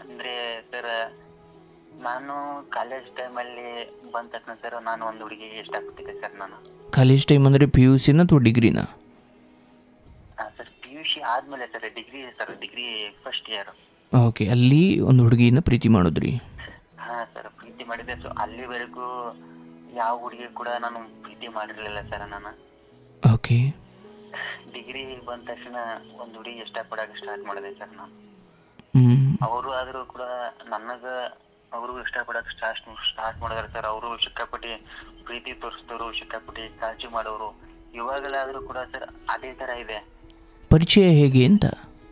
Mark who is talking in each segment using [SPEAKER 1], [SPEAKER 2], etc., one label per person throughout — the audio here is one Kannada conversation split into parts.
[SPEAKER 1] ಅಂದ್ರೆ ಸರ್, ನಾನು ಕಾಲೇಜ್ ಟೈಮಲ್ಲಿ ಬಂದ ತಕ್ಷಣ ಸರ್ ನಾನು ಒಂದು ಹುಡುಗಿಗೆ ಇಷ್ಟಪಟ್ಟಿದ್ದೆ ಸರ್ ನಾನು.
[SPEAKER 2] ಕಾಲೇಜ್ ಟೈಮ್ ಅಂದರೆ ಪಿ ಯು ಸಿನ ಅಥವಾ ಡಿಗ್ರಿನ?
[SPEAKER 1] ಸರ್ PUC ಆದ್ಮೇಲೆ sir, degree first year.
[SPEAKER 2] Okay, ಅಲ್ಲಿ ಒಂದು ಹುಡುಗಿನ ಪ್ರೀತಿ ಮಾಡಿದ್ರಿ.
[SPEAKER 1] ಹಾ ಸರ್, ಪ್ರೀತಿ ಮಾಡಿದ್ದೆ. ಸೊ ಅಲ್ಲಿವರೆಗೂ ಯಾವ ಹುಡುಗಿ ಕೂಡ ನಾನು ಪ್ರೀತಿ ಮಾಡಿರ್ಲಿಲ್ಲ ಸರ್ ನಾನು.
[SPEAKER 2] ಓಕೆ.
[SPEAKER 1] ಡಿಗ್ರಿ ಬಂದ ತಕ್ಷಣ ಒಂದು ಹುಡುಗಿ ಇಷ್ಟಪಡಕ್ಕೆ ಸ್ಟಾರ್ಟ್ ಮಾಡಿದೆ ಸರ್ ನಾನು.
[SPEAKER 2] ಹ್ಞೂ.
[SPEAKER 1] ಅವರು ಆದರೂ ಕೂಡ ಅವರು ಇಷ್ಟಪಡಕ್ಕೆ ಸ್ಟಾರ್ಟ್ ಮಾಡಿದಾರೆ ಸರ್. ಅವರು ಸಿಕ್ಕಾಪಟ್ಟಿ ಪ್ರೀತಿ ತೋರಿಸಿದವರು, ಸಿಕ್ಕಾಪಟ್ಟಿ ಕಾಳಜಿ ಮಾಡೋರು. ಇವಾಗಲಾದರೂ ಕೂಡ ಸರ್ ಅದೇ ಥರ ಇದೆ.
[SPEAKER 2] ಪರಿಚಯ ಹೇಗೆ ಅಂತ?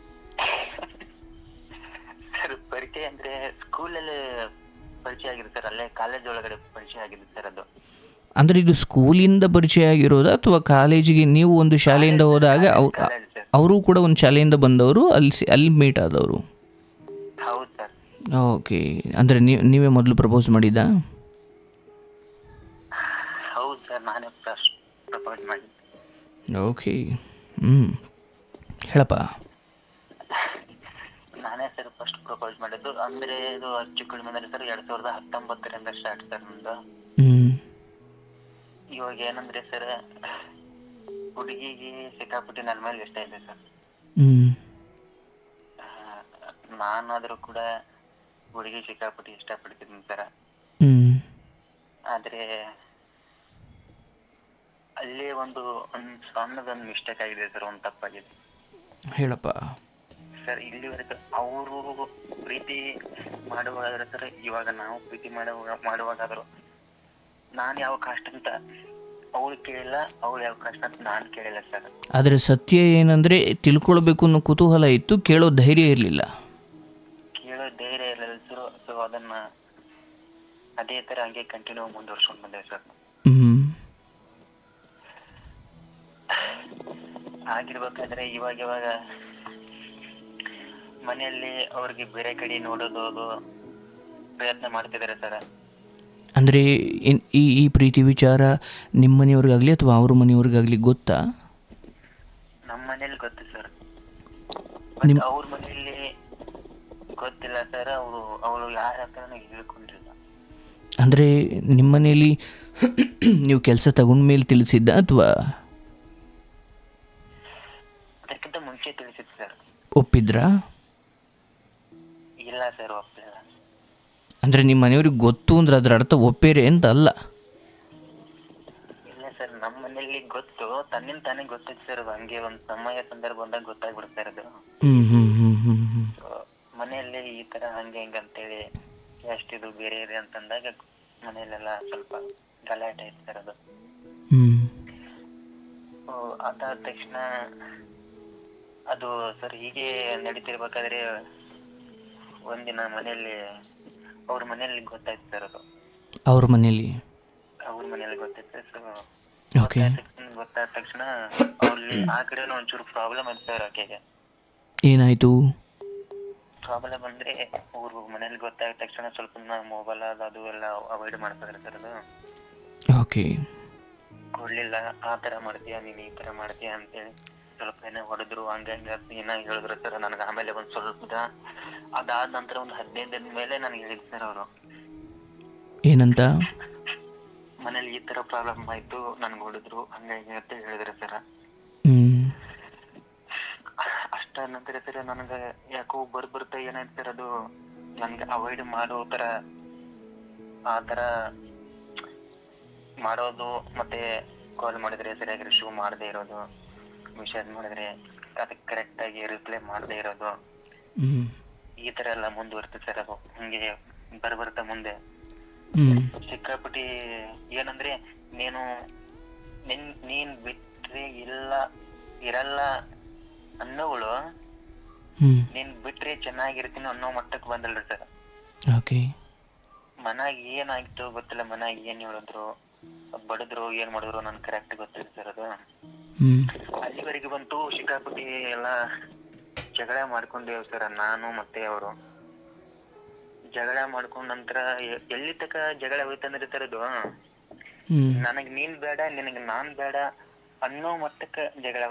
[SPEAKER 1] ಸರ್ ಪರಿಚಯ ಅಂದರೆ ಸ್ಕೂಲಲ್ಲಿ ಪರಿಚಯ ಆಗಿದೆ ಸರ್, ಅಲ್ಲೇ ಕಾಲೇಜ್ ಒಳಗಡೆ ಪರಿಚಯ ಆಗಿದೆ ಸರ್ ಅದು.
[SPEAKER 2] ಅಂದರೆ ಇದು ಸ್ಕೂಲಿಂದ ಪರಿಚಯ ಆಗಿರೋದಾ ಅಥವಾ ಕಾಲೇಜಿಗೆ ನೀವು ಒಂದು ಶಾಲೆಯಿಂದ ಹೋದಾಗ ಅವರು ಕೂಡ ಒಂದು ಶಾಲೆಯಿಂದ ಬಂದವರು, ಅಲ್ಲಿ ಮೀಟ್ ಆದವರು?
[SPEAKER 1] ಹೌದು ಸರ್.
[SPEAKER 2] ಓಕೆ, ಅಂದರೆ ನೀವೇ ಮೊದಲು ಪ್ರಪೋಸ್ ಮಾಡಿದ್ದಾ?
[SPEAKER 1] ಹೌದು ಸರ್, ನಾನೇ ಪ್ರಪೋಸ್ ಮಾಡಿದ್ದೆ.
[SPEAKER 2] ಓಕೆ. ಹೇಳಪ್ಪ.
[SPEAKER 1] ನಾನೇ ಸರ್ ಫಸ್ಟ್ ಪ್ರಪೋಸ್ ಮಾಡಿದ್ದು. ಅಂದರೆ ಇದು ಹೆಚ್ಚು ಕಡಿಮೆ ಅಂದರೆ ಸರ್ 2019 ಸ್ಟಾರ್ಟ್ ಸರ್ ನಮ್ದು. ಇವಾಗ ಏನಂದ್ರೆ ಸರ್, ಹುಡುಗಿಗೆ ಸಿಕ್ಕಾಪಟ್ಟಿ ನನ್ನ ಮೇಲೆ ಇಷ್ಟ ಇದೆ ಸರ್. ನಾನಾದರೂ ಕೂಡ ಹುಡುಗಿ ಸಿಕ್ಕಾಪಟ್ಟಿ ಇಷ್ಟಪಡ್ತಿದ್ದೀನಿ ಸರ್. ಆದರೆ ಅಲ್ಲೇ ಒಂದು ಸಣ್ಣದೊಂದು ಮಿಸ್ಟೇಕ್ ಆಗಿದೆ ಸರ್, ಒಂದು ತಪ್ಪಾಗಿದೆ.
[SPEAKER 2] ಹೇಳಪ್ಪ.
[SPEAKER 1] ಸರ್ ಇಲ್ಲಿವರೆಗೂ ಅವರು ಪ್ರೀತಿ ಮಾಡುವಾಗಾದ್ರೆ ಸರ್, ಇವಾಗ ನಾವು ಪ್ರೀತಿ ಮಾಡುವಾಗಾದ್ರು ನಾನು ಯಾವ ಕಾಸ್ಟ್ ಅಂತ ಅವಳು ಕೇಳಿಲ್ಲ, ಅವಳು ಯಾವ ಕಾಸ್ಟ್ ಅಂತ ನಾನು ಕೇಳಿಲ್ಲ ಸರ್.
[SPEAKER 2] ಆದರೆ ಸತ್ಯ ಏನಂದರೆ ತಿಳ್ಕೊಳ್ಬೇಕು ಅನ್ನೋ ಕುತೂಹಲ ಇತ್ತು, ಕೇಳೋ ಧೈರ್ಯ ಇರಲಿಲ್ಲ
[SPEAKER 1] ಸರ್. ಸೊ ಅದನ್ನ ಅದೇ ಥರ ಹಂಗೆ ಕಂಟಿನ್ಯೂ ಮುಂದುವರ್ಸ್ಕೊಂಡು ಬಂದೆ ಸರ್. ಆಗಿರ್ಬೇಕಾದ್ರೆ ಇವಾಗ ಮನೆಯಲ್ಲಿ ಅವ್ರಿಗೆ ಬೇರೆ ಕಡೆ ನೋಡೋದು ಪ್ರಯತ್ನ ಮಾಡ್ತಿದ್ದಾರೆ ಸರ್.
[SPEAKER 2] ಅಂದರೆ ಈ ಪ್ರೀತಿ ವಿಚಾರ ನಿಮ್ಮ ಮನೆಯವ್ರಿಗಾಗಲಿ ಅಥವಾ ಅವ್ರ ಮನೆಯವ್ರಿಗಾಗಲಿ ಗೊತ್ತಾ?
[SPEAKER 1] ನಮ್ಮ ಮನೇಲಿ ಗೊತ್ತು ಸರ್, ಅವ್ರ ಮನೆಯಲ್ಲಿ ಗೊತ್ತಿಲ್ಲ ಸರ್. ಅವಳು ಯಾರ ಹತ್ರನೂ ಹೇಳ್ಕೊಂಡಿಲ್ಲ.
[SPEAKER 2] ಅಂದರೆ ನಿಮ್ಮ ಮನೆಯಲ್ಲಿ ನೀವು ಕೆಲಸ ತಗೊಂಡ ಮೇಲೆ ತಿಳಿಸಿದ್ದ ಅಥವಾ
[SPEAKER 1] ಅದಕ್ಕಿಂತ ಮುಂಚೆ ತಿಳಿಸಿದ್ದು ಸರ್?
[SPEAKER 2] ಒಪ್ಪಿದ್ರಾ?
[SPEAKER 1] ಇಲ್ಲ ಸರ್, ಒಪ್ಪಿಲ್ಲ.
[SPEAKER 2] ಅಂದರೆ ನಿಮ್ಮ ಮನೆಯವ್ರಿಗೆ ಗೊತ್ತು ಅಂದ್ರೆ ಅದರ ಅರ್ಥ ಒಪ್ಪೇರೆ ಅಂತ ಅಲ್ಲ?
[SPEAKER 1] ಇಲ್ಲ ಸರ್, ನಮ್ಮ ಮನೆಯಲ್ಲಿ ಗೊತ್ತು, ತನ್ನಿಂದ ತಾನೇ ಗೊತ್ತಿತ್ತು ಸರ್. ಅದು ಹಂಗೆ ಒಂದು ಸಮಯ ಸಂದರ್ಭ ಬಂದಾಗ ಗೊತ್ತಾಗ್ಬಿಡುತ್ತೆ ಅದು. ಮನೆಯಲ್ಲಿ ಈ ತರ ಹಂಗೆ ಹಿಂಗೆ ಅಂತೇಳಿ ಎಷ್ಟಿದು ಬೇರೆ ಇದೆ ಅಂತಂದಾಗ ಮನೆಯಲ್ಲೆಲ್ಲ ಸ್ವಲ್ಪ ಗಲಾಟೆ ಇತ್ತು ಸರ್ ಅದು. ಅದಾದ ತಕ್ಷಣ ಅದು ಸರ್ ಹೀಗೆ ನಡೀತಿರ್ಬೇಕಾದ್ರೆ ಒಂದಿನ ಅವ್ರ ಮನೆಯಲ್ಲಿ ಗೊತ್ತಾಯ್ತು ಸರ್ ಅದು. ಅವ್ರ ಮನೆಯಲ್ಲಿ ಗೊತ್ತಾಯ್ತು. ಸೊ ಗೊತ್ತಾದ ತಕ್ಷಣ ಅವ್ರಲ್ಲಿ ಆ ಕಡೆ ಒಂಚೂರು ಪ್ರಾಬ್ಲಮ್ ಆಯ್ತು ಸರ್. ಆಕೆಗೆ
[SPEAKER 2] ಏನಾಯ್ತು
[SPEAKER 1] ಪ್ರಾಬ್ಲಮ್ ಅಂದ್ರೆ, ಅವ್ರು ಮನೇಲಿ ಗೊತ್ತಾದ ತಕ್ಷಣ ಸ್ವಲ್ಪ ಮೊಬೈಲ್ ಅದು ಎಲ್ಲ ಅವಾಯ್ಡ್ ಮಾಡ್ತಿದ್ರೆ ಸರ್ ಅದು.
[SPEAKER 2] ಓಕೆ.
[SPEAKER 1] ಕೊಡ್ಲಿಲ್ಲ, ಆ ತರ ಮಾಡ್ತೀಯಾ ನೀನು, ಈ ತರ ಮಾಡ್ತೀಯಾ ಅಂತೇಳಿ ಸ್ವಲ್ಪ ಏನೋ ಹೊಡೆದ್ರು, ಹಂಗ ಏನೋ ಹೇಳಿದ್ರು ಸರ್ ನನಗೆ. ಆಮೇಲೆ ಒಂದ್ ಸ್ವಲ್ಪ ಅದಾದ ನಂತರ ಒಂದು 15 ದಿನ ಮೇಲೆ ನನಗೆ ಹೇಳಿದ್ರು ಸರ್ ಅವರು.
[SPEAKER 2] ಏನಂತ?
[SPEAKER 1] ಮನೇಲಿ ಈ ತರ ಪ್ರಾಬ್ಲಮ್ ಆಯ್ತು, ನನ್ಗೆ ಹೊಡೆದ್ರು, ಹಂಗಾಗಿ ಅಂತ ಹೇಳಿದ್ರು ಸರ್. ಅಷ್ಟ ನಂತರ ಸರ್ ನನಗೆ ಯಾಕೋ ಬರ್ತಾ ಏನಾಯ್ತು ಸರ್, ಅದು ನನ್ಗೆ ಅವಾಯ್ಡ್ ಮಾಡೋ ತರ, ಆ ತರ ಮಾಡೋದು, ಮತ್ತೆ ಕಾಲ್ ಮಾಡಿದ್ರೆ ಸರಿಯಾಗಿ ರಿಸೀವ್ ಮಾಡದೇ ಇರೋದು, ಮೆಸೇಜ್ ಮಾಡಿದ್ರೆ ಅದಕ್ಕೆ ಕರೆಕ್ಟ್ ಆಗಿ ರಿಪ್ಲೈ ಮಾಡದೇ ಇರೋದು, ಈ ತರ ಎಲ್ಲ ಮುಂದುವರ್ತು ಸರ್. ಅದು ಹಂಗೆ ಬರ್ತಾ ಮುಂದೆ ಸಿಕ್ಕಾಪಟ್ಟಿ ಏನಂದ್ರೆ, ನೀನ್ ಬಿಟ್ರೆ ಇರಲ್ಲ ಅನ್ನೋಗಳು ನೀನ್ ಬಿಟ್ರೆ ಚೆನ್ನಾಗಿರ್ತೀನಿ ಅನ್ನೋ ಮಟ್ಟಕ್ಕೆ ಬಂದಲ್ರಿ ಸರ್. ಮನಾಗ ಏನಾಯ್ತು ಗೊತ್ತಿಲ್ಲ, ಮನಾಗ ಏನ್ ಹೇಳಿದ್ರು, ಬಡದ್ರು, ಏನ್ ಮಾಡಿದ್ರು ನನ್ ಕರೆಕ್ಟ್ ಗೊತ್ತಿಲ್ಲ ಸರ್ ಅದು. ಅಲ್ಲಿವರೆಗೆ ಬಂತು, ಸಿಕ್ಕಾಪಟ್ಟಿ ಎಲ್ಲ ಜಗಳ ಮಾಡ್ಕೊಂಡೇವ್ ಸರ್ ನಾನು ಮತ್ತೆ ಅವರು. ಜಗಳ ಮಾಡ್ಕೊಂಡ ನಂತರ ಎಲ್ಲಿ ತಕ ಜಗಳ ಹೋಯ್ತಂದ್ರೆ ಸರ್ ಅದು, ನನಗ್ ನೀನ್ ಬೇಡ, ನಿನಗ್ ನಾನ್ ಬೇಡ ಅನ್ನೋ ಮಟ್ಟಕ್ಕೆ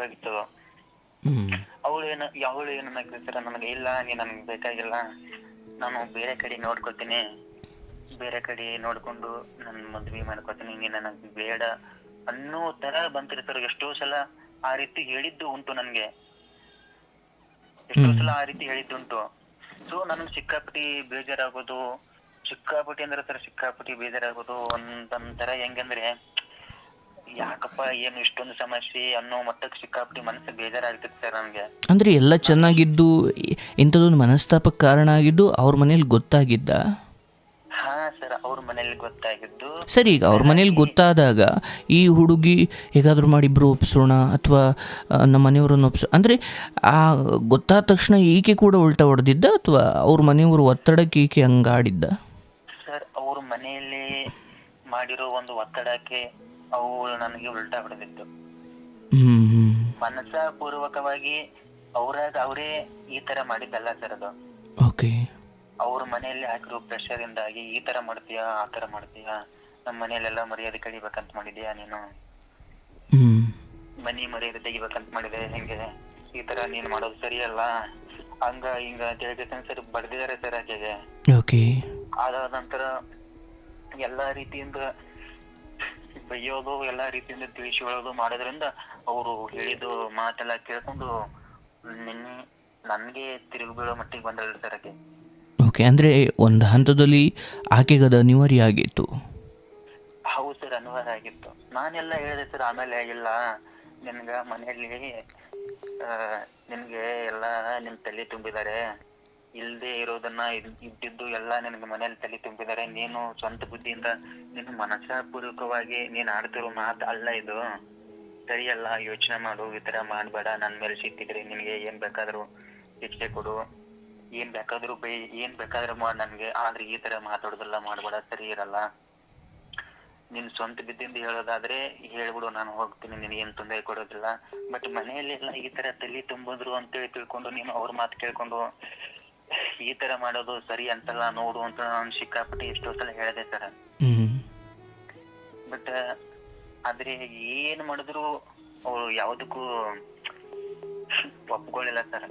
[SPEAKER 1] ಜಗಳವಾಗಿತ್ತು. ಅವಳು ಏನಾಗ್ತದೆ ಸರ್, ನನಗೆ ಇಲ್ಲ, ನೀ ನನ್ಗೆ ಬೇಕಾಗಿಲ್ಲ, ನಾನು ಬೇರೆ ಕಡೆ ನೋಡ್ಕೊತೀನಿ, ಬೇರೆ ಕಡೆ ನೋಡ್ಕೊಂಡು ನನ್ನ ಮದ್ವೆ ಮಾಡ್ಕೊತೀನಿ, ಹಿಂಗೆ ನನಗೆ ಬೇಡ ಅನ್ನೋ ತರ ಬಂತಿರಿ ಸರ್. ಎಷ್ಟೋ ಸಲ ಆ ರೀತಿ ಹೇಳಿದ್ದು ಉಂಟು ನನ್ಗೆ, ಎಷ್ಟೋ ಸಲ ಆ ರೀತಿ ಹೇಳಿದ್ದುಂಟು. ಸೊ ನನಗೆ ಸಿಕ್ಕಾಪಟ್ಟಿ ಬೇಜಾರಾಗೋದು, ಸಿಕ್ಕಾಪಟ್ಟಿ ಅಂದ್ರೆ ಸರ್ ಸಿಕ್ಕಾಪಟ್ಟಿ ಬೇಜಾರಾಗೋದು. ಒಂದೊಂಥರ ಹೆಂಗಂದ್ರೆ ಯಾಕಪ್ಪ ಏನು ಇಷ್ಟೊಂದು ಸಮಸ್ಯೆ ಅನ್ನೋ ಮಟ್ಟಕ್ಕೆ ಸಿಕ್ಕಾಪಟ್ಟಿ ಮನಸ್ಸು ಬೇಜಾರಾಗ್ತಿತ್ತು ಸರ್ ನನ್ಗೆ.
[SPEAKER 2] ಅಂದರೆ ಎಲ್ಲ ಚೆನ್ನಾಗಿದ್ದು ಇಂಥದ್ದೊಂದು ಮನಸ್ತಾಪಕ್ಕೆ ಕಾರಣ ಆಗಿದ್ದು ಅವ್ರ ಮನೇಲಿ ಗೊತ್ತಾಗಿದ್ದ?
[SPEAKER 1] ಹಾ ಸರ್, ಅವ್ರ ಮನೇಲಿ ಗೊತ್ತಾಗಿದ್ದು.
[SPEAKER 2] ಸರಿ, ಈಗ ಅವ್ರ ಮನೇಲಿ ಗೊತ್ತಾದಾಗ ಈ ಹುಡುಗಿ ಹೇಗಾದರೂ ಮಾಡಿ ಇಬ್ಬರು ಒಪ್ಸೋಣ ಅಥವಾ ನಮ್ಮ ಮನೆಯವ್ರನ್ನ ಅಂದರೆ ಆ ಗೊತ್ತಾದ ತಕ್ಷಣ ಈಕೆ ಕೂಡ ಉಲ್ಟಾ ಹೊಡೆದಿದ್ದ ಅಥವಾ ಅವ್ರ ಮನೆಯವರು ಒತ್ತಡಕ್ಕೆ ಈಕೆ ಹಂಗಾಡಿದ್ದ?
[SPEAKER 1] ಸರ್ ಅವ್ರ ಮನೆಯಲ್ಲಿ ಮಾಡಿರೋ ಒಂದು ಒತ್ತಡಕ್ಕೆ ಅವಳು ನನಗೆ ಉಲ್ಟಾ ಹೊಡೆದಿತ್ತು. ಮನಸ್ಸ ಪೂರ್ವಕವಾಗಿ ಅವರೇ ಈ ತರ ಮಾಡಿದ್ದಲ್ಲ ಸರ್ ಅದು.
[SPEAKER 2] ಓಕೆ.
[SPEAKER 1] ಅವ್ರ ಮನೆಯಲ್ಲಿ ಹಾಕಿರೋ ಪ್ರೆಷರ್ ಇಂದಾಗಿ ಈ ತರ ಮಾಡ್ತೀಯಾ, ಆ ತರ ಮಾಡ್ತೀಯಾ, ನಮ್ಮ ಮನೆಯಲ್ಲೆಲ್ಲ ಮರ್ಯಾದೆ ಕಳಿಬೇಕಂತ ಮಾಡಿದ್ಯಾ ನೀನು, ಮನಿ ಮರ್ಯಾದೆ ತೆಗಿಬೇಕಂತ ಮಾಡಿದೆ, ಹೆಂಗೆ ಈ ತರ ನೀನ್ ಮಾಡೋದು ಸರಿಯಲ್ಲ, ಹಂಗ ಹಿಂಗ ಸರ್ ಬಡ್ದಿದ್ದಾರೆ ಸರ್ ಆಕೆಗೆ. ಅದಾದ ನಂತರ ಎಲ್ಲಾ ರೀತಿಯಿಂದ ಬೈಯೋದು, ಎಲ್ಲಾ ರೀತಿಯಿಂದ ತಿಳಿಸಿ ಹೇಳೋದು ಮಾಡೋದ್ರಿಂದ ಅವರು ಹೇಳಿದ್ದು ಮಾತೆಲ್ಲ ಕೇಳ್ಕೊಂಡು ನಿನ್ನೆ ನನ್ಗೆ ತಿರುಗಿ ಬೀಳೋ ಮಟ್ಟಿಗೆ ಬಂದಲ್ಲ ಸರ್ ಆಕೆ.
[SPEAKER 2] ಓಕೆ, ಅಂದರೆ ಒಂದು ಹಂತದಲ್ಲಿ ಆಕೆಗದ ಅನಿವಾರ್ಯ ಆಗಿತ್ತು?
[SPEAKER 1] ಹೌದು ಸರ್, ಅನಿವಾರ್ಯ ಆಗಿತ್ತು. ನಾನೆಲ್ಲ ಹೇಳಿದೆ ಸರ್ ಆಮೇಲೆ, ಇಲ್ಲ ನಿನ್ಗ ಮನೆಯಲ್ಲಿ ನಿನ್ಗೆ ಎಲ್ಲ ನಿನ್ ತಲೆ ತುಂಬಿದ್ದಾರೆ, ಇಲ್ದೇ ಇರೋದನ್ನ ಇದ್ದಿದ್ದು ಎಲ್ಲ ನಿನ್ಗೆ ಮನೇಲಿ ತಲೆ ತುಂಬಿದ್ದಾರೆ, ನೀನು ಸ್ವಂತ ಬುದ್ಧಿಯಿಂದ ನೀನು ಮನಸ್ಪೂರ್ವಕವಾಗಿ ನೀನ್ ಆಡ್ತಿರೋ ಮಾತು ಅಲ್ಲ ಇದು, ಸರಿಯಲ್ಲ, ಯೋಚನೆ ಮಾಡು, ಈ ತರ ಮಾಡ್ಬೇಡ, ನನ್ ಮೇಲೆ ಸಿಟ್ಟಿದ್ರೆ ನಿನ್ಗೆ ಏನ್ ಬೇಕಾದ್ರು ಶಿಕ್ಷೆ ಕೊಡು, ಏನ್ ಬೇಕಾದ್ರೂ ಮಾಡ್ ನನ್ಗೆ, ಆದ್ರೆ ಈ ತರ ಮಾತಾಡೋದೆಲ್ಲ ಮಾಡ್ಬೇಡ, ಸರಿ ಇರಲ್ಲ, ನಿನ್ ಸ್ವಂತ ಬಿದ್ದಿಂದ ಹೇಳೋದಾದ್ರೆ ಹೇಳ್ಬಿಡು, ನಾನು ಹೋಗ್ತೀನಿ, ನಿನ್ ಏನ್ ತೊಂದರೆ ಕೊಡೋದಿಲ್ಲ. ಬಟ್ ಮನೆಯಲ್ಲಿ ಎಲ್ಲ ಈ ತರ ತಲೆ ತುಂಬಿದ್ರು ಅಂತೇಳಿ ತಿಳ್ಕೊಂಡು ನೀನು ಅವ್ರ ಮಾತು ಕೇಳ್ಕೊಂಡು ಈ ತರ ಮಾಡೋದು ಸರಿ ಅಂತಲ್ಲ ನೋಡು ಅಂತ ನಾನು ಸಿಕ್ಕಾಪಟ್ಟಿ ಎಷ್ಟೋ ಸಲ ಹೇಳಿದೆ ಸರ್. ಬಟ್ ಆದ್ರೆ ಏನ್ ಮಾಡಿದ್ರು ಅವ್ರು ಯಾವ್ದಕ್ಕೂ ಒಪ್ಕೊಳ್ಳಿಲ್ಲ ಸರ್.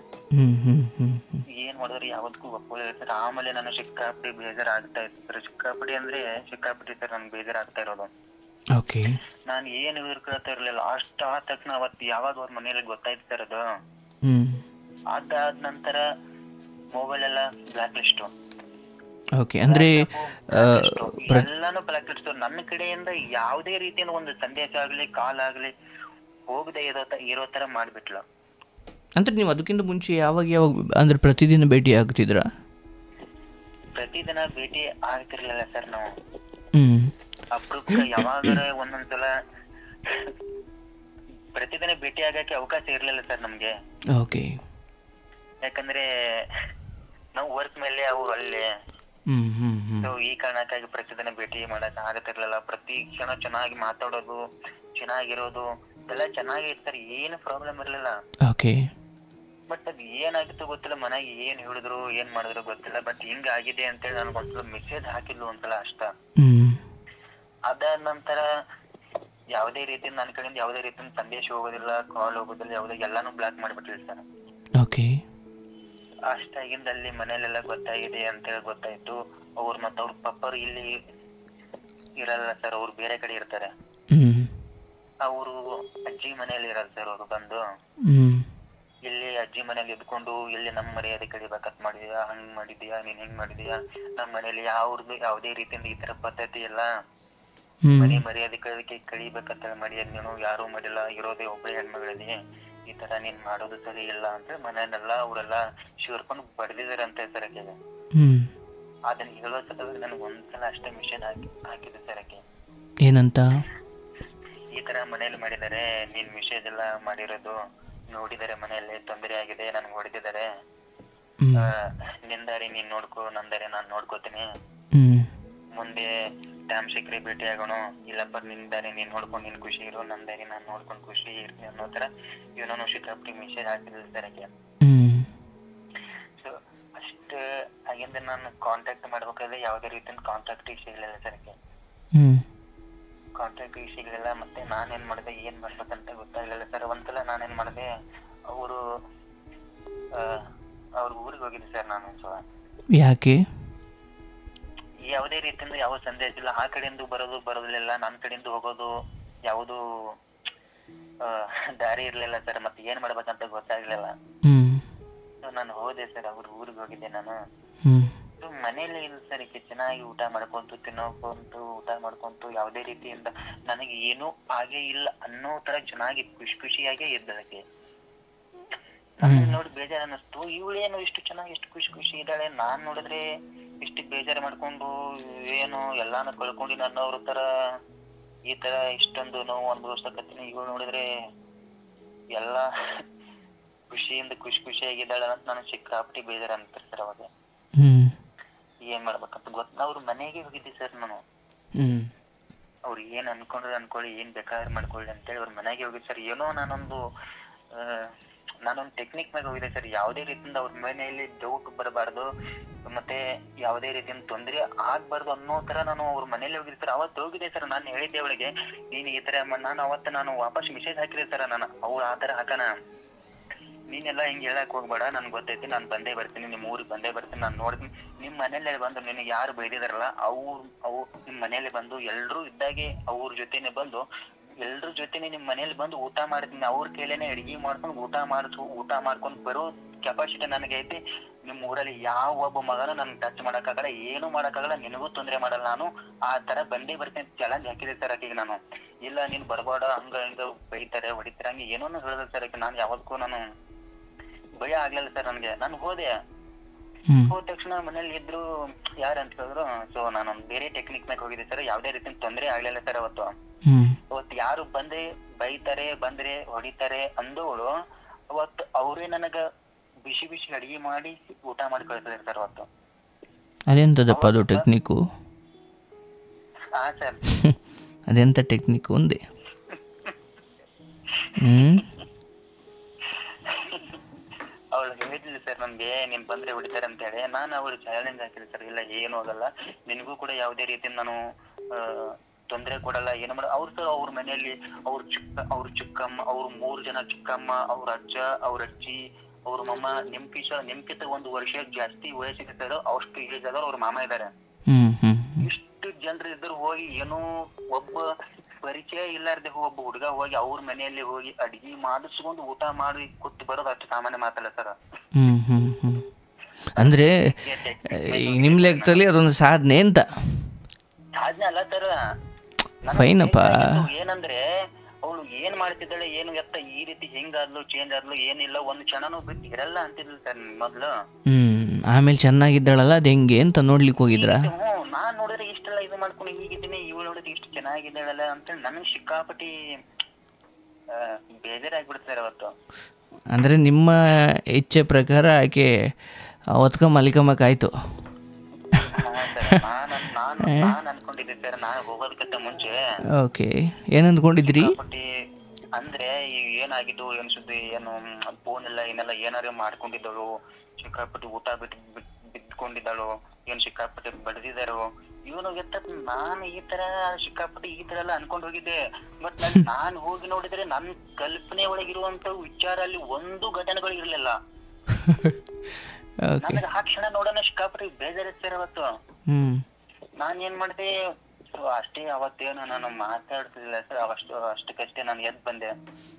[SPEAKER 1] ಏನ್ ಮಾಡಿದ್ರು ಯಾವ್ದಕ್ಕೂ ಒಪ್ಕೊಳ್ಳಿಲ್ಲ ಸರ್. ಆಮೇಲೆ ನಾನು ಸಿಕ್ಕಾಪಟ್ಟಿ ಬೇಜಾರಾಗ್ತಾ ಇತ್ತು ಸರ್. ಸಿಕ್ಕಾಪಟ್ಟಿ ಸರ್ ನನ್ಗೆ ಬೇಜಾರಾಗ್ತಾ ಇರೋದು. ನಾನು ಏನು ಕೇಳ್ತಾ ಇರ್ಲಿಲ್ಲ. ಅಷ್ಟ ಆದ ತಕ್ಷಣ ಅವತ್ತು ಯಾವಾಗ ಅವ್ರ ಮನೇಲಿ ಗೊತ್ತಾಯ್ತು ಸರ್ ಅದು. ಅದಾದ ನಂತರ ಮೊಬೈಲ್ ಎಲ್ಲ ಬ್ಲಾಕ್ ಲಿಸ್ಟ್,
[SPEAKER 2] ಅಂದ್ರೆ
[SPEAKER 1] ಎಲ್ಲಾನು ಬ್ಲಾಕ್ ಲಿಸ್ಟ್. ನನ್ನ ಕಡೆಯಿಂದ ಯಾವುದೇ ರೀತಿಯ ಒಂದು ಸಂದೇಶ ಆಗ್ಲಿ ಕಾಲ್ ಆಗ್ಲಿ ಹೋಗದೆ ಇರೋ ತರ ಮಾಡ್ಬಿಟ್ಲು.
[SPEAKER 2] ಅಂದ್ರೆ ನೀವು ಅದಕ್ಕಿಂತ ಮುಂಚೆ ಯಾವಾಗ ಅಂದ್ರೆ ಪ್ರತಿದಿನ ಭೇಟಿ ಆಗ್ತಿದ್ರಾ?
[SPEAKER 1] ಪ್ರತಿದಿನ ಭೇಟಿ ಆಗ್ತಿರ್ಲಿಲ್ಲ ಸರ್ ನಾವು. ಅಪರೂಪಕ್ಕೆ ಯಾವಾಗಾರ ಒಂದೊಂದ್ಸಲ ಪ್ರತಿದಿನ ಭೇಟಿ ಆಗಕ್ಕೆ ಅವಕಾಶ ಇರ್ಲಿಲ್ಲ ಸರ್ ನಮ್ಗೆ. ಯಾಕಂದ್ರೆ ನಾವು ವರ್ಕ್ ಮೇಲೆ ಅವು ಅಲ್ಲಿ ಈ ಕಾರಣಕ್ಕಾಗಿ ಪ್ರತಿದಿನ ಭೇಟಿ ಮಾಡಕ್ ಆಗತ್ತಿರ್ಲಿಲ್ಲ. ಪ್ರತಿ ಕ್ಷಣ ಚೆನ್ನಾಗಿ ಮಾತಾಡೋದು, ಚೆನ್ನಾಗಿರೋದು ಎಲ್ಲ ಚೆನ್ನಾಗಿ ಇರ್ತಾರೆ, ಏನು ಪ್ರಾಬ್ಲಮ್ ಇರ್ಲಿಲ್ಲ. ಬಟ್ ಅದ್ ಏನಾಗಿತ್ತು ಗೊತ್ತಿಲ್ಲ, ಮನೆಗೆ ಏನ್ ಹೇಳಿದ್ರು ಏನ್ ಮಾಡಿದ್ರು ಗೊತ್ತಿಲ್ಲ. ಬಟ್ ಹಿಂಗ ಆಗಿದೆ ಅಂತೇಳಿ ನನ್ಗೊಂದ್ಸಲ ಮೆಸೇಜ್ ಹಾಕಿದ್ಲು ಒಂದ್ಸಲ ಅಷ್ಟ. ಅದಾದ ನಂತರ ಯಾವುದೇ ರೀತಿ ನನ್ನ ಕಡೆಯಿಂದ ಯಾವುದೇ ರೀತಿಯ ಸಂದೇಶ ಹೋಗೋದಿಲ್ಲ, ಕಾಲ್ ಹೋಗೋದಿಲ್ಲ, ಯಾವುದೇ ಎಲ್ಲಾನು ಬ್ಲಾಕ್ ಮಾಡ್ಬಿಟ್ಟಿಲ್ಲ ಸರ್. ಅಷ್ಟಾಗಿಂದ ಅಲ್ಲಿ ಮನೇಲೆಲ್ಲ ಗೊತ್ತಾಗಿದೆ ಅಂತೇಳಿ ಗೊತ್ತಾಯ್ತು. ಅವ್ರು ಮತ್ತ ಅವ್ರ ಪಪ್ಪರು ಇಲ್ಲಿ ಇರಲ್ಲ ಸರ್, ಅವ್ರು ಬೇರೆ ಕಡೆ ಇರ್ತಾರೆ. ಅವರು ಅಜ್ಜಿ ಮನೇಲಿ ಇರಲ್ಲ ಸರ್. ಅವ್ರು ಬಂದು ಇಲ್ಲಿ ಅಜ್ಜಿ ಮನೇಲಿ ಇದ್ಕೊಂಡು ಇಲ್ಲಿ ನಮ್ಮ ಮರ್ಯಾದೆ ಕಳಿಬೇಕಂತ ಮಾಡಿದ್ಯಾ, ಹಂಗ್ ಮಾಡಿದ್ಯಾ, ನೀನ್ ಹೆಂಗ್ ಮಾಡಿದ್ಯಾ, ನಮ್ಮ ಮನೇಲಿ ಯಾವುದೇ ರೀತಿಯಿಂದ ಈ ತರ ಪದ್ಧತಿ ಇಲ್ಲ, ಮನೆ ಮರ್ಯಾದೆ ಕಳಿಬೇಕಂತ ಮಾಡಿದ್ಯಾ, ನೀನು ಯಾರು ಮಾಡಿಲ್ಲ, ಇರೋದೇ ಒಬ್ಬ ಹೆಣ್ಮಗಳಲ್ಲಿ, ಈ ತರ ನೀನ್ ಮಾಡೋದು ಸರಿ ಇಲ್ಲ ಅಂತ ಮನೆಯನ್ನೆಲ್ಲ ಅವರೆಲ್ಲ ಶಿವರ್ಕೊಂಡು ಬಡ್ದಿದಾರೆ ಅಂತ ಸರ್ ಆಕೆ. ಅದನ್ನ ಹೇಳೋ ಸಲ ನನಗೆ ಒಂದ್ಸಲ ಅಷ್ಟೇ ಮಿಷನ್ ಹಾಕಿದೆ ಸರ್ ಆಕೆ.
[SPEAKER 2] ಏನಂತ?
[SPEAKER 1] ಈ ತರ ಮನೇಲಿ ಮಾಡಿದ್ದಾರೆ, ನೀನ್ ಮೆಸೇಜ್ ಎಲ್ಲ ಮಾಡಿರೋದು ನೋಡಿದರೆ ಮನೆಯಲ್ಲಿ ತೊಂದರೆ ಆಗಿದೆ, ನನ್ಗೆ ಹೊಡೆದಿದ್ದಾರೆ, ನಿಂದಾರಿ ನೀನ್ ನೋಡ್ಕೊ, ನಂದಾರಿ ನಾನ್ ನೋಡ್ಕೋತೀನಿ, ಮುಂದೆ ಟೈಮ್ ಸಿಕ್ಕ್ರೆ ಭೇಟಿ ಆಗೋಣ, ಇಲ್ಲಪ್ಪ ನಿಂದಾರಿ ನೀನ್ ನೋಡ್ಕೊಂಡು ನೀನ್ ಖುಷಿ ಇರು, ನಂದಾರಿ ನಾನ್ ನೋಡ್ಕೊಂಡು ಖುಷಿ ಇರ್ತೀನಿ ಅನ್ನೋ ತರ ಇವನೂ ಸಿಕ್ಕಾಪಟ್ಟಿ ಮೆಸೇಜ್ ಹಾಕಿದ್ರು ಸರ್ ಆಕೆ. ಸೊ ಅಷ್ಟ ಆಗಿಂದ ನಾನು ಕಾಂಟ್ಯಾಕ್ಟ್ ಮಾಡ್ಬೇಕಾದ್ರೆ ಯಾವುದೇ ರೀತಿಯ ಕಾಂಟ್ಯಾಕ್ಟ್ ಸಿಗ್ಲಿಲ್ಲ ಸರ್ ಆಕೆ. ಕಾಂಟ್ಯಾಕ್ಟ್ ಸಿಗ್ಲಿಲ್ಲ. ಮತ್ತೆ ನಾನೇನ್ ಮಾಡಿದೆ, ಏನ್ ಮಾಡ್ಬೇಕಂತ ಗೊತ್ತಾಗ್ಲಿಲ್ಲ ಸರ್. ಒಂದ್ಸಲ ನಾನೇನ್ ಮಾಡಿದೆ, ಅವ್ರ ಊರಿಗೆ ಹೋಗಿದ್ದೆ ಸರ್ ನಾನು ಒಂದ್ಸಲ.
[SPEAKER 2] ಯಾಕೆ?
[SPEAKER 1] ಯಾವುದೇ ರೀತಿಯಿಂದ ಯಾವ ಸಂದೇಶ ಇಲ್ಲ. ಆ ಕಡೆಯಿಂದ ಬರೋದಿಲ್ಲ, ನನ್ನ ಕಡೆಯಿಂದ ಹೋಗೋದು ಯಾವುದು ದಾರಿ ಇರ್ಲಿಲ್ಲ ಸರ್. ಮತ್ತೆ ಏನ್ ಮಾಡ್ಬೇಕಂತ ಗೊತ್ತಾಗ್ಲಿಲ್ಲ. ನಾನು ಹೋದೆ ಸರ್, ಅವ್ರ ಊರಿಗೆ ಹೋಗಿದ್ದೆ ನಾನು. ಮನೇಲಿ ಇಲ್ಲ ಸರ್, ಈಗ ಚೆನ್ನಾಗಿ ಊಟ ಮಾಡ್ಕೊಂತು ತಿನ್ನೋಕೊಂತು ಊಟ ಮಾಡ್ಕೊಂತು ಯಾವುದೇ ರೀತಿಯಿಂದ ನನಗೆ ಏನೂ ಹಾಗೆ ಇಲ್ಲ ಅನ್ನೋ ತರ ಚೆನ್ನಾಗಿ ಖುಷಿಯಾಗೇ ಇದ್ದಳಕ್ಕೆ. ನೋಡಿ ಬೇಜಾರ ಅನ್ನಿಸ್ತು, ಇವಳೇನು ಇಷ್ಟು ಚೆನ್ನಾಗಿ ಇಷ್ಟು ಖುಷಿ ಇದ್ದಾಳೆ, ನಾನ್ ನೋಡಿದ್ರೆ ಇಷ್ಟು ಬೇಜಾರು ಮಾಡ್ಕೊಂಡು ಏನು ಎಲ್ಲಾನು ಕಳ್ಕೊಂಡು ನಾನು ಅವ್ರ ತರ ಈ ತರ ಇಷ್ಟೊಂದು ನೋವು ಅನುಭವಿಸಕತ್ತೀನಿ. ಇವಳು ನೋಡಿದ್ರೆ ಎಲ್ಲಾ ಖುಷಿಯಾಗಿದ್ದಾಳ ಅಂತ ನನಗೆ ಸಿಕ್ಕಾಪಟ್ಟಿ ಬೇಜಾರ ಅಂತಾರೆ ಸರ್. ಅವಾಗ ಏನ್ ಮಾಡ್ಬೇಕಂತ ಅವ್ರ ಮನೆಗೆ ಹೋಗಿದ್ದೆ ಸರ್ ನಾನು. ಅವ್ರು ಏನ್ ಅನ್ಕೊಳ್ಳಿ, ಏನ್ ಬೇಕಾದ್ರೆ ಮಾಡ್ಕೊಳ್ಳಿ ಅಂತೇಳಿ ಅವ್ರ ಮನೆಗೆ ಹೋಗಿದ್ದೆ ಸರ್. ಏನೋ ನಾನೊಂದು ಟೆಕ್ನಿಕ್ ಮ್ಯಾಗ ಹೋಗಿದೆ ಸರ್. ಯಾವುದೇ ರೀತಿಯಿಂದ ಅವ್ರ ಮನೆಯಲ್ಲಿ ಡೌಟ್ ಬರಬಾರ್ದು, ಮತ್ತೆ ಯಾವುದೇ ರೀತಿಯಿಂದ ತೊಂದರೆ ಆಗ್ಬಾರ್ದು ಅನ್ನೋ ತರ ನಾನು ಅವ್ರ ಮನೇಲಿ ಹೋಗಿದ್ದೆ ಸರ್. ಅವತ್ತು ಹೋಗಿದೆ ಸರ್, ನಾನು ಹೇಳಿದ್ದೆ ಅವಳಿಗೆ ನೀನ್ ಈ ತರ ನಾನು ವಾಪಸ್ ಮೆಸೇಜ್ ಹಾಕಿದೆ ಸರ್. ಅವ್ಳು ಆ ತರ ಹಾಕನ, ನೀನೆಲ್ಲಾ ಹಿಂಗ್ ಹೇಳಕ್ ಹೋಗ್ಬೇಡ, ನನ್ಗೆ ಗೊತ್ತೈತಿ, ನಾನ್ ಬಂದೇ ಬರ್ತೀನಿ, ನಿಮ್ ಊರಿಗೆ ಬಂದೇ ಬರ್ತೀನಿ, ನಾನು ನೋಡ್ತೀನಿ. ನಿಮ್ ಮನೇಲೆ ಬಂದು ನಿನಗೆ ಯಾರು ಬೈದಿದಾರಲ್ಲ ಅವ್ರು ನಿಮ್ ಮನೇಲಿ ಬಂದು ಎಲ್ರೂ ಇದ್ದಾಗೆ ಅವ್ರ ಜೊತೆನೆ ಬಂದು ಎಲ್ರ ಜೊತೆನೆ ನಿಮ್ ಮನೇಲಿ ಬಂದು ಊಟ ಮಾಡ್ತೀನಿ. ಅವ್ರ ಕೈಲೇನೆ ಅಡಿಗೆ ಮಾಡ್ಕೊಂಡು ಊಟ ಮಾಡ್ಕೊಂಡು ಬರೋ ಕೆಪಾಸಿಟಿ ನನಗೆ ಐತಿ. ನಿಮ್ ಊರಲ್ಲಿ ಯಾವ ಒಬ್ಬ ಮಗನ ನನ್ ಟಚ್ ಮಾಡಕ್ಕಾಗಲ್ಲ, ಏನು ಮಾಡಕ್ಕಾಗಲ್ಲ, ನಿನಗೂ ತೊಂದ್ರೆ ಮಾಡಲ್ಲ, ನಾನು ಆ ತರ ಬಂದೇ ಬರ್ತೀನಿ ಚಾಲೆಂಜ್ ಹಾಕಿದೆ ಸರ್ ಆಕೆಗೆ ನಾನು. ಇಲ್ಲ ನೀನ್ ಬರ್ಬೇಡ, ಹಂಗ ಬೈತಾರೆ ಹೊಡಿತಾರೆ ಹಂಗೆ ಏನೋ ಹೇಳಿದೆ ಸರ್ ಆಕೆ. ನಾನು ಯಾವದಕ್ಕೂ ನಾನು ಭಯ ಆಗ್ಲಿಲ್ಲ ಸರ್ ನನಗೆ. ನಾನು ಹೋದ ತಕ್ಷಣ ಮನೇಲಿ ಇದ್ರು ಯಾರು ಅಂತ ಹೇಳಿದ್ರು. ಸೊ ನಾನೊಂದು ಬೇರೆ ಟೆಕ್ನಿಕ್ ಮ್ಯಾಗ ಹೋಗಿದ್ದೆ ಸರ್. ಯಾವ್ದೇ ರೀತಿ ತೊಂದರೆ ಆಗ್ಲಿಲ್ಲ ಸರ್ ಅವತ್ತು. ಯಾರು ಬಂದ್ರೆ ಹೊಡಿತಾರೆ ಅಂದೋಳು ಅವತ್ತು ಅವರೇ ನನಗ ಬಿಸಿ ಅಡಿಗೆ ಮಾಡಿ ಊಟ ಮಾಡಿ ಕಳ್ಸಿದ್ರು ಸರ್ ಅವತ್ತು.
[SPEAKER 2] ಅದೆಂತದಪ್ಪ ಅದು ಟೆಕ್ನಿಕ್ಕು?
[SPEAKER 1] ಹಾ ಸರ್.
[SPEAKER 2] ಅದೆಂತ ಟೆಕ್ನಿಕ್ ಒಂದೇ?
[SPEAKER 1] ಅವಳು ಹೇಳಿದ್ಲಿ ಸರ್ ನನ್ಗೆ, ನೀನ್ ಬಂದ್ರೆ ಹೊಡಿತಾರೆ ಅಂತ ಹೇಳಿ. ನಾನು ಅವಳು ಚಾಲೆಂಜ್ ಹಾಕಿದೆ ಸರ್, ಇಲ್ಲ ಏನು ಆಗಲ್ಲ, ನಿನಗೂ ಕೂಡ ಯಾವುದೇ ರೀತಿ ನಾನು ತೊಂದರೆ ಕೊಡಲ್ಲ, ಏನು ಮಾಡ. ಅವ್ರು ಸರ್ ಅವ್ರ ಮನೆಯಲ್ಲಿ ಅವ್ರ ಚಿಕ್ಕಮ್ಮ, ಅವ್ರ 3 ಜನ ಚಿಕ್ಕಮ್ಮ, ಅವ್ರ ಅಜ್ಜ, ಅವ್ರ ಅಜ್ಜಿ, ಅವ್ರ ಮಮ್ಮ, ನಿಮ್ಕಿಂತ 1 ವರ್ಷ ಜಾಸ್ತಿ ವಯಸ್ಸಿದೆ ಸರ್. ಅಷ್ಟು ಏಜ್ ಆದವ್ರು ಅವ್ರ ಮಾಮ ಇದಾರೆ. ಇಷ್ಟು ಜನರು ಇದ್ರು ಹೋಗಿ ಏನೋ ಒಬ್ಬ ಪರಿಚಯ ಇಲ್ಲಾರ್ದೆ ಒಬ್ಬ ಹುಡುಗ ಹೋಗಿ ಅವ್ರ ಮನೆಯಲ್ಲಿ ಹೋಗಿ ಅಡಿಗೆ ಮಾಡಿಸ್ಕೊಂಡು ಊಟ ಮಾಡಿ ಕೊಟ್ಟು ಬರೋದು ಅಷ್ಟು ಸಾಮಾನ್ಯ ಮಾತಲ್ಲ ಸರ್.
[SPEAKER 2] ಅಂದ್ರೆ ನಿಮ್ ಲೆಕ್ಕದಲ್ಲಿ ಅದೊಂದು ಸಾಧನೆ ಅಂತ?
[SPEAKER 1] ಸಾಧನೆ ಅಲ್ಲ ಸರ್,
[SPEAKER 2] ಫೈನಪ್ಪ.
[SPEAKER 1] ಏನಂದ್ರೆ ಅವಳು ಏನ್ ಮಾಡ್ತಿದ್ದಾಳೆ, ಏನು ಎತ್ತ ಈ ರೀತಿ ಹೆಂಗಾದ್ಲು ಚೇಂಜ್ ಆದ್ಲು ಏನಿಲ್ಲ, ಒಂದು ಕ್ಷಣನೂ ಬಿಟ್ಟು ಇರಲ್ಲ ಅಂತಿದ್ಲು ಸರ್ ಮೊದ್ಲು.
[SPEAKER 2] ಆಮೇಲೆ ಚೆನ್ನಾಗಿದ್ದಾಳಲ್ಲ, ಅದ್ ಹೆಂಗೆ ಅಂತ ನೋಡ್ಲಿಕ್ಕೆ ಹೋಗಿದ್ರ?
[SPEAKER 1] ನಾನ್ ನೋಡಿದ್ರೆ ಇಷ್ಟೆಲ್ಲ ಇದು ಮಾಡ್ಕೊಂಡು ಹೀಗಿದ್ದೀನಿ, ಇವಳು ನೋಡಿದ್ರೆ ಇಷ್ಟು ಚೆನ್ನಾಗಿದ್ದಾಳಲ್ಲ ಅಂತೇಳಿ ನನಗೆ ಸಿಕ್ಕಾಪಟ್ಟಿ ಬೇಜಾರಾಗ್ಬಿಡ್ತು ಸರ್ ಅವತ್ತು.
[SPEAKER 2] ಅಂದ್ರೆ ನಿಮ್ಮ ಇಚ್ಛೆ ಪ್ರಕಾರ ಆಕೆ ಅವತ್ಕ ಮಲಿಕಮ್ಮಕ್ಕಾಯ್ತು.
[SPEAKER 1] ನಾನು ಅನ್ಕೊಂಡಿದ್ದೆ ಸರ್, ನಾನು ಹೋಗೋದಕ್ಕಿಂತ ಮುಂಚೆ.
[SPEAKER 2] ಓಕೆ, ಏನ್ ಅಂದ್ಕೊಂಡಿದ್ರಿ?
[SPEAKER 1] ಅಂದ್ರೆ ಏನಾಗಿದ್ದು ಏನ್ ಸುದ್ದಿ, ಏನು ಫೋನ್ ಇಲ್ಲ ಏನೆಲ್ಲ ಏನಾರು ಮಾಡ್ಕೊಂಡಿದ್ದಳು, ಸಿಕ್ಕಾಪಟ್ಟಿ ಊಟ ಬಿದ್ಕೊಂಡಿದ್ದಾಳು, ಏನ್ ಸಿಕ್ಕಾಪಟ್ಟಿ ಬಡ್ದಿದಾರು ಇವನು ನಾನು ಈ ತರ ಸಿಕ್ಕಾಪಟ್ಟಿ ಈ ತರ ಎಲ್ಲ ಅನ್ಕೊಂಡ್ ಹೋಗಿದ್ದೆ. ಬಟ್ ನಾನು ಹೋಗಿ ನೋಡಿದ್ರೆ ನನ್ ಕಲ್ಪನೆ ಒಳಗಿರುವಂತ ವಿಚಾರ ಅಲ್ಲಿ ಒಂದು ಘಟನೆಗಳು ಇರ್ಲಿಲ್ಲ. ನನಗೆ ಆ ಕ್ಷಣ ನೋಡೋಣ ಸಿಕ್ಕಾಪಟ್ಟಿ ಬೇಜಾರಿತ್ತು ಸರ್ ಅವತ್ತು. ನಾನ್ ಏನ್ ಮಾಡಿದೆ ಅಷ್ಟೇ, ಅವತ್ತೇನು ನಾನು ಮಾತಾಡ್ತಿರ್ಲಿಲ್ಲ ಸರ್. ಅಷ್ಟಕ್ಕಷ್ಟೇ ನಾನು ಎದ್ ಬಂದೆ.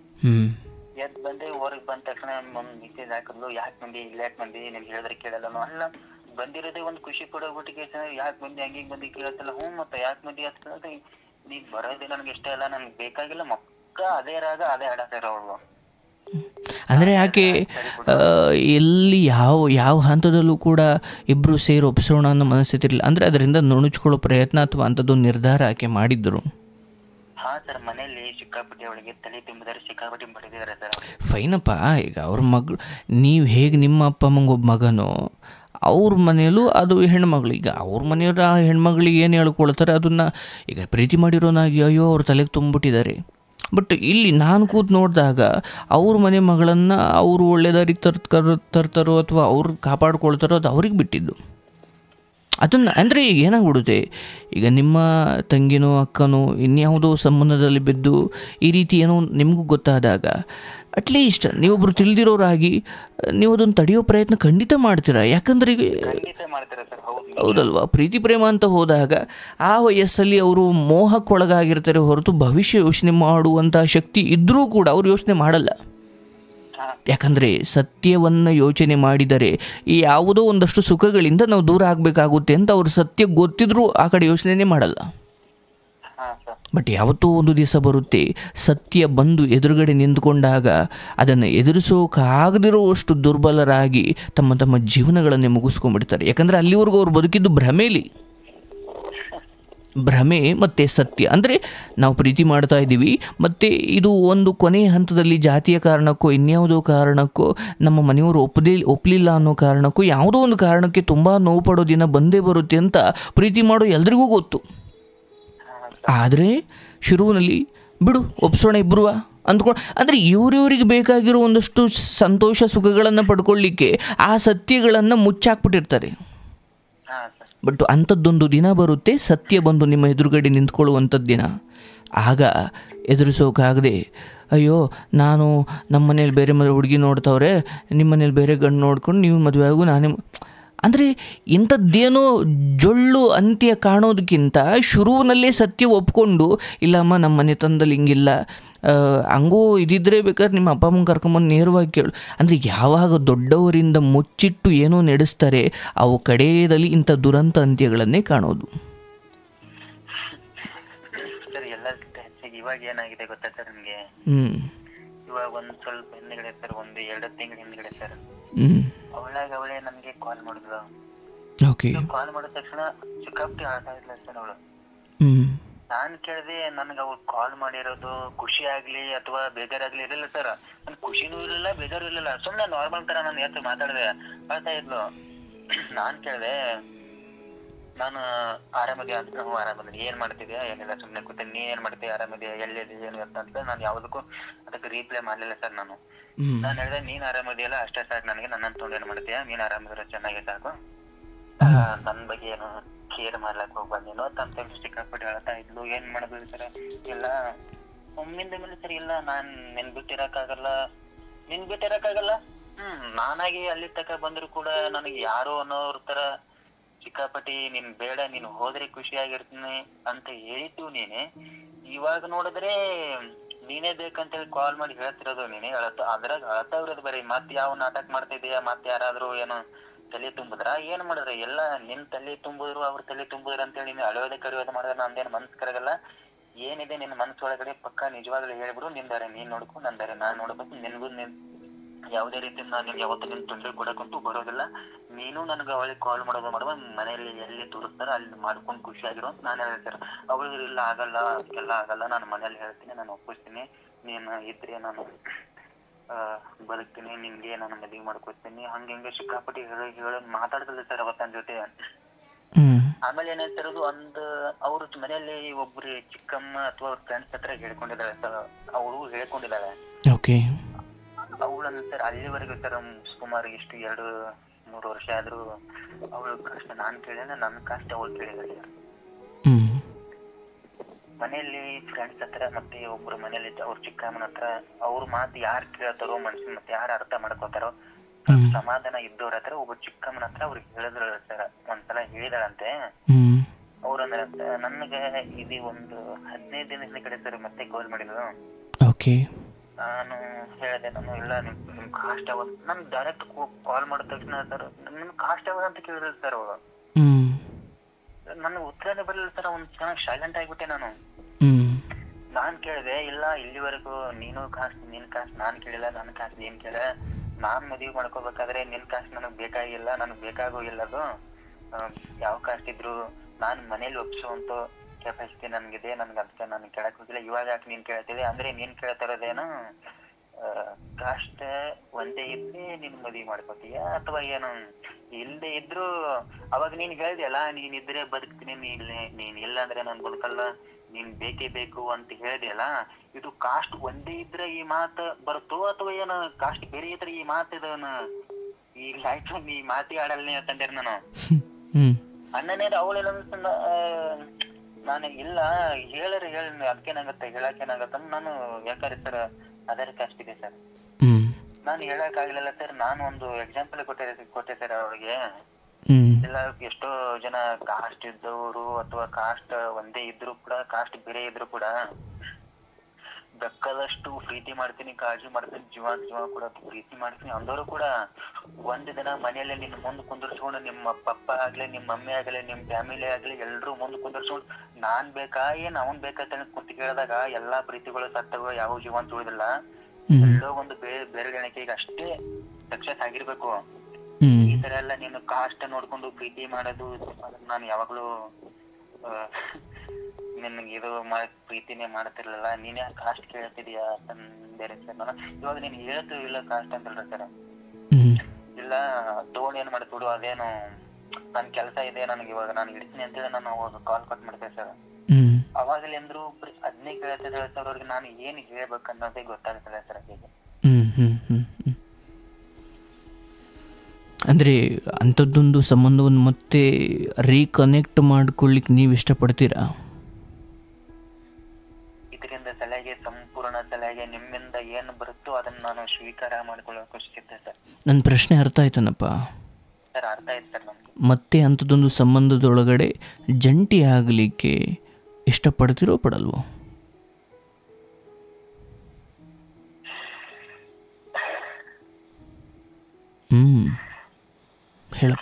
[SPEAKER 1] ಹೊರಗ್ ಬಂದ ತಕ್ಷಣ ಒಂದ್ ಮೆಸೇಜ್ ಹಾಕಿದ್ಲು, ಯಾಕೆ ಬಂದಿ, ಇಲ್ಲ ಯಾಕೆ ಬಂದಿ, ನೀನ್ ಹೇಳಿದ್ರೆ ಕೇಳಲ್ಲ. ಅಲ್ಲ ಬಂದಿರೋದೇ ಒಂದ್ ಖುಷಿ ಪಡೋಗ್ಬಿಟ್ಟಿಗೆ, ಯಾಕೆ ಬಂದಿ ಹಂಗಿಗ್ ಬಂದಿ ಕೇಳತ್ತಲ್ಲ. ಮತ್ತೆ ಯಾಕೆ ಬಂದಿ ಅಂತ ನೀನ್ ಬರೋದೇ ನನ್ಗೆ ಇಷ್ಟ ಇಲ್ಲ, ನನ್ಗೆ ಬೇಕಾಗಿಲ್ಲ, ಮಕ್ಕ ಅದೇ ರಾಗ ಅದೇ ಹಾಡ ಸರ್ ಅವ್ರು.
[SPEAKER 2] ಅಂದರೆ ಯಾಕೆ ಎಲ್ಲಿ ಯಾವ ಹಂತದಲ್ಲೂ ಕೂಡ ಇಬ್ಬರು ಸೇರಿ ಒಪ್ಪಿಸೋಣ ಅನ್ನೋ ಮನಸ್ಥಿತಿ ಇರಲಿಲ್ಲ. ಅಂದರೆ ಅದರಿಂದ ನುಣುಚ್ಕೊಳ್ಳೋ ಪ್ರಯತ್ನ ಅಥವಾ ಅಂಥದ್ದು ನಿರ್ಧಾರ ಆಕೆ ಮಾಡಿದ್ರು?
[SPEAKER 1] ಹಾಂ ಸರ್, ಮನೆಯಲ್ಲಿ ಸಿಕ್ಕಾಪಟ್ಟಿ ಅವಳಿಗೆ ತಲೆ ತುಂಬಿದರೆ ಸಿಕ್ಕಾಪಟ್ಟಿ ಬಡಿದಿದ್ದಾರೆ ಸರ್.
[SPEAKER 2] ಫೈನಪ್ಪ. ಈಗ ಅವ್ರ ಮಗಳು, ನೀವು ಹೇಗೆ ನಿಮ್ಮ ಅಪ್ಪ ಅಮ್ಮಂಗೆ ಒಬ್ಬ ಮಗನೋ, ಅವ್ರ ಮನೆಯಲ್ಲೂ ಅದು ಹೆಣ್ಮಗಳು. ಈಗ ಅವ್ರ ಮನೆಯವ್ರು ಆ ಹೆಣ್ಮಗಳಿಗೆ ಏನು ಹೇಳ್ಕೊಳ್ತಾರೆ ಅದನ್ನು ಈಗ ಪ್ರೀತಿ ಮಾಡಿರೋನಾಗಿ ಅಯ್ಯೋ ಅವ್ರ ತಲೆಗೆ ತುಂಬಿಟ್ಟಿದ್ದಾರೆ. ಬಟ್ ಇಲ್ಲಿ ನಾನು ಕೂತು ನೋಡಿದಾಗ ಅವ್ರ ಮನೆ ಮಗಳನ್ನು ಅವರು ಒಳ್ಳೆಯದಾರಿಗೆ ತರ್ತಾರೋ ಅಥವಾ ಅವ್ರು ಕಾಪಾಡ್ಕೊಳ್ತಾರೋ ಅದು ಅವ್ರಿಗೆ ಬಿಟ್ಟಿದ್ದು. ಅದನ್ನು ಅಂದರೆ ಏನಾಗ್ಬಿಡುತ್ತೆ, ಈಗ ನಿಮ್ಮ ತಂಗಿನೋ ಅಕ್ಕನೋ ಇನ್ಯಾವುದೋ ಸಂಬಂಧದಲ್ಲಿ ಬಿದ್ದು ಈ ರೀತಿ ಏನೋ ನಿಮಗೂ ಗೊತ್ತಾದಾಗ ಅಟ್ಲೀಸ್ಟ್ ನೀವೊಬ್ಬರು ತಿಳಿದಿರೋರಾಗಿ ನೀವು ಅದನ್ನು ತಡೆಯೋ ಪ್ರಯತ್ನ ಖಂಡಿತ ಮಾಡ್ತೀರಾ. ಯಾಕಂದರೆ ಈಗ
[SPEAKER 1] ಖಂಡಿತ ಮಾಡ್ತಾರೆ ಸರ್. ಹೌದು
[SPEAKER 2] ಹೌದಲ್ವಾ, ಪ್ರೀತಿ ಪ್ರೇಮ ಅಂತ ಹೋದಾಗ ಆ ವಯಸ್ಸಲ್ಲಿ ಅವರು ಮೋಹಕ್ಕೊಳಗಾಗಿರ್ತಾರೆ ಹೊರತು ಭವಿಷ್ಯ ಯೋಚನೆ ಮಾಡುವಂಥ ಶಕ್ತಿ ಇದ್ದರೂ ಕೂಡ ಅವರು ಯೋಚನೆ ಮಾಡಲ್ಲ. ಯಾಕಂದರೆ ಸತ್ಯವನ್ನು ಯೋಚನೆ ಮಾಡಿದರೆ ಈ ಯಾವುದೋ ಒಂದಷ್ಟು ಸುಖಗಳಿಂದ ನಾವು ದೂರ ಆಗಬೇಕಾಗುತ್ತೆ ಅಂತ ಅವ್ರು ಸತ್ಯ ಗೊತ್ತಿದ್ರೂ ಆ ಕಡೆ ಯೋಚನೆನೇ ಮಾಡಲ್ಲ. ಬಟ್ ಯಾವತ್ತೋ ಒಂದು ದಿವಸ ಬರುತ್ತೆ, ಸತ್ಯ ಬಂದು ಎದುರುಗಡೆ ನಿಂತ್ಕೊಂಡಾಗ ಅದನ್ನು ಎದುರಿಸೋಕ್ಕಾಗದಿರೋವಷ್ಟು ದುರ್ಬಲರಾಗಿ ತಮ್ಮ ತಮ್ಮ ಜೀವನಗಳನ್ನೇ ಮುಗಿಸ್ಕೊಂಡ್ಬಿಡ್ತಾರೆ. ಯಾಕಂದರೆ ಅಲ್ಲಿವರೆಗೂ ಅವ್ರು ಬದುಕಿದ್ದು ಭ್ರಮೇಲಿ. ಭ್ರಮೆ ಮತ್ತು ಸತ್ಯ ಅಂದರೆ ನಾವು ಪ್ರೀತಿ ಮಾಡ್ತಾ ಇದ್ದೀವಿ ಮತ್ತು ಇದು ಒಂದು ಕೊನೆಯ ಹಂತದಲ್ಲಿ ಜಾತಿಯ ಕಾರಣಕ್ಕೋ ಇನ್ಯಾವುದೋ ಕಾರಣಕ್ಕೋ ನಮ್ಮ ಮನೆಯವರು ಒಪ್ಪಲಿಲ್ಲ ಅನ್ನೋ ಕಾರಣಕ್ಕೋ ಯಾವುದೋ ಒಂದು ಕಾರಣಕ್ಕೆ ತುಂಬ ನೋವು ಪಡೋ ದಿನ ಬಂದೇ ಬರುತ್ತೆ ಅಂತ ಪ್ರೀತಿ ಮಾಡೋ ಎಲ್ರಿಗೂ ಗೊತ್ತು. ಆದರೆ ಶುರುವಿನಲ್ಲಿ ಬಿಡು ಒಪ್ಸೋಣ ಇಬ್ಬರು ಅಂದ್ಕೊಂಡು ಅಂದರೆ ಇವ್ರಿಗೆ ಬೇಕಾಗಿರೋ ಒಂದಷ್ಟು ಸಂತೋಷ ಸುಖಗಳನ್ನು ಪಡ್ಕೊಳ್ಳಿಕ್ಕೆ ಆ ಸತ್ಯಗಳನ್ನು ಮುಚ್ಚಾಕ್ಬಿಟ್ಟಿರ್ತಾರೆ. ಬಟ್ ಅಂಥದ್ದೊಂದು ದಿನ ಬರುತ್ತೆ, ಸತ್ಯ ಬಂದು ನಿಮ್ಮ ಎದುರುಗಡೆ ನಿಂತ್ಕೊಳ್ಳುವಂಥದ್ದು ದಿನ. ಆಗ ಎದುರಿಸೋಕ್ಕಾಗದೆ ಅಯ್ಯೋ ನಾನು ನಮ್ಮ ಮನೇಲಿ ಬೇರೆ ಹುಡುಗಿ ನೋಡ್ತಾವ್ರೆ, ನಿಮ್ಮ ಮನೇಲಿ ಬೇರೆ ಗಂಡು ನೋಡ್ಕೊಂಡು ನೀವು ಮದುವೆ ಆಗು ನಾನೇ ಅಂದರೆ ಇಂಥದ್ದೇನೋ ಜೊಳ್ಳು ಅಂತ್ಯ ಕಾಣೋದಕ್ಕಿಂತ ಶುರುವಿನಲ್ಲೇ ಸತ್ಯ ಒಪ್ಕೊಂಡು ಇಲ್ಲಮ್ಮ ನಮ್ಮ ಮನೆ ತಂದಲ್ಲಿ ಹಿಂಗಿಲ್ಲ ಹಂಗೂ ಇದಿದ್ರೆ ಬೇಕಾದ್ರೆ ನಿಮ್ಮ ಅಪ್ಪ ಅಮ್ಮನ ಕರ್ಕೊಂಬಂದು ನೇರವಾಗಿ ಕೇಳು ಅಂದರೆ ಯಾವಾಗ ದೊಡ್ಡವರಿಂದ ಮುಚ್ಚಿಟ್ಟು ಏನೋ ನಡೆಸ್ತಾರೆ ಅವು ಕಡೆಯಲ್ಲಿ ಇಂಥ ದುರಂತ ಅಂತ್ಯಗಳನ್ನೇ ಕಾಣೋದು.
[SPEAKER 1] ಸರ್ ಎಲ್ಲದಕ್ಕಿಂತ ಹೆಚ್ಚಾಗಿ ಇವಾಗ ಏನಾಗಿದೆ ಗೊತ್ತಾ ಸರ್ ನಿಮಗೆ? ಇವಾಗ ಒಂದು ಸ್ವಲ್ಪ ಹಿಂದ್ಗಡೆ ಸರ್, ಒಂದು 2 ತಿಂಗಳ ಹಿಂದ್ಗಡೆ ಸರ್, ಅವಳೇ ನನ್ಗೆ ಕಾಲ್ ಮಾಡಿದ್ಲು. ಕಾಲ್ ಮಾಡಿದ ತಕ್ಷಣ ಸಿಕ್ಕಾಪಟ್ಟೆ ಆಡ್ತಾ ಇದ್ಲ ಸರ್ ಅವಳು. ನಾನ್ ಕೇಳಿದೆ, ನನ್ಗೆ ಅವ್ರು ಕಾಲ್ ಮಾಡಿರೋದು ಖುಷಿ ಆಗ್ಲಿ ಅಥವಾ ಬೇಜಾರಾಗ್ಲಿ ಇರಲಿಲ್ಲ ಸರ್. ನನ್ ಖುಷಿನೂ ಇರಲಿಲ್ಲ ಬೇಜಾರು ಇರಲಿಲ್ಲ, ಸುಮ್ನೆ ನಾರ್ಮಲ್ ತರ ನಾನು ಎತ್ತು ಮಾತಾಡಿದೆ, ಅಳ್ತಾ ಇದ್ಲು. ನಾನ್ ಕೇಳಿದೆ, ನಾನು ಆರಾಮದಿ ಅಂತ. ನಾವು ಆರಾಮದಿ, ಏನ್ ಮಾಡ್ತಿದ್ಯಾ? ಏನಿಲ್ಲ ಸುಮ್ನೆ ಕೂತೀನಿ. ನೀ ಏನ್ ಮಾಡ್ತೀಯ? ಆರಾಮದಿಯಾ? ಎಲ್ಲಿದೆ ಏನು ಅಂತ ನಾನು ಯಾವ್ದಕ್ಕೂ ಅದಕ್ಕೆ ರೀಪ್ಲೈ ಮಾಡ್ಲಿಲ್ಲ ಸರ್. ನಾನು ಹೇಳಿದೆ, ನೀನ್ ಆರಾಮದಿಯಲ್ಲ ಅಷ್ಟೇ ಸಾಕು ನನಗೆ, ನನ್ನನ್ನು ತೊಗೊಂಡು ಏನ್ ಮಾಡ್ತೀಯ? ನೀನ್ ಆರಾಮದಿರೋ ಚೆನ್ನಾಗಿ ಸಾಕು, ನನ್ ಬಗ್ಗೆ ಏನು ಕೇರ್ ಮಾಡ್ಲಕ್ ಹೋಗ್ಬಾರ್ದು ನೀನು ಅಂತ ಸಿಕ್ಕಾಪಟ್ಟೆ ಹೇಳ್ತಾ ಇದ್ಲು. ಏನ್ ಮಾಡೋದು ಸರ್? ಇಲ್ಲ ಒಮ್ಮಿಂದ ಮೇಲೆ ಸರಿ, ಇಲ್ಲ ನಾನ್ ನಿನ್ ಬಿಟ್ಟಿರಕ್ಕಾಗಲ್ಲ. ನಾನಾಗಿ ಅಲ್ಲಿ ತಕ ಬಂದ್ರು ಕೂಡ ನನಗೆ ಯಾರೋ ಅನ್ನೋರ್ ತರ ಸಿಕ್ಕಾಪಟ್ಟಿ ನೀನ್ ಬೇಡ, ನೀನ್ ಹೋದ್ರೆ ಖುಷಿಯಾಗಿರ್ತೀನಿ ಅಂತ ಹೇಳಿದ್ದು ನೀನೆ. ಇವಾಗ ನೋಡಿದ್ರೆ ನೀನೇ ಬೇಕಂತೇಳಿ ಕಾಲ್ ಮಾಡಿ ಹೇಳ್ತಿರೋದು ನೀನೆ. ಅದ್ರಾಗ ಅಳ್ತಾ ಇರೋದು ಬರೀ. ಮತ್ ಯಾವ ನಾಟಕ ಮಾಡ್ತಾ ಇದೀಯಾ? ಮತ್ ಯಾರಾದ್ರೂ ಏನೋ ತಲೆ ತುಂಬಿದ್ರ? ಏನ್ ಮಾಡಿದ್ರೆ? ಎಲ್ಲ ನಿನ್ ತಲೆ ತುಂಬಿದ್ರು ಅವ್ರ ತಲೆ ತುಂಬಿದ್ರು ಅಂತೇಳಿ ನೀನು ಅಳೋದೆ ಕರಿಯೋದು ಮಾಡಿದ್ರೆ ನಂದೇನು ಮನ್ಸ್ ಕರಗಲ್ಲ. ಏನಿದೆ ನಿನ್ ಮನ್ಸೊಳಗಡೆ ಪಕ್ಕ ನಿಜವಾಗ್ಲೂ ಹೇಳ್ಬಿಡು. ನಿಂದಾರೆ ನೀನ್ ನೋಡ್ಕೊ, ನಂದಾರೆ ನಾನ್ ನೋಡ್ಬೇಕು. ನಿನ್ಗೂ ಯಾವುದೇ ರೀತಿ ನಾನು ಯಾವತ್ತೂ ನಿನ್ ತೊಂದರೆ ಕೊಡಕ್ಕಂತೂ ಬರೋದಿಲ್ಲ. ನೀನು ನನ್ಗೆ ಅವಳಿಗೆ ಕಾಲ್ ಮಾಡೋದು ಮಾಡುವ, ಮನೆಯಲ್ಲಿ ಎಲ್ಲಿ ತೋರಿಸ್ತಾರ ಅಲ್ಲಿ ಮಾಡ್ಕೊಂಡು ಖುಷಿಯಾಗಿರೋ ಅಂತ ನಾನು ಹೇಳ್ತಾರೆ. ಅವಳು ಇಲ್ಲ ಆಗಲ್ಲ, ಅದಕ್ಕೆಲ್ಲ ಆಗಲ್ಲ, ನಾನು ಮನೇಲಿ ಹೇಳ್ತೀನಿ, ನಾನು ಒಪ್ಪಿಸ್ತೀನಿ, ನೀನು ಇದ್ರೆ ನಾನು ಬದುಕ್ತೀನಿ, ನಿನ್ಗೆ ನಾನು ಮದುವೆ ಮಾಡ್ಕೊತೀನಿ, ಹಂಗೆ ಸಿಕ್ಕಾಪಟ್ಟಿ ಹೇಳೋದು ಮಾತಾಡ್ತದೆ ಸರ್ ಅವತ್ತು ನನ್ನ ಜೊತೆ. ಆಮೇಲೆ ಏನಾಯ್ತಿರೋದು, ಅವ್ರ ಮನೆಯಲ್ಲಿ ಒಬ್ರು ಚಿಕ್ಕಮ್ಮ ಅಥವಾ ಅವ್ರ ಫ್ರೆಂಡ್ಸ್ ಹತ್ರ ಹೇಳ್ಕೊಂಡಿದ್ದಾಳೆ ಸರ್. ಅವಳು ಹೇಳ್ಕೊಂಡಿದ್ದಾಳೆ. ಅವಳನ್ನ ಸರ್ ಅಲ್ಲಿವರೆಗೂ ಸರ್ ಸುಮಾರು ಇಷ್ಟು 2-3 ವರ್ಷ ಆದ್ರೂ ಅವಳು ಕಾಸ್ಟ್ ನಾನ್ ಕೇಳಿದ್ರೆ ನನ್ನ ಕಾಸ್ಟ್ ಅವಳು ಕೇಳಿದಾಳೆ. ಮನೆಯಲ್ಲಿ ಫ್ರೆಂಡ್ಸ್ ಹತ್ರ ಮತ್ತೆ ಒಬ್ರು ಮನೇಲಿ ಅವ್ರ ಚಿಕ್ಕಮ್ಮನ ಹತ್ರ ಅವ್ರ ಮಾತು ಯಾರು ಕೇಳ್ತಾರೋ ಮನುಷ್ಯನ್ ಮತ್ತೆ ಯಾರು ಅರ್ಥ ಮಾಡ್ಕೋತಾರೋ ಸಮಾಧಾನ ಇದ್ದವ್ರ ಹತ್ರ ಒಬ್ಬ ಚಿಕ್ಕಮ್ಮನ ಹತ್ರ ಅವ್ರಿಗೆ ಹೇಳಿದ್ರ ಸರ್. ಒಂದ್ಸಲ ಹೇಳಿದಾಳಂತೆ. ಅವ್ರಂದ್ರೆ ನನ್ಗೆ ಇದು ಒಂದು 15 ದಿನದ ಕಡೆ ಸರ್ ಮತ್ತೆ ಕಾಲ್ ಮಾಡಿದ್ರು. ನಾನು ಹೇಳಿದೆ, ನಾನು ಇಲ್ಲ ನಿಮ್ ಕಾಸ್ಟ್ ಯಾವ್ದು, ನನ್ ಡೈರೆಕ್ಟ್ ಕಾಲ್ ಮಾಡಿದ ತಕ್ಷಣ ಸರ್ ನಿಮ್ ಕಾಸ್ಟ್ ಯಾವ್ದು ಅಂತ ಕೇಳಿದ್ರು ಸರ್ ಅವರು. ನನ್ಗೆ ಉತ್ತರನೇ ಬರಲಿಲ್ಲ ಸರ್. ಒಂದ್ ಚೆನ್ನಾಗಿ ಸೈಲೆಂಟ್ ಆಗಿಬಿಟ್ಟೆ ನಾನು. ನಾನ್ ಕೇಳಿದೆ, ಇಲ್ಲ ಇಲ್ಲಿವರೆಗೂ ನೀನು ಕಾಸ್ಟ್ ನಿನ್ ಕಾಸ್ಟ್ ನಾನ್ ಕೇಳಿಲ್ಲ, ನನ್ ಕಾಸ್ಟ್ ನೀನ್ ಕೇಳ, ನಾನ್ ಮದುವೆ ಮಾಡ್ಕೋಬೇಕಾದ್ರೆ ನಿನ್ ಕಾಸ್ಟ್ ನನಗ್ ಬೇಕಾಗಿಲ್ಲ, ನನಗ್ ಬೇಕಾಗೂ ಇಲ್ಲ. ಅದು ಯಾವ ಕಾಸ್ಟ್ ಇದ್ರು ನಾನ್ ಮನೇಲಿ ಒಪ್ಸುವಂತ ಕೆಪಾಸಿಟಿ ನನ್ಗಿದೆ, ನನ್ಗೆ ಅದಕ್ಕೆ ನಾನು ಕೇಳಕ್ ಹೋಗಿಲ್ಲ. ಇವಾಗ ಯಾಕೆ ನೀನ್ ಕೇಳ್ತಿದೆ ಅಂದ್ರೆ ನೀನ್ ಕೇಳ್ತಾ ಇರೋದೇನು ಕಾಸ್ಟ್ ಒಂದೇ ಇದ್ರೆ ನೀನ್ ಮದ್ವಿ ಮಾಡ್ಕೋತೀಯ ಅಥವಾ ಏನು ಇಲ್ಲದೆ ಇದ್ರು ಅವಾಗ ನೀನ್ ಹೇಳ್ದಿಯಲ್ಲ, ನೀನ್ ಇದ್ರೆ ಬದುಕ್ತೀನಿ, ನೀನ್ ಇಲ್ಲ ಅಂದ್ರೆ ನಾನ್ ಬದುಕಲ್ಲ, ನೀನ್ ಬೇಕೇ ಬೇಕು ಅಂತ ಹೇಳ್ದಿಯಲ್ಲ. ಇದು ಕಾಸ್ಟ್ ಒಂದೇ ಇದ್ರೆ ಈ ಮಾತು ಬರುತ್ತೋ ಅಥವಾ ಏನು ಕಾಸ್ಟ್ ಬೇರೆ ಇದ್ರೆ ಈ ಮಾತು ಇದನ್ನ ಈ ಲೈಫ್ ಈ ಮಾತಿ ಆಡಲ್ನೇ ಅಂತಂದ್ರೆ ನಾನು ಅಣ್ಣನೇ ಅವಳೆಲ್ಲ ನಾನು ಇಲ್ಲ ಹೇಳಿ ಅದಕ್ಕೇನಾಗತ್ತೆ ಹೇಳಕ್ಕೇನಾಗತ್ತ ನಾನು ಯಾಕಂದ್ರೆ ಸರ್ ಅದರ ಕಾಸ್ಟ್ ಇದೆ ಸರ್. ನಾನು ಹೇಳಕ್ ಆಗ್ಲಿಲ್ಲ ಸರ್. ನಾನು ಒಂದು ಎಕ್ಸಾಂಪಲ್ ಕೊಟ್ಟೆ ಸರ್ ಅವ್ರಿಗೆ. ಇಲ್ಲ ಎಷ್ಟೋ ಜನ ಕಾಸ್ಟ್ ಇದ್ದವರು ಅಥವಾ ಕಾಸ್ಟ್ ಒಂದೇ ಇದ್ರು ಕೂಡ ಕಾಸ್ಟ್ ಬೇರೆ ಇದ್ರು ಕೂಡ ಬೇಕಾದಷ್ಟು ಪ್ರೀತಿ ಮಾಡ್ತೀನಿ, ಕಾಳಜಿ ಮಾಡ್ತೀನಿ, ಜೀವ ಕೂಡ ಪ್ರೀತಿ ಮಾಡ್ತೀನಿ ಅಂದವರು ಕೂಡ ಒಂದ್ ದಿನ ಮನೆಯಲ್ಲೇ ನಿನ್ನ ಮುಂದ್ ಕುಂದರ್ಸ್ಕೊಂಡು ನಿಮ್ಮ ಪಪ್ಪ ಆಗ್ಲಿ, ನಿಮ್ಮ ಮಮ್ಮಿ ಆಗ್ಲಿ, ನಿಮ್ ಫ್ಯಾಮಿಲಿ ಆಗ್ಲಿ ಎಲ್ರು ಮುಂದ್ ಕುಂದರ್ಸ್ಕೊಂಡು ನಾನ್ ಬೇಕಾ ಏನ್ ಅವನ್ ಬೇಕಾ ಕುಂತ ಕೇಳಿದಾಗ ಎಲ್ಲಾ ಪ್ರೀತಿಗಳು ಸತ್ತವ, ಯಾವ ಜೀವ ಅಂತ ಉಳಿದಿಲ್ಲ. ಎಲ್ಲೋ ಒಂದು ಬೇರೆ ಗಣಕೆಗೆ ಅಷ್ಟೇ ಸಕ್ಸಸ್ ಆಗಿರ್ಬೇಕು. ಈ ತರ ಎಲ್ಲ ನೀನು ಕಾಸ್ಟ್ ನೋಡ್ಕೊಂಡು ಪ್ರೀತಿ ಮಾಡೋದು ನಾನು ಯಾವಾಗ್ಲೂ ನಿನ್ಗೆ ಇದು ಪ್ರೀತಿನೇ ಮಾಡ್ತಿರ್ಲಿಲ್ಲ. ನೀನೇ ಕಾಸ್ಟ್ ಕೇಳ್ತಿದೀಯಾ ಬೇರೆ ಸರ್. ನಾನು ಇವಾಗ ನೀನ್ ಹೇಳ್ತೀವಿ ಇಲ್ಲ ಕಾಸ್ಟ್ ಅಂತಲ್ರ ಸರ್. ಇಲ್ಲ ತಗೊಂಡ್ ಏನ್ ಮಾಡ್ತಿಡು, ಅದೇನು ನನ್ ಕೆಲ್ಸ ಇದೆ ನನಗೆ ಇವಾಗ ನಾನು ಇಡ್ತೀನಿ ಅಂತೇಳಿ ನಾನು ಅವಾಗ ಕಾಲ್ ಕಟ್ ಮಾಡ್ತೇವೆ ಸರ್. ಅವಾಗಲೇ ಅಂದ್ರು ಅದನ್ನೇ ಕೇಳ್ತಿದ್ರೆ ಸರ್ ಅವ್ರಿಗೆ ನಾನು ಏನ್ ಹೇಳ್ಬೇಕು ಅನ್ನೋದೇ ಗೊತ್ತಾಗ್ತದೆ ಸರ್. ಹೀಗೆ
[SPEAKER 2] ಅಂದರೆ ಅಂಥದ್ದೊಂದು ಸಂಬಂಧವನ್ನು ಮತ್ತೆ ರೀಕನೆಕ್ಟ್ ಮಾಡ್ಕೊಳ್ಳಿಕ್ಕೆ ನೀವು ಇಷ್ಟಪಡ್ತೀರಾ?
[SPEAKER 1] ಇದರಿಂದ ಸಲಹೆ, ಸಂಪೂರ್ಣ ಸಲಹೆ ನಿಮ್ಮಿಂದ ಏನು ಬರುತ್ತೋ ಅದನ್ನ ನಾನು ಸ್ವೀಕಾರ ಮಾಡ್ಕೊಳ್ಳೋಕೆ ಖುಷಿಸಿದ್ದೆ ಸರ್.
[SPEAKER 2] ನನ್ನ ಪ್ರಶ್ನೆ ಅರ್ಥ ಆಯ್ತನಪ್ಪ
[SPEAKER 1] ಸರ್? ಅರ್ಥ ಆಯ್ತು ಸರ್ ನಮ್ಗೆ.
[SPEAKER 2] ಮತ್ತೆ ಅಂಥದ್ದೊಂದು ಸಂಬಂಧದೊಳಗಡೆ ಜಂಟಿ ಆಗಲಿಕ್ಕೆ ಇಷ್ಟಪಡ್ತಿರೋ ಪಡಲ್ವೋ? ಹೇಳಪ್ಪ.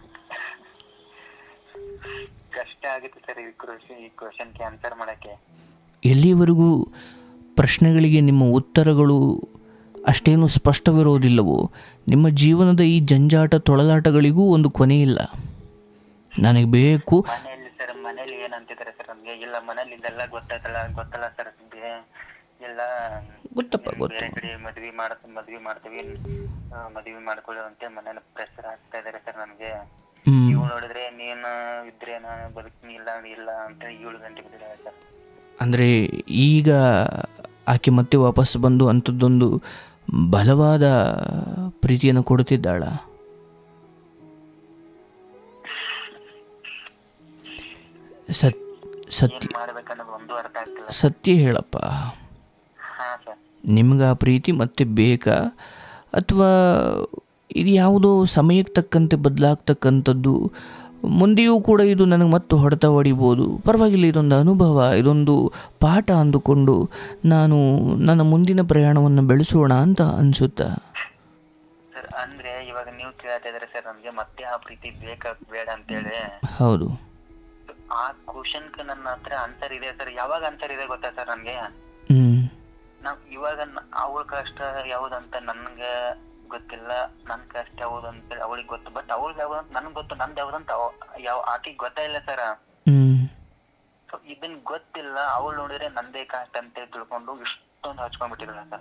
[SPEAKER 1] ಕಷ್ಟ ಆಗುತ್ತೆ ಸರ್ ಈ ಕ್ವಶನ್ಗೆ ಆನ್ಸರ್ ಮಾಡಕ್ಕೆ.
[SPEAKER 2] ಎಲ್ಲಿವರೆಗೂ ಪ್ರಶ್ನೆಗಳಿಗೆ ನಿಮ್ಮ ಉತ್ತರಗಳು ಅಷ್ಟೇನು ಸ್ಪಷ್ಟವಿರೋದಿಲ್ಲವೋ ನಿಮ್ಮ ಜೀವನದ ಈ ಜಂಜಾಟ ತೊಳಲಾಟಗಳಿಗೂ ಒಂದು ಕೊನೆ ಇಲ್ಲ. ನನಗೆ ಬೇಕು
[SPEAKER 1] ಮನೆಯಲ್ಲಿ ಸರ್, ಮನೇಲಿ ಏನಂತಿದ್ದಾರೆ ಸರ್ ನಮ್ಗೆ? ಇಲ್ಲ ಮನೇಲಿ ಇದೆಲ್ಲ ಗೊತ್ತಲ್ಲ ಸರ್ ನಮ್ಗೆ. ಎಲ್ಲ
[SPEAKER 2] ಗೊತ್ತಪ್ಪ,
[SPEAKER 1] ಬೇರೆ ಕಡೆ ಮದ್ವಿ ಮಾಡ್ಕೊಳ್ಳೋ ಅಂತ ಮನೇಲಿ ಪ್ರೆಷರ್ ಆಗ್ತಾ ಇದಾರೆ ಸರ್ ನಮ್ಗೆ. ಇವ್ ನೋಡಿದ್ರೆ ನೀನು ಇದ್ರೆ ನಾನು ಬದುಕ್ತೀನಿ, ಇಲ್ಲ ಅಂತ 7 ಗಂಟೆಗೆ ಬಿಟ್ಟಿದ್ದಾರೆ ಸರ್.
[SPEAKER 2] ಅಂದರೆ ಈಗ ಆಕೆ ಮತ್ತೆ ವಾಪಸ್ ಬಂದು ಅಂಥದ್ದೊಂದು ಬಲವಾದ ಪ್ರೀತಿಯನ್ನು ಕೊಡುತ್ತಿದ್ದಾಳ? ಸತ್ಯ ಹೇಳಪ್ಪ, ನಿಮ್ಗೆ ಆ ಪ್ರೀತಿ ಮತ್ತೆ ಬೇಕಾ ಅಥವಾ ಇದು ಯಾವುದೋ ಸಮಯಕ್ಕೆ ತಕ್ಕಂತೆ ಬದಲಾಗ್ತಕ್ಕಂಥದ್ದು? ಮುಂದೆಯೂ ಕೂಡ ಇದು ನನಗೆ ಮತ್ತೆ ಹೊಡೆತ ಹೊಡಿಬೋದು, ಪರವಾಗಿಲ್ಲ, ಇದೊಂದು ಅನುಭವ, ಇದೊಂದು ಪಾಠ ಅಂದುಕೊಂಡು ನಾನು ನನ್ನ ಮುಂದಿನ ಪ್ರಯಾಣವನ್ನು ಬೆಳೆಸೋಣ ಅಂತ ಅನಿಸುತ್ತಾ?
[SPEAKER 1] ಸರ್ ಅಂದರೆ ಇವಾಗ ನೀವು ಕೇಳ್ತಾ ಇದ್ದಾರೆ ಸರ್ ನಮಗೆ ಮತ್ತೆ ಆ ಪ್ರೀತಿ ಬೇಕಾ ಬೇಡ ಅಂತೇಳಿ.
[SPEAKER 2] ಹೌದು,
[SPEAKER 1] ಆ ಕ್ವಶನ್ಗೆ ನನ್ನ ಹತ್ರ ಆನ್ಸರ್ ಇದೆ ಸರ್. ಯಾವಾಗ ಆನ್ಸರ್ ಇದೆ ಗೊತ್ತಾ ಸರ್ ನನಗೆ? ನಾವ್ ಇವಾಗ ಅವಳ ಕಷ್ಟ ಯಾವ್ದಂತ ನನ್ಗೆ ಗೊತ್ತಿಲ್ಲ, ನನ್ ಕಷ್ಟ ಯಾವ್ದಂತ ಅವಳಿಗೆ ಗೊತ್ತು. ಬಟ್ ಅವಳಿಗೆ ಯಾವ್ದಂತ ನನ್ಗೆ ಗೊತ್ತು, ನಂದು ಯಾವ್ದಂತ ಆಕಿಗೆ ಗೊತ್ತಾಯಿಲ್ಲ ಸರ್. ಸೊ ಇದನ್ ಗೊತ್ತಿಲ್ಲ, ಅವಳು ನೋಡಿದ್ರೆ ನಂದೇ ಕಷ್ಟ ಅಂತ ತಿಳ್ಕೊಂಡು ಇಷ್ಟೊಂದು ಹಚ್ಕೊಂಡ್ಬಿಟ್ಟಿರಲ್ಲ ಸರ್.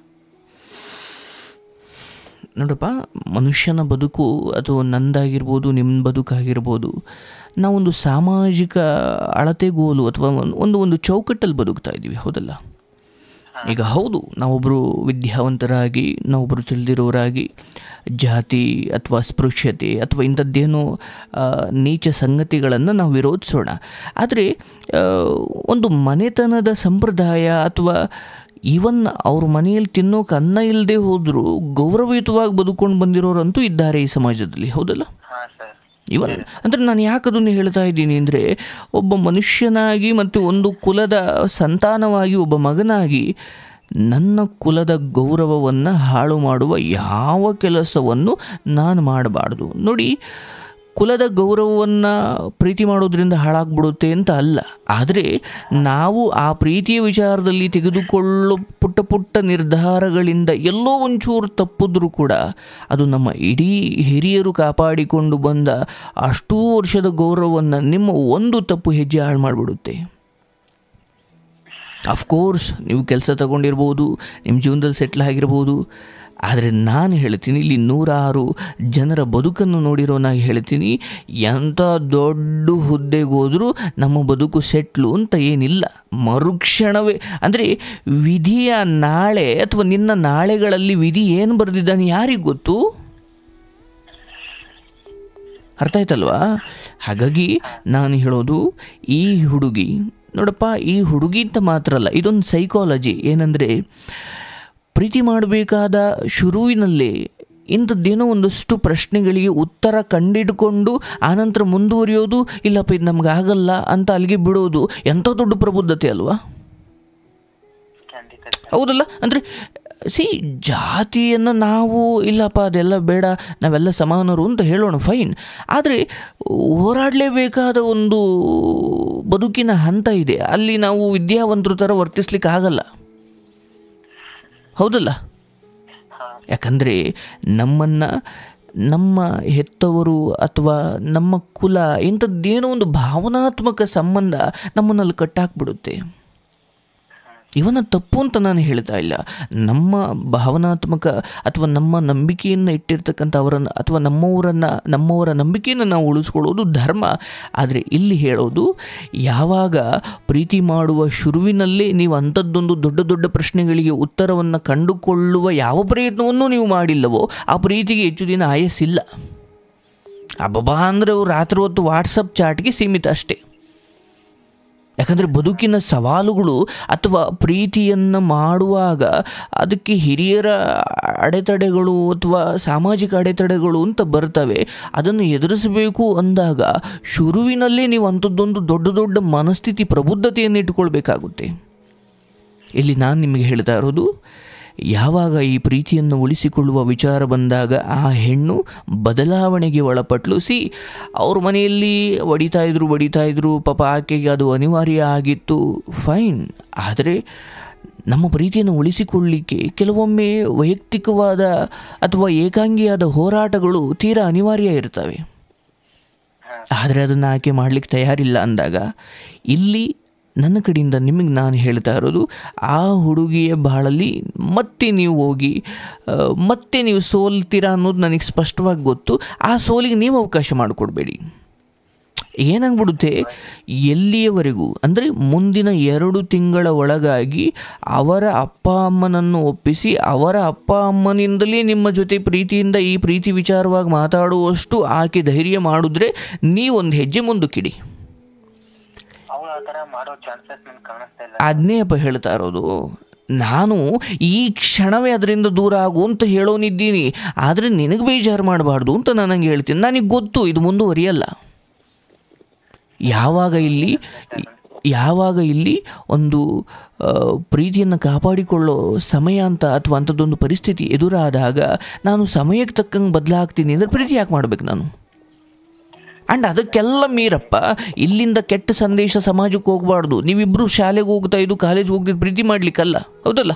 [SPEAKER 2] ನೋಡಪ್ಪ, ಮನುಷ್ಯನ ಬದುಕು ಅಥವಾ ನಂದಾಗಿರ್ಬೋದು, ನಿಮ್ಮ ಬದುಕಾಗಿರ್ಬೋದು, ನಾವೊಂದು ಸಾಮಾಜಿಕ ಅಳತೆಗೋಲು ಅಥವಾ ಒಂದು ಚೌಕಟ್ಟಲ್ಲಿ ಬದುಕ್ತಾ ಇದ್ದೀವಿ, ಹೌದಲ್ಲ? ಈಗ ಹೌದು, ನಾವೊಬ್ಬರು ವಿದ್ಯಾವಂತರಾಗಿ, ನಾವೊಬ್ಬರು ತಿಳಿದಿರೋರಾಗಿ ಜಾತಿ ಅಥವಾ ಸ್ಪೃಶ್ಯತೆ ಅಥವಾ ಇಂಥದ್ದೇನೋ ನೀಚ ಸಂಗತಿಗಳನ್ನು ನಾವು ವಿರೋಧಿಸೋಣ. ಆದರೆ ಒಂದು ಮನೆತನದ ಸಂಪ್ರದಾಯ ಅಥವಾ ಈವನ್ ಅವ್ರ ಮನೆಯಲ್ಲಿ ತಿನ್ನೋಕೆ ಅನ್ನ ಇಲ್ಲದೆ ಹೋದರೂ ಗೌರವಯುತವಾಗಿ ಬದುಕೊಂಡು ಬಂದಿರೋರಂತೂ ಇದ್ದಾರೆ ಈ ಸಮಾಜದಲ್ಲಿ, ಹೌದಲ್ಲ? ಇವನ್ ಅಂದರೆ ನಾನು ಯಾಕೆ ಅದನ್ನು ಹೇಳ್ತಾ ಇದ್ದೀನಿ ಅಂದರೆ, ಒಬ್ಬ ಮನುಷ್ಯನಾಗಿ ಮತ್ತು ಒಂದು ಕುಲದ ಸಂತಾನವಾಗಿ, ಒಬ್ಬ ಮಗನಾಗಿ ನನ್ನ ಕುಲದ ಗೌರವವನ್ನು ಹಾಳು ಮಾಡುವ ಯಾವ ಕೆಲಸವನ್ನು ನಾನು ಮಾಡಬಾರ್ದು. ನೋಡಿ, ಕುಲದ ಗೌರವವನ್ನು ಪ್ರೀತಿ ಮಾಡೋದ್ರಿಂದ ಹಾಳಾಗ್ಬಿಡುತ್ತೆ ಅಂತ ಅಲ್ಲ, ಆದರೆ ನಾವು ಆ ಪ್ರೀತಿಯ ವಿಚಾರದಲ್ಲಿ ತೆಗೆದುಕೊಳ್ಳೋ ಪುಟ್ಟ ನಿರ್ಧಾರಗಳಿಂದ ಎಲ್ಲೋ ಒಂಚೂರು ತಪ್ಪಿದ್ರೂ ಕೂಡ ಅದು ನಮ್ಮ ಇಡೀ ಹಿರಿಯರು ಕಾಪಾಡಿಕೊಂಡು ಬಂದ ಅಷ್ಟೂ ವರ್ಷದ ಗೌರವವನ್ನು ನಿಮ್ಮ ಒಂದು ತಪ್ಪು ಹೆಜ್ಜೆ ಹಾಳು ಮಾಡಿಬಿಡುತ್ತೆ. ಅಫ್ಕೋರ್ಸ್ ನೀವು ಕೆಲಸ ತಗೊಂಡಿರ್ಬೋದು, ನಿಮ್ಮ ಜೀವನದಲ್ಲಿ ಸೆಟ್ಲ್ ಆಗಿರ್ಬೋದು, ಆದರೆ ನಾನು ಹೇಳ್ತೀನಿ, ಇಲ್ಲಿ 106 ಜನರ ಬದುಕನ್ನು ನೋಡಿರೋನಾಗಿ ಹೇಳ್ತೀನಿ, ಎಂಥ ದೊಡ್ಡ ಹುದ್ದೆಗೆ ಹೋದರೂ ನಮ್ಮ ಬದುಕು ಸೆಟ್ಲು ಅಂತ ಏನಿಲ್ಲ. ಮರುಕ್ಷಣವೇ ಅಂದರೆ ವಿಧಿಯ ನಾಳೆ ಅಥವಾ ನಿನ್ನ ನಾಳೆಗಳಲ್ಲಿ ವಿಧಿ ಏನು ಬರೆದಿದ್ದಾನೆ ಯಾರಿಗೆ ಗೊತ್ತು? ಅರ್ಥ ಆಯ್ತಲ್ವಾ? ಹಾಗಾಗಿ ನಾನು ಹೇಳೋದು, ಈ ಹುಡುಗಿ ನೋಡಪ್ಪ, ಈ ಹುಡುಗಿ ಅಂತ ಮಾತ್ರ ಅಲ್ಲ, ಇದೊಂದು ಸೈಕಾಲಜಿ. ಏನಂದರೆ, ಪ್ರೀತಿ ಮಾಡಬೇಕಾದ ಶುರುವಿನಲ್ಲೇ ಇಂಥದ್ದೇನೋ ಒಂದಷ್ಟು ಪ್ರಶ್ನೆಗಳಿಗೆ ಉತ್ತರ ಕಂಡಿಡ್ಕೊಂಡು ಆನಂತರ ಮುಂದುವರಿಯೋದು, ಇಲ್ಲಪ್ಪ ಇದು ನಮ್ಗೆ ಆಗಲ್ಲ ಅಂತ ಅಲ್ಲಿಗೆ ಬಿಡೋದು ಎಂಥ ದೊಡ್ಡ ಪ್ರಬುದ್ಧತೆ ಅಲ್ವಾ? ಹೌದಲ್ಲ? ಅಂದರೆ ಜಾತಿಯನ್ನು ನಾವು ಇಲ್ಲಪ್ಪ ಅದೆಲ್ಲ ಬೇಡ, ನಾವೆಲ್ಲ ಸಮಾನರು ಅಂತ ಹೇಳೋಣ, ಫೈನ್. ಆದರೆ ಹೋರಾಡಲೇಬೇಕಾದ ಒಂದು ಬದುಕಿನ ಹಂತ ಇದೆ, ಅಲ್ಲಿ ನಾವು ವಿದ್ಯಾವಂತರ ಥರ ವರ್ತಿಸ್ಲಿಕ್ಕೆ ಆಗಲ್ಲ. ಹೌದಲ್ಲ? ಯಾಕಂದರೆ ನಮ್ಮನ್ನು ನಮ್ಮ ಹೆತ್ತವರು ಅಥವಾ ನಮ್ಮ ಕುಲ ಇಂಥದ್ದೇನೋ ಒಂದು ಭಾವನಾತ್ಮಕ ಸಂಬಂಧ ನಮ್ಮನ್ನಲ್ಲಿ ಕಟ್ಟಾಕ್ಬಿಡುತ್ತೆ. ಇವನ ತಪ್ಪು ಅಂತ ನಾನು ಹೇಳ್ತಾ ಇಲ್ಲ. ನಮ್ಮ ಭಾವನಾತ್ಮಕ ಅಥವಾ ನಮ್ಮ ನಂಬಿಕೆಯನ್ನು ಇಟ್ಟಿರ್ತಕ್ಕಂಥ ಅವರನ್ನು ಅಥವಾ ನಮ್ಮವರ ನಂಬಿಕೆಯನ್ನು ನಾವು ಉಳಿಸ್ಕೊಳ್ಳೋದು ಧರ್ಮ. ಆದರೆ ಇಲ್ಲಿ ಹೇಳೋದು, ಯಾವಾಗ ಪ್ರೀತಿ ಮಾಡುವ ಶುರುವಿನಲ್ಲೇ ನೀವು ಅಂಥದ್ದೊಂದು ದೊಡ್ಡ ದೊಡ್ಡ ಪ್ರಶ್ನೆಗಳಿಗೆ ಉತ್ತರವನ್ನು ಕಂಡುಕೊಳ್ಳುವ ಯಾವ ಪ್ರಯತ್ನವನ್ನು ನೀವು ಮಾಡಿಲ್ಲವೋ, ಆ ಪ್ರೀತಿಗೆ ಹೆಚ್ಚು ದಿನ ಆಯಸ್ಸಿಲ್ಲ. ಅಬ್ಬಬ್ಬಾ ಅಂದರೆ ಅವರು ರಾತ್ರಿ ಹೊತ್ತು ವಾಟ್ಸಪ್ ಚಾಟ್ಗೆ ಸೀಮಿತ ಅಷ್ಟೇ. ಯಾಕಂದರೆ ಬದುಕಿನ ಸವಾಲುಗಳು ಅಥವಾ ಪ್ರೀತಿಯನ್ನು ಮಾಡುವಾಗ ಅದಕ್ಕೆ ಹಿರಿಯರ ಅಡೆತಡೆಗಳು ಅಥವಾ ಸಾಮಾಜಿಕ ಅಡೆತಡೆಗಳು ಅಂತ ಬರ್ತವೆ. ಅದನ್ನು ಎದುರಿಸಬೇಕು ಅಂದಾಗ ಶುರುವಿನಲ್ಲೇ ನೀವು ಅಂಥದ್ದೊಂದು ದೊಡ್ಡ ದೊಡ್ಡ ಮನಸ್ಥಿತಿ ಪ್ರಬುದ್ಧತೆಯನ್ನು ಇಟ್ಟುಕೊಳ್ಬೇಕಾಗುತ್ತೆ. ಇಲ್ಲಿ ನಾನು ನಿಮಗೆ ಹೇಳ್ತಾ ಇರೋದು, ಯಾವಾಗ ಈ ಪ್ರೀತಿಯನ್ನು ಉಳಿಸಿಕೊಳ್ಳುವ ವಿಚಾರ ಬಂದಾಗ ಆ ಹೆಣ್ಣು ಬದಲಾವಣೆಗೆ ಒಳಪಟ್ಲು. ಅವ್ರ ಮನೆಯಲ್ಲಿ ಹೊಡಿತಾ ಇದ್ರು, ಪಾಪ ಆಕೆಗೆ ಅದು ಅನಿವಾರ್ಯ ಆಗಿತ್ತು, ಫೈನ್. ಆದರೆ ನಮ್ಮ ಪ್ರೀತಿಯನ್ನು ಉಳಿಸಿಕೊಳ್ಳಲಿಕ್ಕೆ ಕೆಲವೊಮ್ಮೆ ವೈಯಕ್ತಿಕವಾದ ಅಥವಾ ಏಕಾಂಗಿಯಾದ ಹೋರಾಟಗಳು ತೀರಾ ಅನಿವಾರ್ಯ ಇರ್ತವೆ. ಆದರೆ ಅದನ್ನು ಆಕೆ ಮಾಡಲಿಕ್ಕೆ ತಯಾರಿಲ್ಲ ಅಂದಾಗ, ಇಲ್ಲಿ ನನ್ನ ಕಡೆಯಿಂದ ನಿಮಗೆ ನಾನು ಹೇಳ್ತಾ ಇರೋದು, ಆ ಹುಡುಗಿಯ ಬಾಳಲ್ಲಿ ಮತ್ತೆ ನೀವು ಹೋಗಿ ಮತ್ತೆ ನೀವು ಸೋಲ್ತೀರಾ ಅನ್ನೋದು ನನಗೆ ಸ್ಪಷ್ಟವಾಗಿ ಗೊತ್ತು. ಆ ಸೋಲಿಗೆ ನೀವು ಅವಕಾಶ ಮಾಡಿಕೊಡ್ಬೇಡಿ. ಏನಾಗ್ಬಿಡುತ್ತೆ, ಎಲ್ಲಿಯವರೆಗೂ ಅಂದರೆ ಮುಂದಿನ 2 ತಿಂಗಳ ಒಳಗಾಗಿ ಅವರ ಅಪ್ಪ ಅಮ್ಮನನ್ನು ಒಪ್ಪಿಸಿ ಅವರ ಅಪ್ಪ ಅಮ್ಮನಿಂದಲೇ ನಿಮ್ಮ ಜೊತೆ ಪ್ರೀತಿಯಿಂದ ಈ ಪ್ರೀತಿ ವಿಚಾರವಾಗಿ ಮಾತಾಡುವಷ್ಟು ಆಕೆ ಧೈರ್ಯ ಮಾಡಿದ್ರೆ ನೀವೊಂದು ಹೆಜ್ಜೆ ಮುಂದಕ್ಕಿಡಿ. ಅದನ್ನೇ ಅಪ್ಪ ಹೇಳ್ತಾ ಇರೋದು. ನಾನು ಈ ಕ್ಷಣವೇ ಅದರಿಂದ ದೂರ ಆಗು ಅಂತ ಹೇಳೋನಿದ್ದೀನಿ, ಆದರೆ ನಿನಗೆ ಬೇಜಾರು ಮಾಡಬಾರ್ದು ಅಂತ ನಾನು ಹಂಗೆ ಹೇಳ್ತೀನಿ. ನನಗೆ ಗೊತ್ತು ಇದು ಮುಂದುವರಿಯಲ್ಲ. ಯಾವಾಗ ಇಲ್ಲಿ ಒಂದು ಪ್ರೀತಿಯನ್ನು ಕಾಪಾಡಿಕೊಳ್ಳೋ ಸಮಯ ಅಂತ ಅಥವಾ ಅಂಥದ್ದೊಂದು ಪರಿಸ್ಥಿತಿ ಎದುರಾದಾಗ ನಾನು ಸಮಯಕ್ಕೆ ತಕ್ಕಂಗೆ ಬದಲಾಗ್ತೀನಿ ಅಂದರೆ ಪ್ರೀತಿ ಯಾಕೆ ಮಾಡಬೇಕು ನಾನು? ಆ್ಯಂಡ್ ಅದಕ್ಕೆಲ್ಲ ಮೀರಪ್ಪ, ಇಲ್ಲಿಂದ ಕೆಟ್ಟ ಸಂದೇಶ ಸಮಾಜಕ್ಕೆ ಹೋಗಬಾರ್ದು. ನೀವಿಬ್ಬರು ಶಾಲೆಗೆ ಹೋಗ್ತಾ ಇದ್ದು ಕಾಲೇಜ್ಗೆ ಹೋಗ್ತಿದ್ದು ಪ್ರೀತಿ ಮಾಡಲಿಕ್ಕಲ್ಲ, ಹೌದಲ್ಲ?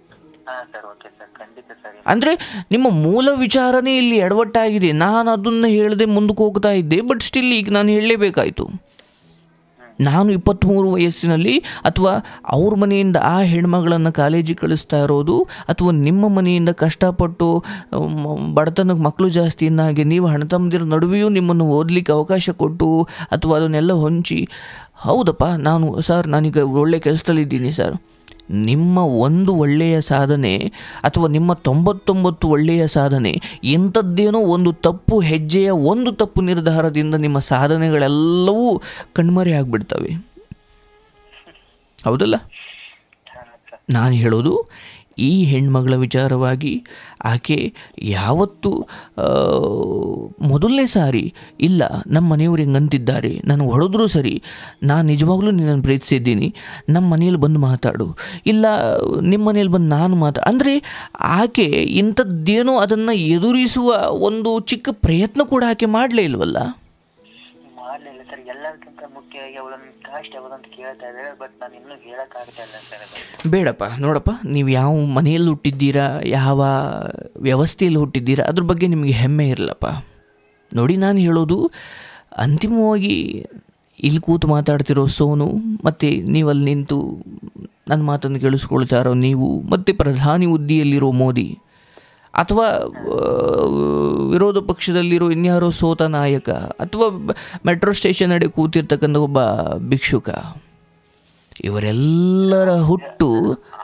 [SPEAKER 2] ಅಂದರೆ ನಿಮ್ಮ ಮೂಲ ವಿಚಾರನೇ ಇಲ್ಲಿ ಎಡವಟ್ಟಾಗಿದೆ. ನಾನು ಅದನ್ನು ಹೇಳದೆ ಮುಂದಕ್ಕೆ ಹೋಗ್ತಾ ಇದ್ದೆ, ಬಟ್ ಸ್ಟಿಲ್ ಈಗ ನಾನು ಹೇಳಲೇಬೇಕಾಯಿತು. ನಾನು 23 ವಯಸ್ಸಿನಲ್ಲಿ ಅಥವಾ ಅವ್ರ ಮನೆಯಿಂದ ಆ ಹೆಣ್ಮಗಳನ್ನು ಕಾಲೇಜಿಗೆ ಕಳಿಸ್ತಾ ಇರೋದು, ಅಥವಾ ನಿಮ್ಮ ಮನೆಯಿಂದ ಕಷ್ಟಪಟ್ಟು ಬಡತನಕ್ಕೆ ಮಕ್ಕಳು ಜಾಸ್ತಿಯಿಂದಾಗಿ ನೀವು ಹಣ ತಮ್ಮದಿರ ನಡುವೆಯೂ ನಿಮ್ಮನ್ನು ಓದಲಿಕ್ಕೆ ಅವಕಾಶ ಕೊಟ್ಟು ಅಥವಾ ಅದನ್ನೆಲ್ಲ ಹೊಂಚಿ, ಹೌದಪ್ಪ ನಾನೀಗ ಒಳ್ಳೆಯ ಕೆಲಸದಲ್ಲಿದ್ದೀನಿ ಸರ್, ನಿಮ್ಮ ಒಂದು ಒಳ್ಳೆಯ ಸಾಧನೆ ಅಥವಾ ನಿಮ್ಮ 99 ಒಳ್ಳೆಯ ಸಾಧನೆ ಇಂಥದ್ದೇನೋ ಒಂದು ತಪ್ಪು ಹೆಜ್ಜೆಯ ಒಂದು ತಪ್ಪು ನಿರ್ಧಾರದಿಂದ ನಿಮ್ಮ ಸಾಧನೆಗಳೆಲ್ಲವೂ ಕಣ್ಮರೆ ಆಗಿಬಿಡ್ತವೆ, ಹೌದಲ್ಲ? ನಾನು ಹೇಳೋದು, ಈ ಹೆಣ್ಮಗಳ ವಿಚಾರವಾಗಿ ಆಕೆ ಯಾವತ್ತೂ ಮೊದಲನೇ ಸಾರಿ ಇಲ್ಲ ನಮ್ಮ ಮನೆಯವ್ರು ಹೆಂಗಂತಿದ್ದಾರೆ, ನನಗೆ ಹೊಡೆದ್ರೂ ಸರಿ, ನಾನು ನಿಜವಾಗ್ಲೂ ನಿನ್ನನ್ನು ಪ್ರೀತಿಸಿದ್ದೀನಿ, ನಮ್ಮ ಮನೆಯಲ್ಲಿ ಬಂದು ಮಾತಾಡು, ಇಲ್ಲ ನಿಮ್ಮ ಮನೇಲಿ ಬಂದು ನಾನು ಅಂದರೆ ಆಕೆ ಇಂಥದ್ದೇನೋ ಅದನ್ನು ಎದುರಿಸುವ ಒಂದು ಚಿಕ್ಕ ಪ್ರಯತ್ನ ಕೂಡ ಆಕೆ ಮಾಡಲೇ ಇಲ್ವಲ್ಲ?
[SPEAKER 1] ಮಾಡಲಿಲ್ಲ ಸರ್. ಎಲ್ಲದಕ್ಕಿಂತ ಮುಖ್ಯವಾಗಿ ಅವಳನ್ನು ಕಾಸ್ಟ್ ಯಾವ್ದಂತ ಕೇಳ್ತಾ ಇದ್ದಾರೆ, ಬಟ್ ನಾನು ಇನ್ನೂ ಹೇಳೋಕ್ಕಾಗ್ತಾ ಇಲ್ಲ ಸರ್.
[SPEAKER 2] ಬೇಡಪ್ಪ, ನೋಡಪ್ಪ, ನೀವು ಯಾವ ಮನೆಯಲ್ಲಿ ಹುಟ್ಟಿದ್ದೀರಾ, ಯಾವ ವ್ಯವಸ್ಥೆಯಲ್ಲಿ ಹುಟ್ಟಿದ್ದೀರಾ ಅದ್ರ ಬಗ್ಗೆ ನಿಮಗೆ ಹೆಮ್ಮೆ ಇರಲಪ್ಪ. ನೋಡಿ, ನಾನು ಹೇಳೋದು, ಅಂತಿಮವಾಗಿ ಇಲ್ಲಿ ಕೂತು ಮಾತಾಡ್ತಿರೋ ಸೋನು, ಮತ್ತು ನೀವಲ್ಲಿ ನಿಂತು ನನ್ನ ಮಾತನ್ನು ಕೇಳಿಸ್ಕೊಳ್ತಾ ಇರೋ ನೀವು, ಮತ್ತು ಪ್ರಧಾನಿ ಹುದ್ದೆಯಲ್ಲಿರೋ ಮೋದಿ, ಅಥವಾ ವಿರೋಧ ಪಕ್ಷದಲ್ಲಿರೋ ಇನ್ಯಾರೋ ಸೋತ ನಾಯಕ, ಅಥವಾ ಮೆಟ್ರೋ ಸ್ಟೇಷನ್ ಅಡಿ ಕೂತಿರ್ತಕ್ಕಂಥ ಒಬ್ಬ ಭಿಕ್ಷುಕ, ಇವರೆಲ್ಲರ ಹುಟ್ಟು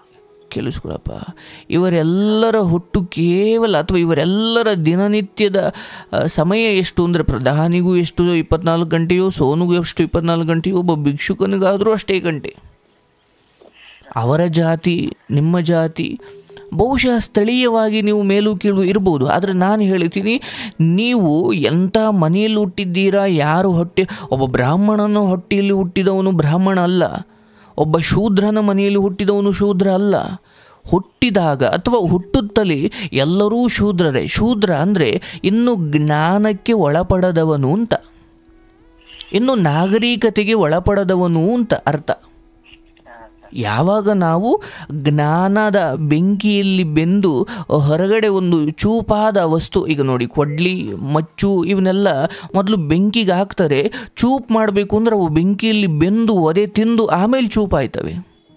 [SPEAKER 2] ಕೇಳಿಸ್ಕೊಳಪ್ಪ, ಇವರೆಲ್ಲರ ಹುಟ್ಟು ಕೇವಲ ಅಥವಾ ಇವರೆಲ್ಲರ ದಿನನಿತ್ಯದ ಸಮಯ ಎಷ್ಟು ಅಂದರೆ ಪ್ರಧಾನಿಗೂ ಎಷ್ಟು 24 ಗಂಟೆಯೋ, ಸೋನುಗೂ ಎಷ್ಟು 24 ಗಂಟೆಯೋ, ಒಬ್ಬ ಭಿಕ್ಷುಕನಿಗಾದರೂ ಅಷ್ಟೇ ಗಂಟೆ. ಅವರ ಜಾತಿ ನಿಮ್ಮ ಜಾತಿ ಬಹುಶಃ ಸ್ಥಳೀಯವಾಗಿ ನೀವು ಮೇಲೂ ಕೀಳು ಇರ್ಬೋದು, ಆದರೆ ನಾನು ಹೇಳ್ತೀನಿ, ನೀವು ಎಂಥ ಮನೆಯಲ್ಲಿ ಹುಟ್ಟಿದ್ದೀರಾ, ಯಾರು ಒಬ್ಬ ಬ್ರಾಹ್ಮಣನ ಹೊಟ್ಟೆಯಲ್ಲಿ ಹುಟ್ಟಿದವನು ಬ್ರಾಹ್ಮಣ ಅಲ್ಲ, ಒಬ್ಬ ಶೂದ್ರನ ಮನೆಯಲ್ಲಿ ಹುಟ್ಟಿದವನು ಶೂದ್ರ ಅಲ್ಲ. ಹುಟ್ಟಿದಾಗ ಅಥವಾ ಹುಟ್ಟುತ್ತಲೇ ಎಲ್ಲರೂ ಶೂದ್ರರೇ. ಶೂದ್ರ ಅಂದರೆ ಇನ್ನು ಜ್ಞಾನಕ್ಕೆ ಒಳಪಡದವನು ಅಂತ, ಇನ್ನು ನಾಗರಿಕತೆಗೆ ಒಳಪಡದವನು ಅಂತ ಅರ್ಥ. ಯಾವಾಗ ನಾವು ಜ್ಞಾನದ ಬೆಂಕಿಯಲ್ಲಿ ಬೆಂದು ಹೊರಗಡೆ ಒಂದು ಚೂಪಾದ ವಸ್ತು, ಈಗ ನೋಡಿ ಕೊಡ್ಲಿ, ಮಚ್ಚು ಇವನ್ನೆಲ್ಲ ಮೊದಲು ಬೆಂಕಿಗೆ ಹಾಕ್ತಾರೆ. ಚೂಪ್ ಮಾಡಬೇಕು ಅಂದರೆ ಅವು ಬೆಂಕಿಯಲ್ಲಿ ಬೆಂದು ಒದೆ ತಿಂದು ಆಮೇಲೆ ಚೂಪಾಯ್ತವೆ.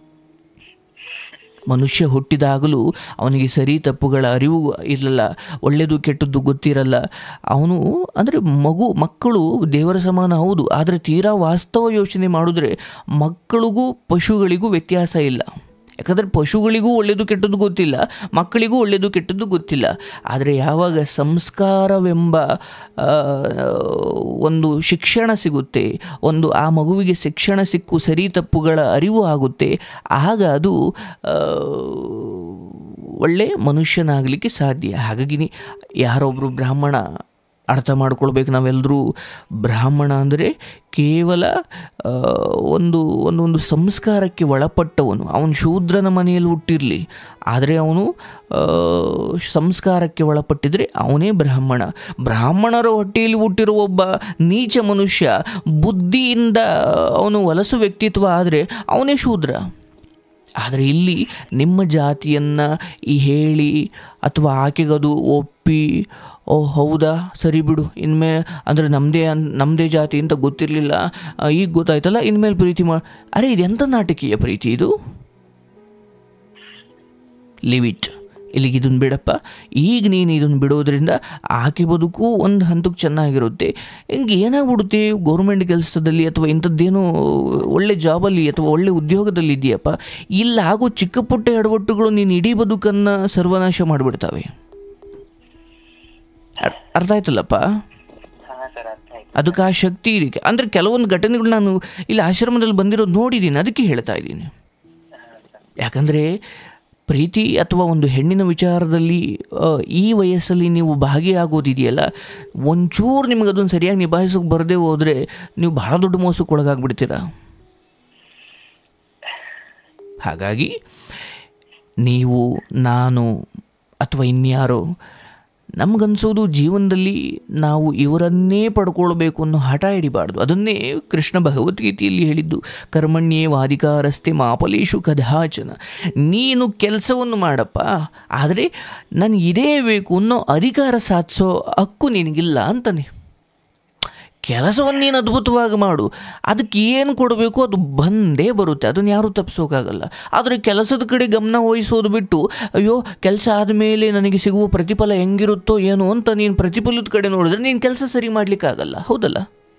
[SPEAKER 2] ಮನುಷ್ಯ ಹುಟ್ಟಿದಾಗಲೂ ಅವನಿಗೆ ಸರಿ ತಪ್ಪುಗಳ ಅರಿವು ಇರಲ್ಲ, ಒಳ್ಳೆಯದು ಕೆಟ್ಟದ್ದು ಗೊತ್ತಿರಲ್ಲ. ಅವನು ಅಂದರೆ ಮಕ್ಕಳು ದೇವರ ಸಮಾನ ಹೌದು, ಆದರೆ ತೀರಾ ವಾಸ್ತವ ಯೋಚನೆ ಮಾಡಿದ್ರೆ ಮಕ್ಕಳಿಗೂ ಪಶುಗಳಿಗೂ ವ್ಯತ್ಯಾಸ ಇಲ್ಲ. ಯಾಕಂದರೆ ಪಶುಗಳಿಗೂ ಒಳ್ಳೆಯದು ಕೆಟ್ಟದ್ದು ಗೊತ್ತಿಲ್ಲ, ಮಕ್ಕಳಿಗೂ ಒಳ್ಳೆಯದು ಕೆಟ್ಟದ್ದು ಗೊತ್ತಿಲ್ಲ. ಆದರೆ ಯಾವಾಗ ಸಂಸ್ಕಾರವೆಂಬ ಒಂದು ಶಿಕ್ಷಣ ಸಿಗುತ್ತೆ, ಆ ಮಗುವಿಗೆ ಶಿಕ್ಷಣ ಸಿಕ್ಕು ಸರಿ ತಪ್ಪುಗಳ ಅರಿವು ಆಗುತ್ತೆ, ಆಗ ಅದು ಒಳ್ಳೆಯ ಮನುಷ್ಯನಾಗಲಿಕ್ಕೆ ಸಾಧ್ಯ. ಹಾಗಾಗಿ ಯಾರೊಬ್ಬರು ಬ್ರಾಹ್ಮಣ ಅರ್ಥ ಮಾಡ್ಕೊಳ್ಬೇಕು, ನಾವೆಲ್ಲರೂ ಬ್ರಾಹ್ಮಣ ಅಂದರೆ ಕೇವಲ ಒಂದು ಸಂಸ್ಕಾರಕ್ಕೆ ಒಳಪಟ್ಟವನು. ಅವನು ಶೂದ್ರನ ಮನೆಯಲ್ಲಿ ಹುಟ್ಟಿರಲಿ, ಆದರೆ ಅವನು ಸಂಸ್ಕಾರಕ್ಕೆ ಒಳಪಟ್ಟಿದ್ರೆ ಅವನೇ ಬ್ರಾಹ್ಮಣ. ಬ್ರಾಹ್ಮಣರ ಹೊಟ್ಟೆಯಲ್ಲಿ ಹುಟ್ಟಿರುವ ಒಬ್ಬ ನೀಚ ಮನುಷ್ಯ ಬುದ್ಧಿಯಿಂದ ಅವನು ಹೊಲಸು ವ್ಯಕ್ತಿತ್ವ ಆದರೆ ಅವನೇ ಶೂದ್ರ. ಆದರೆ ಇಲ್ಲಿ ನಿಮ್ಮ ಜಾತಿಯನ್ನು ಹೇಳಿ ಅಥವಾ ಆಕೆಗದು ಒಪ್ಪಿ, ಓ ಹೌದಾ ಸರಿ ಬಿಡು, ಇನ್ಮೇಲೆ ಅಂದರೆ ನಮ್ಮದೇ ಜಾತಿ ಅಂತ ಗೊತ್ತಿರಲಿಲ್ಲ, ಈಗ ಗೊತ್ತಾಯ್ತಲ್ಲ, ಇನ್ಮೇಲೆ ಪ್ರೀತಿ ಅರೆ ಇದೆಂಥ ನಾಟಕೀಯ ಪ್ರೀತಿ ಇದು? ಲಿವ್ ಇಟ್, ಇಲ್ಲಿಗೆ ಇದನ್ನು ಬಿಡಪ್ಪ. ಈಗ ನೀನು ಇದನ್ನು ಬಿಡೋದ್ರಿಂದ ಆಕೆ ಬದುಕು ಒಂದು ಹಂತಕ್ಕೆ ಚೆನ್ನಾಗಿರುತ್ತೆ. ಹಿಂಗೆ ಏನಾಗ್ಬಿಡುತ್ತೆ, ಗೌರ್ಮೆಂಟ್ ಕೆಲಸದಲ್ಲಿ ಅಥವಾ ಇಂಥದ್ದೇನೋ ಒಳ್ಳೆ ಜಾಬಲ್ಲಿ ಅಥವಾ ಒಳ್ಳೆ ಉದ್ಯೋಗದಲ್ಲಿ ಇದೆಯಪ್ಪ, ಇಲ್ಲಾಗೋ ಚಿಕ್ಕ ಪುಟ್ಟ ಎಡವಟ್ಟುಗಳು ನೀನು ಇಡೀ ಬದುಕನ್ನು ಸರ್ವನಾಶ ಮಾಡಿಬಿಡ್ತವೆ. ಅರ್ಥ ಆಯ್ತಲ್ಲಪ್ಪ? ಅದಕ್ಕೆ ಆ ಶಕ್ತಿ ಇದಕ್ಕೆ. ಅಂದರೆ ಕೆಲವೊಂದು ಘಟನೆಗಳು ನಾನು ಇಲ್ಲಿ ಆಶ್ರಮದಲ್ಲಿ ಬಂದಿರೋದು ನೋಡಿದ್ದೀನಿ, ಅದಕ್ಕೆ ಹೇಳ್ತಾ ಇದ್ದೀನಿ. ಯಾಕಂದರೆ ಪ್ರೀತಿ ಅಥವಾ ಒಂದು ಹೆಣ್ಣಿನ ವಿಚಾರದಲ್ಲಿ ಈ ವಯಸ್ಸಲ್ಲಿ ನೀವು ಭಾಗಿಯಾಗೋದಿದೆಯಲ್ಲ, ಒಂಚೂರು ನಿಮಗೆ ಅದನ್ನು ಸರಿಯಾಗಿ ನಿಭಾಯಿಸೋಕೆ ಬರದೇ ಹೋದರೆ ನೀವು ಭಾಳ ದೊಡ್ಡ ಮೋಸಕ್ಕೆ ಒಳಗಾಗ್ಬಿಡ್ತೀರ. ಹಾಗಾಗಿ ನೀವು, ನಾನು ಅಥವಾ ಇನ್ಯಾರೋ ನಮಗನ್ಸೋದು ಜೀವನದಲ್ಲಿ ನಾವು ಇವರನ್ನೇ ಪಡ್ಕೊಳ್ಬೇಕು ಅನ್ನೋ ಹಠ ಹಿಡಿಬಾರ್ದು. ಅದನ್ನೇ ಕೃಷ್ಣ ಭಗವದ್ಗೀತೆಯಲ್ಲಿ ಹೇಳಿದ್ದು, ಕರ್ಮಣ್ಯೇವಾಧಿಕಾರಸ್ತೆ ಮಾ ಫಲೇಷು ಕದಾಚನ. ನೀನು ಕೆಲಸವನ್ನು ಮಾಡಪ್ಪ, ಆದರೆ ನನಗೆ ಇದೇ ಬೇಕು ಅನ್ನೋ ಅಧಿಕಾರ ಸಾಧಿಸೋ ಹಕ್ಕು ನಿನಗಿಲ್ಲ ಅಂತಾನೆ. ಕೆಲಸವನ್ನು ನೀನು ಅದ್ಭುತವಾಗಿ ಮಾಡು, ಅದಕ್ಕೆ ಏನು ಕೊಡಬೇಕು ಅದು ಬಂದೇ ಬರುತ್ತೆ, ಅದನ್ನು ಯಾರೂ ತಪ್ಪಿಸೋಕ್ಕಾಗಲ್ಲ. ಆದರೆ ಕೆಲಸದ ಕಡೆ ಗಮನ ವಹಿಸೋದು ಬಿಟ್ಟು, ಅಯ್ಯೋ ಕೆಲಸ ಆದಮೇಲೆ ನನಗೆ ಸಿಗುವ ಪ್ರತಿಫಲ ಹೆಂಗಿರುತ್ತೋ ಏನೋ ಅಂತ ನೀನು ಪ್ರತಿಫಲದ ಕಡೆ ನೋಡಿದ್ರೆ ನೀನು ಕೆಲಸ ಸರಿ ಮಾಡಲಿಕ್ಕಾಗಲ್ಲ. ಹೌದಲ್ಲ?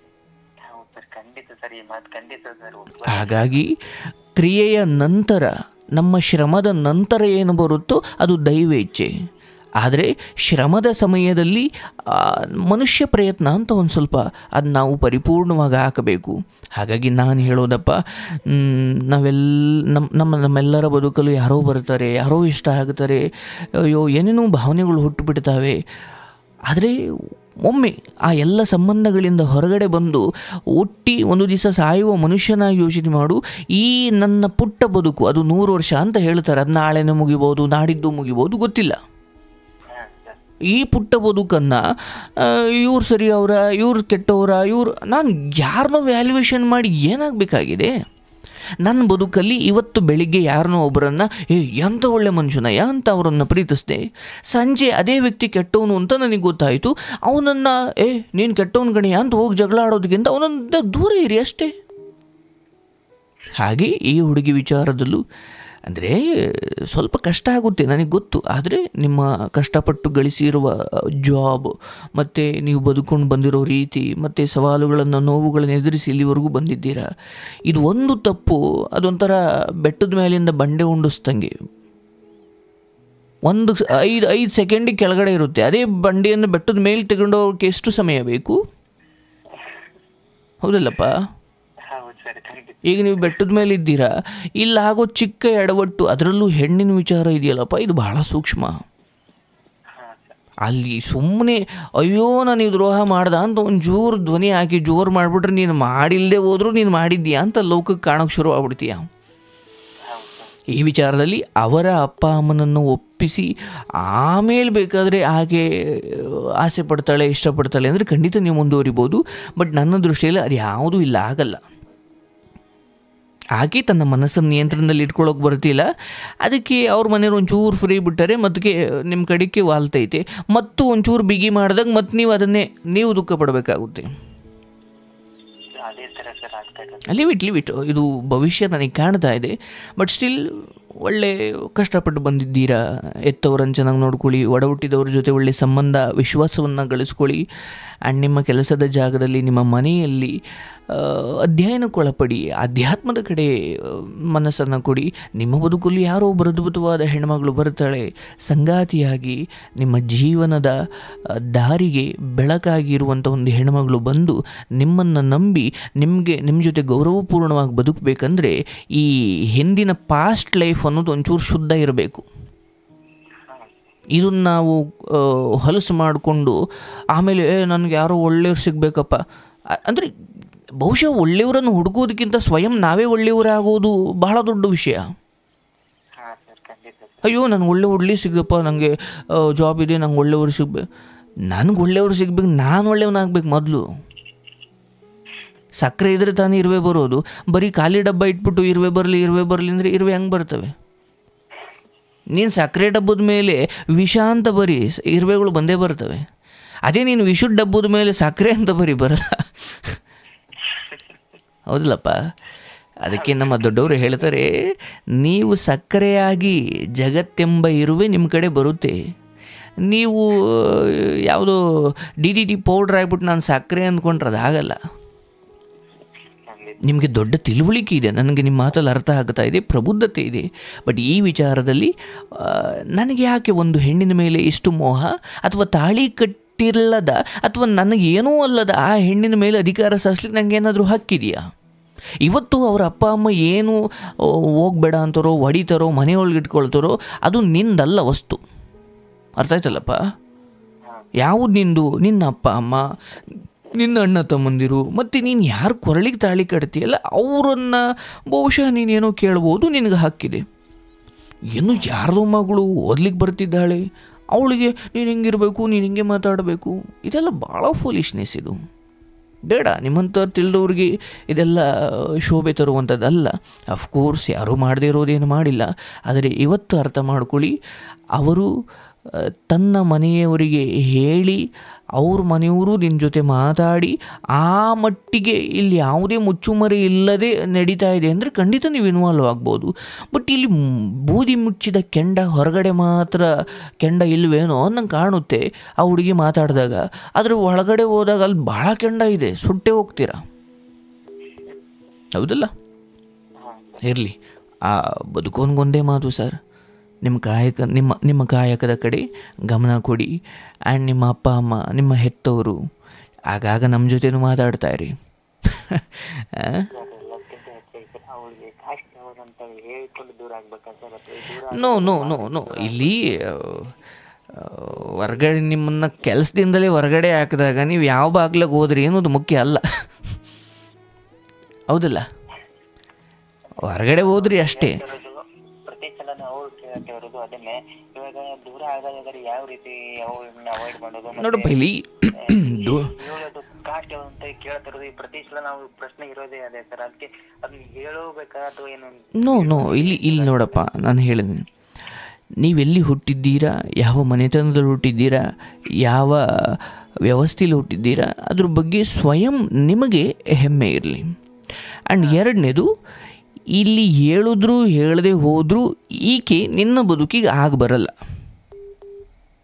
[SPEAKER 2] ಹಾಗಾಗಿ ಕ್ರಿಯೆಯ ನಂತರ, ನಮ್ಮ ಶ್ರಮದ ನಂತರ ಏನು ಬರುತ್ತೋ ಅದು ದೈವೇಚ್ಛೆ. ಆದರೆ ಶ್ರಮದ ಸಮಯದಲ್ಲಿ ಮನುಷ್ಯ ಪ್ರಯತ್ನ ಅಂತ ಒಂದು ಸ್ವಲ್ಪ ಅದು ನಾವು ಪರಿಪೂರ್ಣವಾಗಿ ಹಾಕಬೇಕು. ಹಾಗಾಗಿ ನಾನು ಹೇಳೋದಪ್ಪ, ನಮ್ಮೆಲ್ಲರ ಬದುಕಲು ಯಾರೋ ಬರ್ತಾರೆ, ಯಾರೋ ಇಷ್ಟ ಆಗ್ತಾರೆ, ಅಯ್ಯೋ ಏನೇನೋ ಭಾವನೆಗಳು ಹುಟ್ಟುಬಿಡ್ತಾವೆ. ಆದರೆ ಒಮ್ಮೆ ಆ ಎಲ್ಲ ಸಂಬಂಧಗಳಿಂದ ಹೊರಗಡೆ ಬಂದು ಹುಟ್ಟಿ ಒಂದು ದಿವಸ ಸಾಯುವ ಮನುಷ್ಯನಾಗಿ ಯೋಚನೆ ಮಾಡು. ಈ ನನ್ನ ಪುಟ್ಟ ಬದುಕು ಅದು 100 ವರ್ಷ ಅಂತ ಹೇಳ್ತಾರೆ, ಅದು ನಾಳೆನೇ ಮುಗಿಬೋದು, ನಾಡಿದ್ದು ಮುಗಿಬೋದು, ಗೊತ್ತಿಲ್ಲ. ಈ ಪುಟ್ಟ ಬದುಕನ್ನು ಇವ್ರು ಸರಿ ಅವರ, ಇವ್ರು ಕೆಟ್ಟವರ, ನಾನು ಯಾರನ್ನೋ ವ್ಯಾಲ್ಯೂಯೇಷನ್ ಮಾಡಿ ಏನಾಗಬೇಕಾಗಿದೆ? ನನ್ನ ಬದುಕಲ್ಲಿ ಇವತ್ತು ಬೆಳಿಗ್ಗೆ ಯಾರನ್ನೋ ಒಬ್ಬರನ್ನು ಎಂಥ ಒಳ್ಳೆ ಮನುಷ್ಯನಯ್ಯ ಅಂತ ಅವರನ್ನು ಪ್ರೀತಿಸಿದೆ, ಸಂಜೆ ಅದೇ ವ್ಯಕ್ತಿ ಕೆಟ್ಟವನು ಅಂತ ನನಗೆ ಗೊತ್ತಾಯಿತು, ಅವನನ್ನು ನೀನು ಕೆಟ್ಟವನ ಗಣಿಯ ಅಂತ ಹೋಗಿ ಜಗಳ ಆಡೋದಕ್ಕಿಂತ ಅವನನ್ನ ದೂರ ಇರಿ ಅಷ್ಟೇ. ಹಾಗೆ ಈ ಹುಡುಗಿ ವಿಚಾರದಲ್ಲೂ ಅಂದರೆ ಸ್ವಲ್ಪ ಕಷ್ಟ ಆಗುತ್ತೆ ನನಗೆ ಗೊತ್ತು, ಆದರೆ ನಿಮ್ಮ ಕಷ್ಟಪಟ್ಟು ಗಳಿಸಿರುವ ಜಾಬ್ ಮತ್ತು ನೀವು ಬದುಕೊಂಡು ಬಂದಿರೋ ರೀತಿ ಮತ್ತು ಸವಾಲುಗಳನ್ನು, ನೋವುಗಳನ್ನು ಎದುರಿಸಿ ಇಲ್ಲಿವರೆಗೂ ಬಂದಿದ್ದೀರಾ. ಇದು ಒಂದು ತಪ್ಪು ಅದೊಂಥರ ಬೆಟ್ಟದ ಮೇಲಿಂದ ಬಂಡೆ ಉಂಡಿಸ್ದಂಗೆ. ಒಂದು 5 ಸೆಕೆಂಡಿಗೆ ಕೆಳಗಡೆ ಇರುತ್ತೆ. ಅದೇ ಬಂಡಿಯನ್ನು ಬೆಟ್ಟದ ಮೇಲೆ ತಗೊಂಡು ಹೋಗೋಕ್ಕೆ ಎಷ್ಟು ಸಮಯ ಬೇಕು? ಹೌದಲ್ಲಪ್ಪ?
[SPEAKER 1] ಹೌದು ಸರ್, ಖಂಡಿತ.
[SPEAKER 2] ಈಗ ನೀವು ಬೆಟ್ಟದ ಮೇಲೆ ಇದ್ದೀರಾ, ಇಲ್ಲಾಗೋ ಚಿಕ್ಕ ಎಡವಟ್ಟು, ಅದರಲ್ಲೂ ಹೆಣ್ಣಿನ ವಿಚಾರ ಇದೆಯಲ್ಲಪ್ಪ, ಇದು ಬಹಳ ಸೂಕ್ಷ್ಮ.
[SPEAKER 1] ಹಾ ಸರ್.
[SPEAKER 2] ಅಲ್ಲಿ ಸುಮ್ಮನೆ ಅಯ್ಯೋ ನಾನು ದ್ರೋಹ ಮಾಡ್ದ ಅಂತ ಒಂದು ಜೋರು ಧ್ವನಿ ಹಾಕಿ ಜೋರು ಮಾಡಿಬಿಟ್ರೆ ನೀನು ಮಾಡಿಲ್ಲದೆ ಹೋದ್ರೂ ನೀನು ಮಾಡಿದ್ದೀಯಾ ಅಂತ ಲೋಕಕ್ಕೆ ಕಾಣೋಕ್ಕೆ ಶುರು ಆಗ್ಬಿಡ್ತೀಯ.
[SPEAKER 1] ಹೌದು ಸರ್.
[SPEAKER 2] ಈ ವಿಚಾರದಲ್ಲಿ ಅವರ ಅಪ್ಪ ಅಮ್ಮನನ್ನು ಒಪ್ಪಿಸಿ ಆಮೇಲೆ ಬೇಕಾದರೆ ಆಕೆ ಆಸೆ ಪಡ್ತಾಳೆ, ಇಷ್ಟಪಡ್ತಾಳೆ ಅಂದರೆ ಖಂಡಿತ ನೀವು ಮುಂದುವರಿಬೋದು. ಬಟ್ ನನ್ನ ದೃಷ್ಟಿಯಲ್ಲಿ ಅದು ಯಾವುದೂ ಇಲ್ಲ, ಆಗಲ್ಲ. ಆಕೆ ತನ್ನ ಮನಸ್ಸನ್ನು ನಿಯಂತ್ರಣದಲ್ಲಿ ಇಟ್ಕೊಳ್ಳೋಕೆ ಬರ್ತಿಲ್ಲ. ಅದಕ್ಕೆ ಅವ್ರ ಮನೆಯವ್ರು ಒಂಚೂರು ಫ್ರೀ ಬಿಟ್ಟರೆ ಮತ್ತೆ ನಿಮ್ಮ ಕಡೆಗೆ ವಾಲ್ತೈತೆ, ಮತ್ತು ಒಂಚೂರು ಬಿಗಿ ಮಾಡಿದಾಗ ಮತ್ತೆ ನೀವು ಅದನ್ನೇ ನೀವು ದುಃಖ ಪಡಬೇಕಾಗುತ್ತೆ.
[SPEAKER 1] ಅದೇ ತರ ಸರ್ ಆಗ್ತಾ ಇರೋದು.
[SPEAKER 2] ಲಿವಿಟ್ ಇದು ಭವಿಷ್ಯ ನನಗೆ ಕಾಣ್ತಾ ಇದೆ. ಬಟ್ ಸ್ಟಿಲ್ ಒಳ್ಳೆ ಕಷ್ಟಪಟ್ಟು ಬಂದಿದ್ದೀರಾ. ಎತ್ತವರನ್ನು ಚೆನ್ನಾಗಿ ನೋಡ್ಕೊಳ್ಳಿ, ಒಡ ಹುಟ್ಟಿದವ್ರ ಜೊತೆ ಒಳ್ಳೆ ಸಂಬಂಧ ವಿಶ್ವಾಸವನ್ನು ಗಳಿಸ್ಕೊಳ್ಳಿ. ಆ್ಯಂಡ್ ನಿಮ್ಮ ಕೆಲಸದ ಜಾಗದಲ್ಲಿ, ನಿಮ್ಮ ಮನೆಯಲ್ಲಿ ಅಧ್ಯಯನಕ್ಕೊಳಪಡಿ, ಅಧ್ಯಾತ್ಮದ ಕಡೆ ಮನಸ್ಸನ್ನು ಕೊಡಿ. ನಿಮ್ಮ ಬದುಕಲ್ಲಿ ಯಾರೋ ಒಬ್ಬರು ಅದ್ಭುತವಾದ ಹೆಣ್ಮಗಳು ಬರ್ತಾಳೆ, ಸಂಗಾತಿಯಾಗಿ ನಿಮ್ಮ ಜೀವನದ ದಾರಿಗೆ ಬೆಳಕಾಗಿರುವಂಥ ಒಂದು ಹೆಣ್ಮಗಳು ಬಂದು ನಿಮ್ಮನ್ನು ನಂಬಿ ನಿಮ್ಮ ಜೊತೆ ಗೌರವಪೂರ್ಣವಾಗಿ ಬದುಕಬೇಕಂದ್ರೆ ಈ ಹಿಂದಿನ ಪಾಸ್ಟ್ ಲೈಫ್ ಅನ್ನೋದು ಒಂಚೂರು ಶುದ್ಧ ಇರಬೇಕು. ಇದನ್ನು ನಾವು ಹೊಲಸು ಮಾಡಿಕೊಂಡು ಆಮೇಲೆ ನನಗೆ ಯಾರೋ ಒಳ್ಳೆಯವ್ರು ಸಿಗಬೇಕಪ್ಪ ಅಂದರೆ, ಬಹುಶಃ ಒಳ್ಳೆಯವರನ್ನು ಹುಡುಕೋದಕ್ಕಿಂತ ಸ್ವಯಂ ನಾವೇ ಒಳ್ಳೆಯವರಾಗೋದು ಬಹಳ ದೊಡ್ಡ ವಿಷಯ.
[SPEAKER 1] ಹಾ ಸರ್, ಖಂಡಿತ ಸರ್.
[SPEAKER 2] ಅಯ್ಯೋ ನನಗೆ ಒಳ್ಳೆ ಸಿಗಪ್ಪ, ನನಗೆ ಜಾಬ್ ಇದೆ, ನಂಗೆ ಒಳ್ಳೆಯವರು ಸಿಗ್ಬೇಕು. ನನಗೆ ಒಳ್ಳೆಯವರು ಸಿಗ್ಬೇಕು, ನಾನು ಒಳ್ಳೆಯವನಾಗಬೇಕು ಮೊದಲು. ಸಕ್ಕರೆ ಇದ್ರೆ ತಾನೇ ಇರುವೆ ಬರೋದು. ಬರೀ ಖಾಲಿ ಡಬ್ಬ ಇಟ್ಬಿಟ್ಟು ಇರುವೆ ಬರಲಿ ಅಂದರೆ ಇರುವೆ ಹೆಂಗೆ ಬರ್ತವೆ? ನೀನು ಸಕ್ಕರೆ ಡಬ್ಬದ ಮೇಲೆ ವಿಷ ಅಂತ ಬರೀ ಇರುವೆಗಳು ಬಂದೇ ಬರ್ತವೆ. ಅದೇ ನೀನು ವಿಷದ ಡಬ್ಬದ ಮೇಲೆ ಸಕ್ಕರೆ ಅಂತ ಬರಲ್ಲ. ಹೌದಲ್ಲಪ್ಪ? ಅದಕ್ಕೆ ನಮ್ಮ ದೊಡ್ಡವರು ಹೇಳ್ತಾರೆ, ನೀವು ಸಕ್ಕರೆಯಾಗಿ ಜಗತ್ತೆಂಬ ಇರುವೆ ನಿಮ್ಮ ಕಡೆ ಬರುತ್ತೆ. ನೀವು ಯಾವುದೋ DDT ಪೌಡ್ರ್ ಆಗಿಬಿಟ್ಟು ನಾನು ಸಕ್ಕರೆ ಅಂದ್ಕೊಂಡ್ರೆ ಅದಾಗಲ್ಲ. ನಿಮಗೆ ದೊಡ್ಡ ತಿಳುವಳಿಕೆ ಇದೆ, ನನಗೆ ನಿಮ್ಮ ಮಾತಲ್ಲಿ ಅರ್ಥ ಆಗ್ತಾ ಇದೆ, ಪ್ರಬುದ್ಧತೆ ಇದೆ. ಬಟ್ ಈ ವಿಚಾರದಲ್ಲಿ ನನಗೆ ಯಾಕೆ ಒಂದು ಹೆಣ್ಣಿನ ಮೇಲೆ ಇಷ್ಟು ಮೋಹ, ಅಥವಾ ತಾಳಿ ಕಟ್ಟಿಲ್ಲದ ಅಥವಾ ನನಗೇನೂ ಅಲ್ಲದ ಆ ಹೆಣ್ಣಿನ ಮೇಲೆ ಅಧಿಕಾರ ಸಲ್ಲಿಸ್ಲಿಕ್ಕೆ ನನಗೆ ಏನಾದರೂ ಹಕ್ಕಿದೆಯಾ? ಇವತ್ತು ಅವರ ಅಪ್ಪ ಅಮ್ಮ ಏನು ಹೋಗಬೇಡ ಅಂತಾರೋ, ಹೊಡಿತಾರೋ, ಮನೆಯೊಳಗೆ ಇಟ್ಕೊಳ್ತಾರೋ, ಅದು ನಿಂದಲ್ಲ ವಸ್ತು. ಅರ್ಥ ಆಯ್ತಲ್ಲಪ್ಪ? ಯಾವುದು ನಿಂದು? ನಿನ್ನ ಅಪ್ಪ ಅಮ್ಮ, ನಿನ್ನ ಅಣ್ಣ ತಮ್ಮಂದಿರು, ಮತ್ತು ನೀನು ಯಾರು ಕೊರಳಿಗೆ ತಾಳಿ ಕಟ್ತೀಯಲ್ಲ ಅವರನ್ನು ಬಹುಶಃ ನೀನೇನೋ ಕೇಳ್ಬೋದು, ನಿನಗೆ ಹಕ್ಕಿದೆ. ಏನು ಯಾರ್ದೋ ಮಗಳು ಓದ್ಲಿಕ್ಕೆ ಬರ್ತಿದ್ದಾಳೆ, ಅವಳಿಗೆ ನೀನು ಹಿಂಗಿರಬೇಕು, ನೀನು ಹಿಂಗೆ ಮಾತಾಡಬೇಕು, ಇದೆಲ್ಲ ಭಾಳ ಫೂಲಿಶ್ನೆಸ್. ಇದು ಬೇಡ. ನಿಮ್ಮಂಥ ತಿಳಿದವ್ರಿಗೆ ಇದೆಲ್ಲ ಶೋಭೆ ತರುವಂಥದ್ದಲ್ಲ. ಅಫ್ಕೋರ್ಸ್ ಯಾರೂ ಮಾಡದೇ ಇರೋದೇನು ಮಾಡಿಲ್ಲ. ಆದರೆ ಇವತ್ತು ಅರ್ಥ ಮಾಡ್ಕೊಳ್ಳಿ, ಅವರು ತನ್ನ ಮನೆಯವರಿಗೆ ಹೇಳಿ, ಅವ್ರ ಮನೆಯವರು ನಿನ್ನ ಜೊತೆ ಮಾತಾಡಿ ಆ ಮಟ್ಟಿಗೆ ಇಲ್ಲಿ ಯಾವುದೇ ಮುಚ್ಚುಮರೆ ಇಲ್ಲದೆ ನಡೀತಾ ಇದೆ ಅಂದರೆ ಖಂಡಿತ ನೀವು ಇನ್ವಾಲ್ವ್ ಆಗ್ಬೋದು. ಬಟ್ ಇಲ್ಲಿ ಬೂದಿ ಮುಚ್ಚಿದ ಕೆಂಡ, ಹೊರಗಡೆ ಮಾತ್ರ ಕೆಂಡ ಇಲ್ವೇನೋ ನಂಗೆ ಕಾಣುತ್ತೆ ಆ ಹುಡುಗಿ ಮಾತಾಡಿದಾಗ. ಆದರೆ ಒಳಗಡೆ ಹೋದಾಗ ಅಲ್ಲಿ ಭಾಳ ಕೆಂಡ ಇದೆ, ಸುಟ್ಟೆ ಹೋಗ್ತೀರಾ. ಹೌದಲ್ಲ? ಇರಲಿ, ಆ ಬದುಕೋನ್ಗೊಂದೇ ಮಾತು ಸರ್, ನಿಮ್ಮ ಕಾಯಕದ ಕಡೆ ಗಮನ ಕೊಡಿ. ಆ್ಯಂಡ್ ನಿಮ್ಮ ಅಪ್ಪ ಅಮ್ಮ, ನಿಮ್ಮ ಹೆತ್ತವರು ಆಗಾಗ ನಮ್ಮ ಜೊತೆನೂ ಮಾತಾಡ್ತಾ ಇರಿ. ನೋ ಇಲ್ಲಿ ಹೊರಗಡೆ ನಿಮ್ಮನ್ನು ಕೆಲಸದಿಂದಲೇ ಹೊರಗಡೆ ಹಾಕಿದಾಗ ನೀವು ಯಾವ ಬಾಗ್ಲಿಗೆ ಹೋದ್ರಿ ಅನ್ನೋದು ಮುಖ್ಯ ಅಲ್ಲ. ಹೌದಲ್ಲ? ಹೊರಗಡೆ ಹೋದ್ರಿ ಅಷ್ಟೇ. ನೋಡಪ್ಪ, ಇಲ್ಲಿ ನೋ ಇಲ್ಲಿ ನೋಡಪ್ಪ, ನಾನು ಹೇಳಿದ್ದೀನಿ, ನೀವೆಲ್ಲಿ ಹುಟ್ಟಿದ್ದೀರಾ, ಯಾವ ಮನೆತನದಲ್ಲಿ ಹುಟ್ಟಿದ್ದೀರಾ, ಯಾವ ವ್ಯವಸ್ಥೆಯಲ್ಲಿ ಹುಟ್ಟಿದ್ದೀರಾ, ಅದ್ರ ಬಗ್ಗೆ ಸ್ವಯಂ ನಿಮಗೆ ಹೆಮ್ಮೆ ಇರಲಿ. ಆ್ಯಂಡ್ ಎರಡನೇದು, ಇಲ್ಲಿ ಹೇಳಿದ್ರು ಹೇಳದೆ ಹೋದರೂ ಈಕೆ ನಿನ್ನ ಬದುಕಿಗೆ ಬರಲ್ಲ,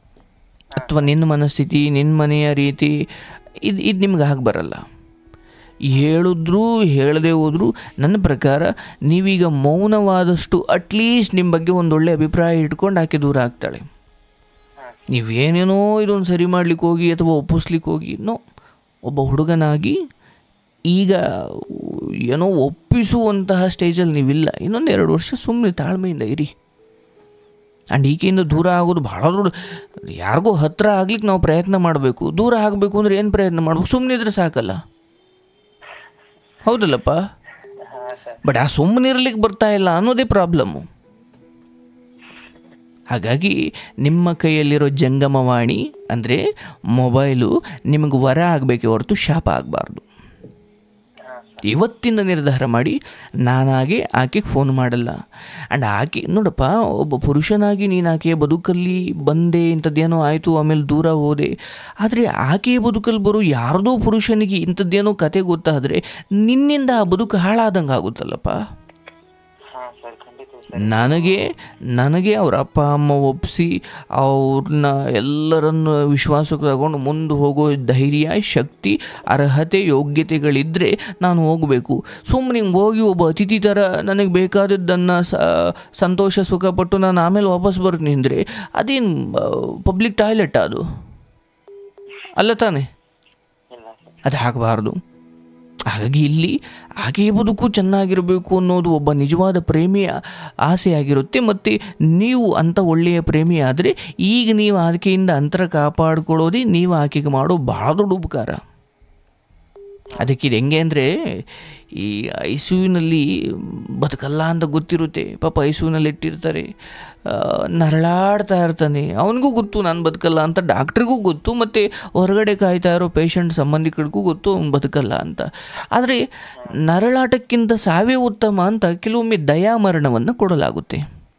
[SPEAKER 2] ಅಥವಾ ನಿನ್ನ ಮನಸ್ಥಿತಿ, ನಿನ್ನ ಮನೆಯ ರೀತಿ ಇದು ನಿಮ್ಗೆ ಬರಲ್ಲ. ಹೇಳಿದ್ರು ಹೇಳದೆ ಹೋದರೂ ನನ್ನ ಪ್ರಕಾರ ನೀವೀಗ ಮೌನವಾದಷ್ಟು ಅಟ್ಲೀಸ್ಟ್ ನಿಮ್ಮ ಬಗ್ಗೆ ಒಂದೊಳ್ಳೆ ಅಭಿಪ್ರಾಯ ಇಟ್ಕೊಂಡು ಆಕೆ ದೂರ ಆಗ್ತಾಳೆ. ನೀವೇನೇನೋ ಇದೊಂದು ಸರಿ ಮಾಡ್ಲಿಕ್ಕೆ ಹೋಗಿ ಅಥವಾ ಒಪ್ಪಿಸ್ಲಿಕ್ಕೆ ಹೋಗಿ ಒಬ್ಬ ಹುಡುಗನಾಗಿ ಈಗ ಏನೋ ಒಪ್ಪಿಸುವಂತಹ ಸ್ಟೇಜಲ್ಲಿ ನೀವಿಲ್ಲ. ಇನ್ನೊಂದು 2 ವರ್ಷ ಸುಮ್ಮನೆ ತಾಳ್ಮೆಯಿಂದ ಇರಿ. ಆ್ಯಂಡ್ ಈಕೆಯಿಂದ ದೂರ ಆಗೋದು ಭಾಳ ದೊಡ್ಡ, ಯಾರಿಗೂ ಹತ್ತಿರ ಆಗ್ಲಿಕ್ಕೆ ನಾವು ಪ್ರಯತ್ನ ಮಾಡಬೇಕು. ದೂರ ಆಗಬೇಕು ಅಂದರೆ ಏನು ಪ್ರಯತ್ನ ಮಾಡಬೇಕು? ಸುಮ್ಮನೆ ಇದ್ರೆ ಸಾಕಲ್ಲ, ಹೌದಲ್ಲಪ್ಪ? ಬಟ್ ಆ ಸುಮ್ಮನೆ ಇರ್ಲಿಕ್ಕೆ ಬರ್ತಾ ಇಲ್ಲ ಅನ್ನೋದೇ ಪ್ರಾಬ್ಲಮ್ಮು. ಹಾಗಾಗಿ ನಿಮ್ಮ ಕೈಯಲ್ಲಿರೋ ಜಂಗಮವಾಣಿ ಅಂದರೆ ಮೊಬೈಲು ನಿಮಗೆ ವರ ಆಗಬೇಕೇ ಹೊರತು ಶಾಪ ಆಗಬಾರ್ದು. ಇವತ್ತಿಂದ ನಿರ್ಧಾರ ಮಾಡಿ, ನಾನಾಗೆ ಆಕೆಗೆ ಫೋನ್ ಮಾಡಲ್ಲ. ಆ್ಯಂಡ್ ಆಕೆ ನೋಡಪ್ಪ, ಒಬ್ಬ ಪುರುಷನಾಗಿ ನೀನು ಆಕೆಯ ಬದುಕಲ್ಲಿ ಬಂದೆ, ಇಂಥದ್ದೇನೋ ಆಯಿತು, ಆಮೇಲೆ ದೂರ ಹೋದೆ. ಆದರೆ ಆಕೆಯ ಬದುಕಲ್ಲಿ ಬರೋ ಯಾರ್ದೋ ಪುರುಷನಿಗೆ ಇಂಥದ್ದೇನೋ ಕತೆ ಗೊತ್ತಾದರೆ ನಿನ್ನಿಂದ ಆ ಬದುಕು ಹಾಳಾದಂಗೆ ಆಗುತ್ತಲ್ಲಪ್ಪ. ನನಗೆ ಅವ್ರ ಅಪ್ಪ ಅಮ್ಮ ಒಪ್ಪಿಸಿ ಅವ್ರನ್ನ ಎಲ್ಲರನ್ನು ವಿಶ್ವಾಸಕ್ಕೆ ತಗೊಂಡು ಮುಂದೆ ಹೋಗೋ ಧೈರ್ಯ, ಶಕ್ತಿ, ಅರ್ಹತೆ, ಯೋಗ್ಯತೆಗಳಿದ್ದರೆ ನಾನು ಹೋಗಬೇಕು. ಸುಮ್ಮನೆ ಹಿಂಗೆ ಹೋಗಿ ಒಬ್ಬ ಅತಿಥಿ ಥರ ನನಗೆ ಬೇಕಾದದ್ದನ್ನು ಸಂತೋಷ ಸುಖಪಟ್ಟು ನಾನು ಆಮೇಲೆ ವಾಪಸ್ ಬರ್ತೀನಿ ಅಂದರೆ ಅದೇನು ಪಬ್ಲಿಕ್ ಟಾಯ್ಲೆಟ್ ಅದು ಅಲ್ಲ ತಾನೆ? ಅದು ಆಗಬಾರ್ದು. ಹಾಗಾಗಿ ಇಲ್ಲಿ ಆಕೆಯ ಬದುಕು ಚೆನ್ನಾಗಿರಬೇಕು ಅನ್ನೋದು ಒಬ್ಬ ನಿಜವಾದ ಪ್ರೇಮಿಯ ಆಸೆಯಾಗಿರುತ್ತೆ. ಮತ್ತು ನೀವು ಅಂಥ ಒಳ್ಳೆಯ ಪ್ರೇಮಿ ಆದರೆ ಈಗ ನೀವು ಆಕೆಯಿಂದ ಅಂತರ ಕಾಪಾಡಿಕೊಳ್ಳೋದೇ ನೀವು ಆಕೆಗೆ ಮಾಡೋ ಭಾಳ ದೊಡ್ಡ ಉಪಕಾರ. ಅದಕ್ಕೆ ಇದು ಹೆಂಗೆ ಅಂದರೆ, ಈ ಐಸಿಯುನಲ್ಲಿ ಬದುಕಲ್ಲ ಅಂತ ಗೊತ್ತಿರುತ್ತೆ, ಪಾಪ ಐಸಿಯುನಲ್ಲಿ ಇಟ್ಟಿರ್ತಾರೆ, ನರಳಾಡ್ತಾ ಇರ್ತಾನೆ, ಅವನಿಗೂ ಗೊತ್ತು ನಾನು ಬದುಕಲ್ಲ ಅಂತ, ಡಾಕ್ಟ್ರಿಗೂ ಗೊತ್ತು, ಮತ್ತು ಹೊರಗಡೆ ಕಾಯ್ತಾ ಇರೋ ಪೇಷಂಟ್ ಸಂಬಂಧಿಕರಿಗೂ ಗೊತ್ತು ಅವ್ನು ಬದುಕಲ್ಲ ಅಂತ. ಆದರೆ ನರಳಾಟಕ್ಕಿಂತ ಸಾವೇ ಉತ್ತಮ ಅಂತ ಕೆಲವೊಮ್ಮೆ ದಯಾಮರಣವನ್ನು ಕೊಡಲಾಗುತ್ತೆ.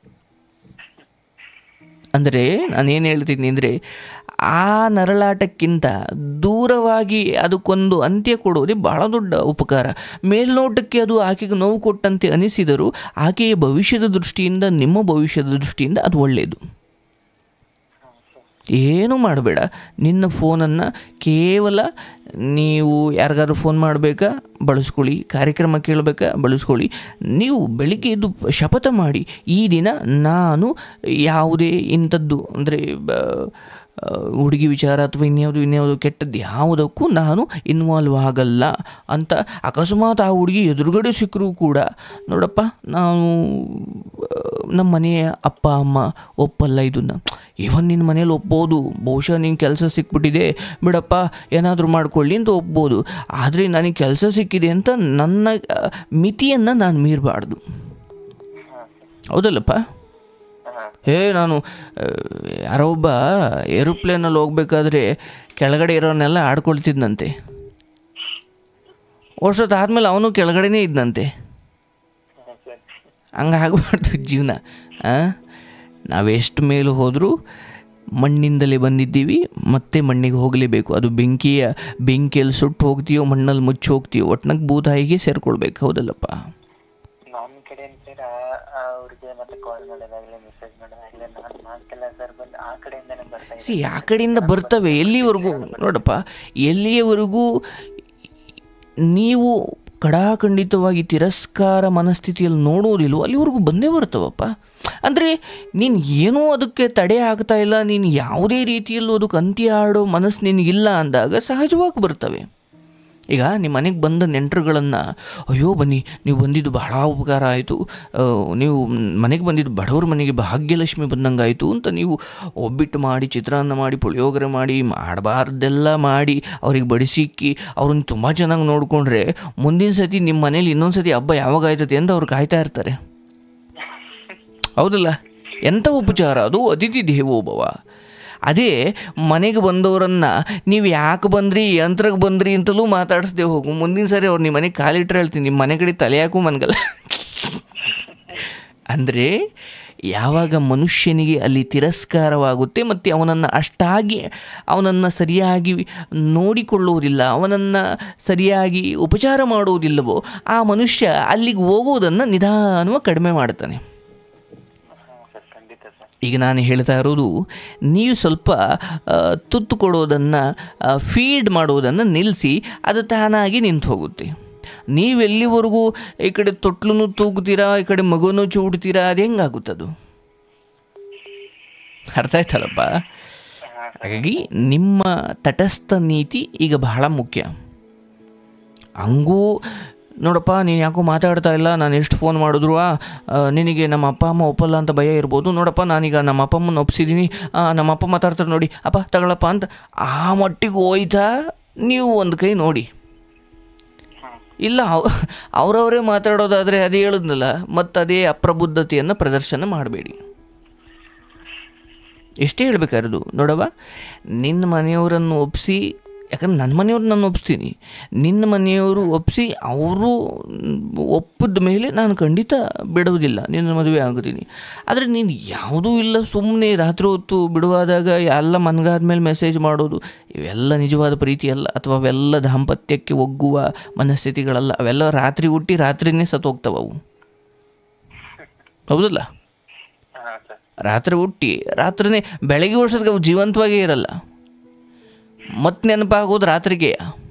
[SPEAKER 2] ಅಂದರೆ ನಾನೇನು ಹೇಳ್ತೀನಿ ಅಂದರೆ, ಆ ನರಳಾಟಕ್ಕಿಂತ ದೂರವಾಗಿ ಅದಕ್ಕೊಂದು ಅಂತ್ಯ ಕೊಡೋದೇ ಭಾಳ ದೊಡ್ಡ ಉಪಕಾರ. ಮೇಲ್ನೋಟಕ್ಕೆ ಅದು ಆಕೆಗೆ ನೋವು ಕೊಟ್ಟಂತೆ ಅನಿಸಿದರೂ ಆಕೆಯ ಭವಿಷ್ಯದ ದೃಷ್ಟಿಯಿಂದ, ನಿಮ್ಮ ಭವಿಷ್ಯದ ದೃಷ್ಟಿಯಿಂದ ಅದು ಒಳ್ಳೆಯದು. ಏನೂ ಮಾಡಬೇಡ. ನಿನ್ನ ಫೋನನ್ನು ಕೇವಲ ನೀವು ಯಾರಿಗಾದ್ರೂ ಫೋನ್ ಮಾಡಬೇಕಾ ಬಳಸ್ಕೊಳ್ಳಿ, ಕಾರ್ಯಕ್ರಮ ಕೇಳಬೇಕಾ ಬಳಸ್ಕೊಳ್ಳಿ. ನೀವು ಬೆಳಿಗ್ಗೆ ಎದ್ದು ಶಪಥ ಮಾಡಿ, ಈ ದಿನ ನಾನು ಯಾವುದೇ ಇಂಥದ್ದು ಅಂದರೆ ಹುಡುಗಿ ವಿಚಾರ ಅಥವಾ ಇನ್ಯಾವುದು ಕೆಟ್ಟದ್ದು ಯಾವುದಕ್ಕೂ ನಾನು ಇನ್ವಾಲ್ವ್ ಆಗಲ್ಲ ಅಂತ. ಅಕಸ್ಮಾತ್ ಆ ಹುಡುಗಿ ಎದುರುಗಡೆ ಸಿಕ್ಕರೂ ಕೂಡ, ನೋಡಪ್ಪ ನಾವು ನಮ್ಮ ಮನೆಯ ಅಪ್ಪ ಅಮ್ಮ ಒಪ್ಪಲ್ಲ ಇದನ್ನು, ಇವನ್ ನಿನ್ನ ಮನೇಲಿ ಒಪ್ಬೋದು, ಬಹುಶಃ ನಿನ್ನ ಕೆಲಸ ಸಿಕ್ಬಿಟ್ಟಿದೆ ಬಿಡಪ್ಪ ಏನಾದರೂ ಮಾಡ್ಕೊಳ್ಳಿ ಅಂತ ಒಪ್ಬೋದು. ಆದರೆ ನನಗೆ ಕೆಲಸ ಸಿಕ್ಕಿದೆ ಅಂತ ನನ್ನ ಮಿತಿಯನ್ನು ನಾನು ಮೀರಬಾರ್ದು, ಹೌದಲ್ಲಪ್ಪ? ನಾನು ಯಾರೋ ಒಬ್ಬ ಏರೋಪ್ಲೇನಲ್ಲಿ ಹೋಗ್ಬೇಕಾದ್ರೆ ಕೆಳಗಡೆ ಇರೋನೆಲ್ಲ ಆಡ್ಕೊಳ್ತಿದ್ನಂತೆ. ವರ್ಷೊತ್ತಾದ್ಮೇಲೆ ಅವನು ಕೆಳಗಡೆನೇ ಇದ್ದಂತೆ. ಹಂಗಾಗಬಾರ್ದು ಜೀವನ. ನಾವೆಷ್ಟು ಮೇಲೆ ಹೋದರೂ ಮಣ್ಣಿಂದಲೇ ಬಂದಿದ್ದೀವಿ, ಮತ್ತೆ ಮಣ್ಣಿಗೆ ಹೋಗಲೇಬೇಕು. ಅದು ಬೆಂಕಿಯಲ್ಲಿ ಸುಟ್ಟು ಹೋಗ್ತೀಯೋ ಮಣ್ಣಲ್ಲಿ ಮುಚ್ಚಿ ಹೋಗ್ತೀಯೋ, ಒಟ್ನಾಗ ಭೂತಾಯಿಗೆ ಸೇರ್ಕೊಳ್ಬೇಕು, ಹೌದಲ್ಲಪ್ಪ?
[SPEAKER 1] ನಮ್ಮ ಕಡೆ ಅವ್ರಿಗೆ ಮತ್ತೆ ಕಾಲ್ ಮಾಡೋದಾಗಲಿ ಮೆಸೇಜ್ ಮಾಡೋದಾಗಲಿ ನಾನು ಮಾಡ್ತಿಲ್ಲ ಸರ್, ಬಂದು ಆ ಕಡೆಯಿಂದನೇ ಬರ್ತಾ ಇದೆ.
[SPEAKER 2] ಆ ಕಡೆಯಿಂದ ಬರ್ತವೆ. ಎಲ್ಲಿವರೆಗೂ ನೋಡಪ್ಪ, ಎಲ್ಲಿಯವರೆಗೂ ನೀವು ಕಡಾಖಂಡಿತವಾಗಿ ತಿರಸ್ಕಾರ ಮನಸ್ಥಿತಿಯಲ್ಲಿ ನೋಡೋದಿಲ್ವೋ ಅಲ್ಲಿವರೆಗೂ ಬಂದೇ ಬರ್ತವಪ್ಪ. ಅಂದರೆ ನೀನು ಏನೂ ಅದಕ್ಕೆ ತಡೆ ಆಗ್ತಾ ಇಲ್ಲ, ನೀನು ಯಾವುದೇ ರೀತಿಯಲ್ಲೂ ಅದಕ್ಕೆ ಅಂತ್ಯ ಆಡೋ ಮನಸ್ಸು ನಿನಗಿಲ್ಲ ಅಂದಾಗ ಸಹಜವಾಗಿ ಬರ್ತವೆ. ಈಗ ನಿಮ್ಮ ಮನೆಗೆ ಬಂದ ನೆಂಟರುಗಳನ್ನು, ಅಯ್ಯೋ ಬನ್ನಿ ನೀವು ಬಂದಿದ್ದು ಬಹಳ ಉಪಕಾರ ಆಯಿತು, ನೀವು ಮನೆಗೆ ಬಂದಿದ್ದು ಬಡವ್ರ ಮನೆಗೆ ಭಾಗ್ಯಲಕ್ಷ್ಮಿ ಬಂದಂಗೆ ಆಯಿತು ಅಂತ ನೀವು ಒಬ್ಬಿಟ್ಟು ಮಾಡಿ, ಚಿತ್ರಾನ್ನ ಮಾಡಿ, ಪುಳಿಯೋಗರೆ ಮಾಡಿ, ಮಾಡಬಾರ್ದೆಲ್ಲ ಮಾಡಿ ಅವ್ರಿಗೆ ಬಡಿಸಿಕ್ಕಿ ಅವ್ರನ್ನ ತುಂಬ ಚೆನ್ನಾಗಿ ನೋಡಿಕೊಂಡ್ರೆ ಮುಂದಿನ ಸತಿ ನಿಮ್ಮ ಮನೇಲಿ ಇನ್ನೊಂದು ಸತಿ ಹಬ್ಬ ಯಾವಾಗ ಆಯ್ತದೆ ಅಂತ ಅವ್ರು ಕಾಯ್ತಾ ಇರ್ತಾರೆ, ಹೌದಲ್ಲ? ಎಂಥ ಉಪಚಾರ ಅದು, ಅತಿಥಿ ದೇವೋಭವ. ಅದೇ ಮನೆಗೆ ಬಂದವರನ್ನು ನೀವು ಯಾಕೆ ಬಂದ್ರಿ, ಯಂತ್ರಕ್ಕೆ ಬಂದ್ರಿ ಅಂತಲೂ ಮಾತಾಡಿಸ್ದೆ ಹೋಗು, ಮುಂದಿನ ಸಾರಿ ಅವ್ರು ನಿಮ್ಮ ಮನೆಗೆ ಕಾಲಿಟ್ರೆ ಹೇಳ್ತೀನಿ, ನಿಮ್ಮ ಮನೆ ಕಡೆ ತಲೆ ಯಾಕೂ ಮನ್ಗಲ್ಲ. ಅಂದರೆ ಯಾವಾಗ ಮನುಷ್ಯನಿಗೆ ಅಲ್ಲಿ ತಿರಸ್ಕಾರವಾಗುತ್ತೆ ಮತ್ತು ಅವನನ್ನು ಸರಿಯಾಗಿ ನೋಡಿಕೊಳ್ಳುವುದಿಲ್ಲ, ಅವನನ್ನು ಸರಿಯಾಗಿ ಉಪಚಾರ ಮಾಡುವುದಿಲ್ಲವೋ, ಆ ಮನುಷ್ಯ ಅಲ್ಲಿಗೆ ಹೋಗುವುದನ್ನು ನಿಧಾನವಾಗಿ ಕಡಿಮೆ ಮಾಡ್ತಾನೆ. ಈಗ ನಾನು ಹೇಳ್ತಾ ಇರೋದು, ನೀವು ಸ್ವಲ್ಪ ತುತ್ತು ಕೊಡೋದನ್ನು, ಫೀಡ್ ಮಾಡೋದನ್ನು ನಿಲ್ಲಿಸಿ, ಅದು ತಾನಾಗಿ ನಿಂತು ಹೋಗುತ್ತೆ. ನೀವೆಲ್ಲಿವರೆಗೂ ಈ ಕಡೆ ತೊಟ್ಲೂ ತೂಗ್ತೀರಾ, ಈ ಕಡೆ ಮಗುನೂ ಚೂಡ್ತೀರಾ, ಅದು ಹೆಂಗಾಗುತ್ತದು? ಅರ್ಥ ಆಯ್ತಲ್ಲಪ್ಪ? ಹಾಗಾಗಿ ನಿಮ್ಮ ತಟಸ್ಥ ನೀತಿ ಈಗ ಬಹಳ ಮುಖ್ಯ. ಹಂಗೂ ನೋಡಪ್ಪ, ನೀನು ಯಾಕೋ ಮಾತಾಡ್ತಾ ಇಲ್ಲ, ನಾನು ಎಷ್ಟು ಫೋನ್ ಮಾಡಿದ್ರು ನಿನಗೆ ನಮ್ಮ ಅಪ್ಪ ಅಮ್ಮ ಒಪ್ಪಲ್ಲ ಅಂತ ಭಯ ಇರ್ಬೋದು. ನೋಡಪ್ಪ, ನಾನೀಗ ನಮ್ಮ ಅಪ್ಪ ಅಮ್ಮನ ಒಪ್ಸಿದ್ದೀನಿ, ನಮ್ಮ ಅಪ್ಪ ಮಾತಾಡ್ತಾರೆ ನೋಡಿ, ಅಪ್ಪ ತಗೊಳಪ್ಪ ಅಂತ ಆ ಮಟ್ಟಿಗೆ ಹೋಯ್ತಾ ನೀವು ಒಂದು ಕೈ ನೋಡಿ. ಇಲ್ಲ ಅವರವರೇ ಮಾತಾಡೋದಾದರೆ ಅದೇ ಹೇಳಿದ್ನಲ್ಲ, ಮತ್ತು ಅದೇ ಅಪ್ರಬುದ್ಧತೆಯನ್ನು ಪ್ರದರ್ಶನ ಮಾಡಬೇಡಿ. ಎಷ್ಟೇ ಹೇಳ್ಬೇಕಾಗಿರೋದು, ನೋಡವ್ವ, ನಿನ್ನ ಮನೆಯವರನ್ನು ಒಪ್ಪಿಸಿ, ಯಾಕಂದ್ರೆ ನನ್ನ ಮನೆಯವ್ರು ನಾನು ಒಪ್ಪಿಸ್ತೀನಿ, ನಿನ್ನ ಮನೆಯವರು ಒಪ್ಪಿಸಿ ಅವರು ಒಪ್ಪಿದ ಮೇಲೆ ನಾನು ಖಂಡಿತ ಬಿಡುವುದಿಲ್ಲ, ನಿನ್ನ ಮದುವೆ ಆಗೋತೀನಿ. ಆದರೆ ನೀನು ಯಾವುದೂ ಇಲ್ಲ, ಸುಮ್ಮನೆ ರಾತ್ರಿ ಹೊತ್ತು ಬಿಡುವಾದಾಗ ಎಲ್ಲ ಮನಗಾದ ಮೇಲೆ ಮೆಸೇಜ್ ಮಾಡೋದು, ಇವೆಲ್ಲ ನಿಜವಾದ ಪ್ರೀತಿ ಅಲ್ಲ, ಅಥವಾ ಅವೆಲ್ಲ ದಾಂಪತ್ಯಕ್ಕೆ ಒಗ್ಗುವ ಮನಸ್ಥಿತಿಗಳಲ್ಲ. ಅವೆಲ್ಲ ರಾತ್ರಿ ಹುಟ್ಟಿ ರಾತ್ರಿನೇ ಸತ್ತೋಗ್ತವೆ ಅವು, ಹೌದಲ್ಲ? ರಾತ್ರಿ ಹುಟ್ಟಿ ರಾತ್ರಿನೇ ಬೆಳಗ್ಗೆ ವರ್ಷಕ್ಕೆ ಅವು ಜೀವಂತವಾಗೇ ಇರಲ್ಲ, ಮತ್ತೆ ನೆನಪಾಗೋದು ರಾತ್ರಿಗೆ.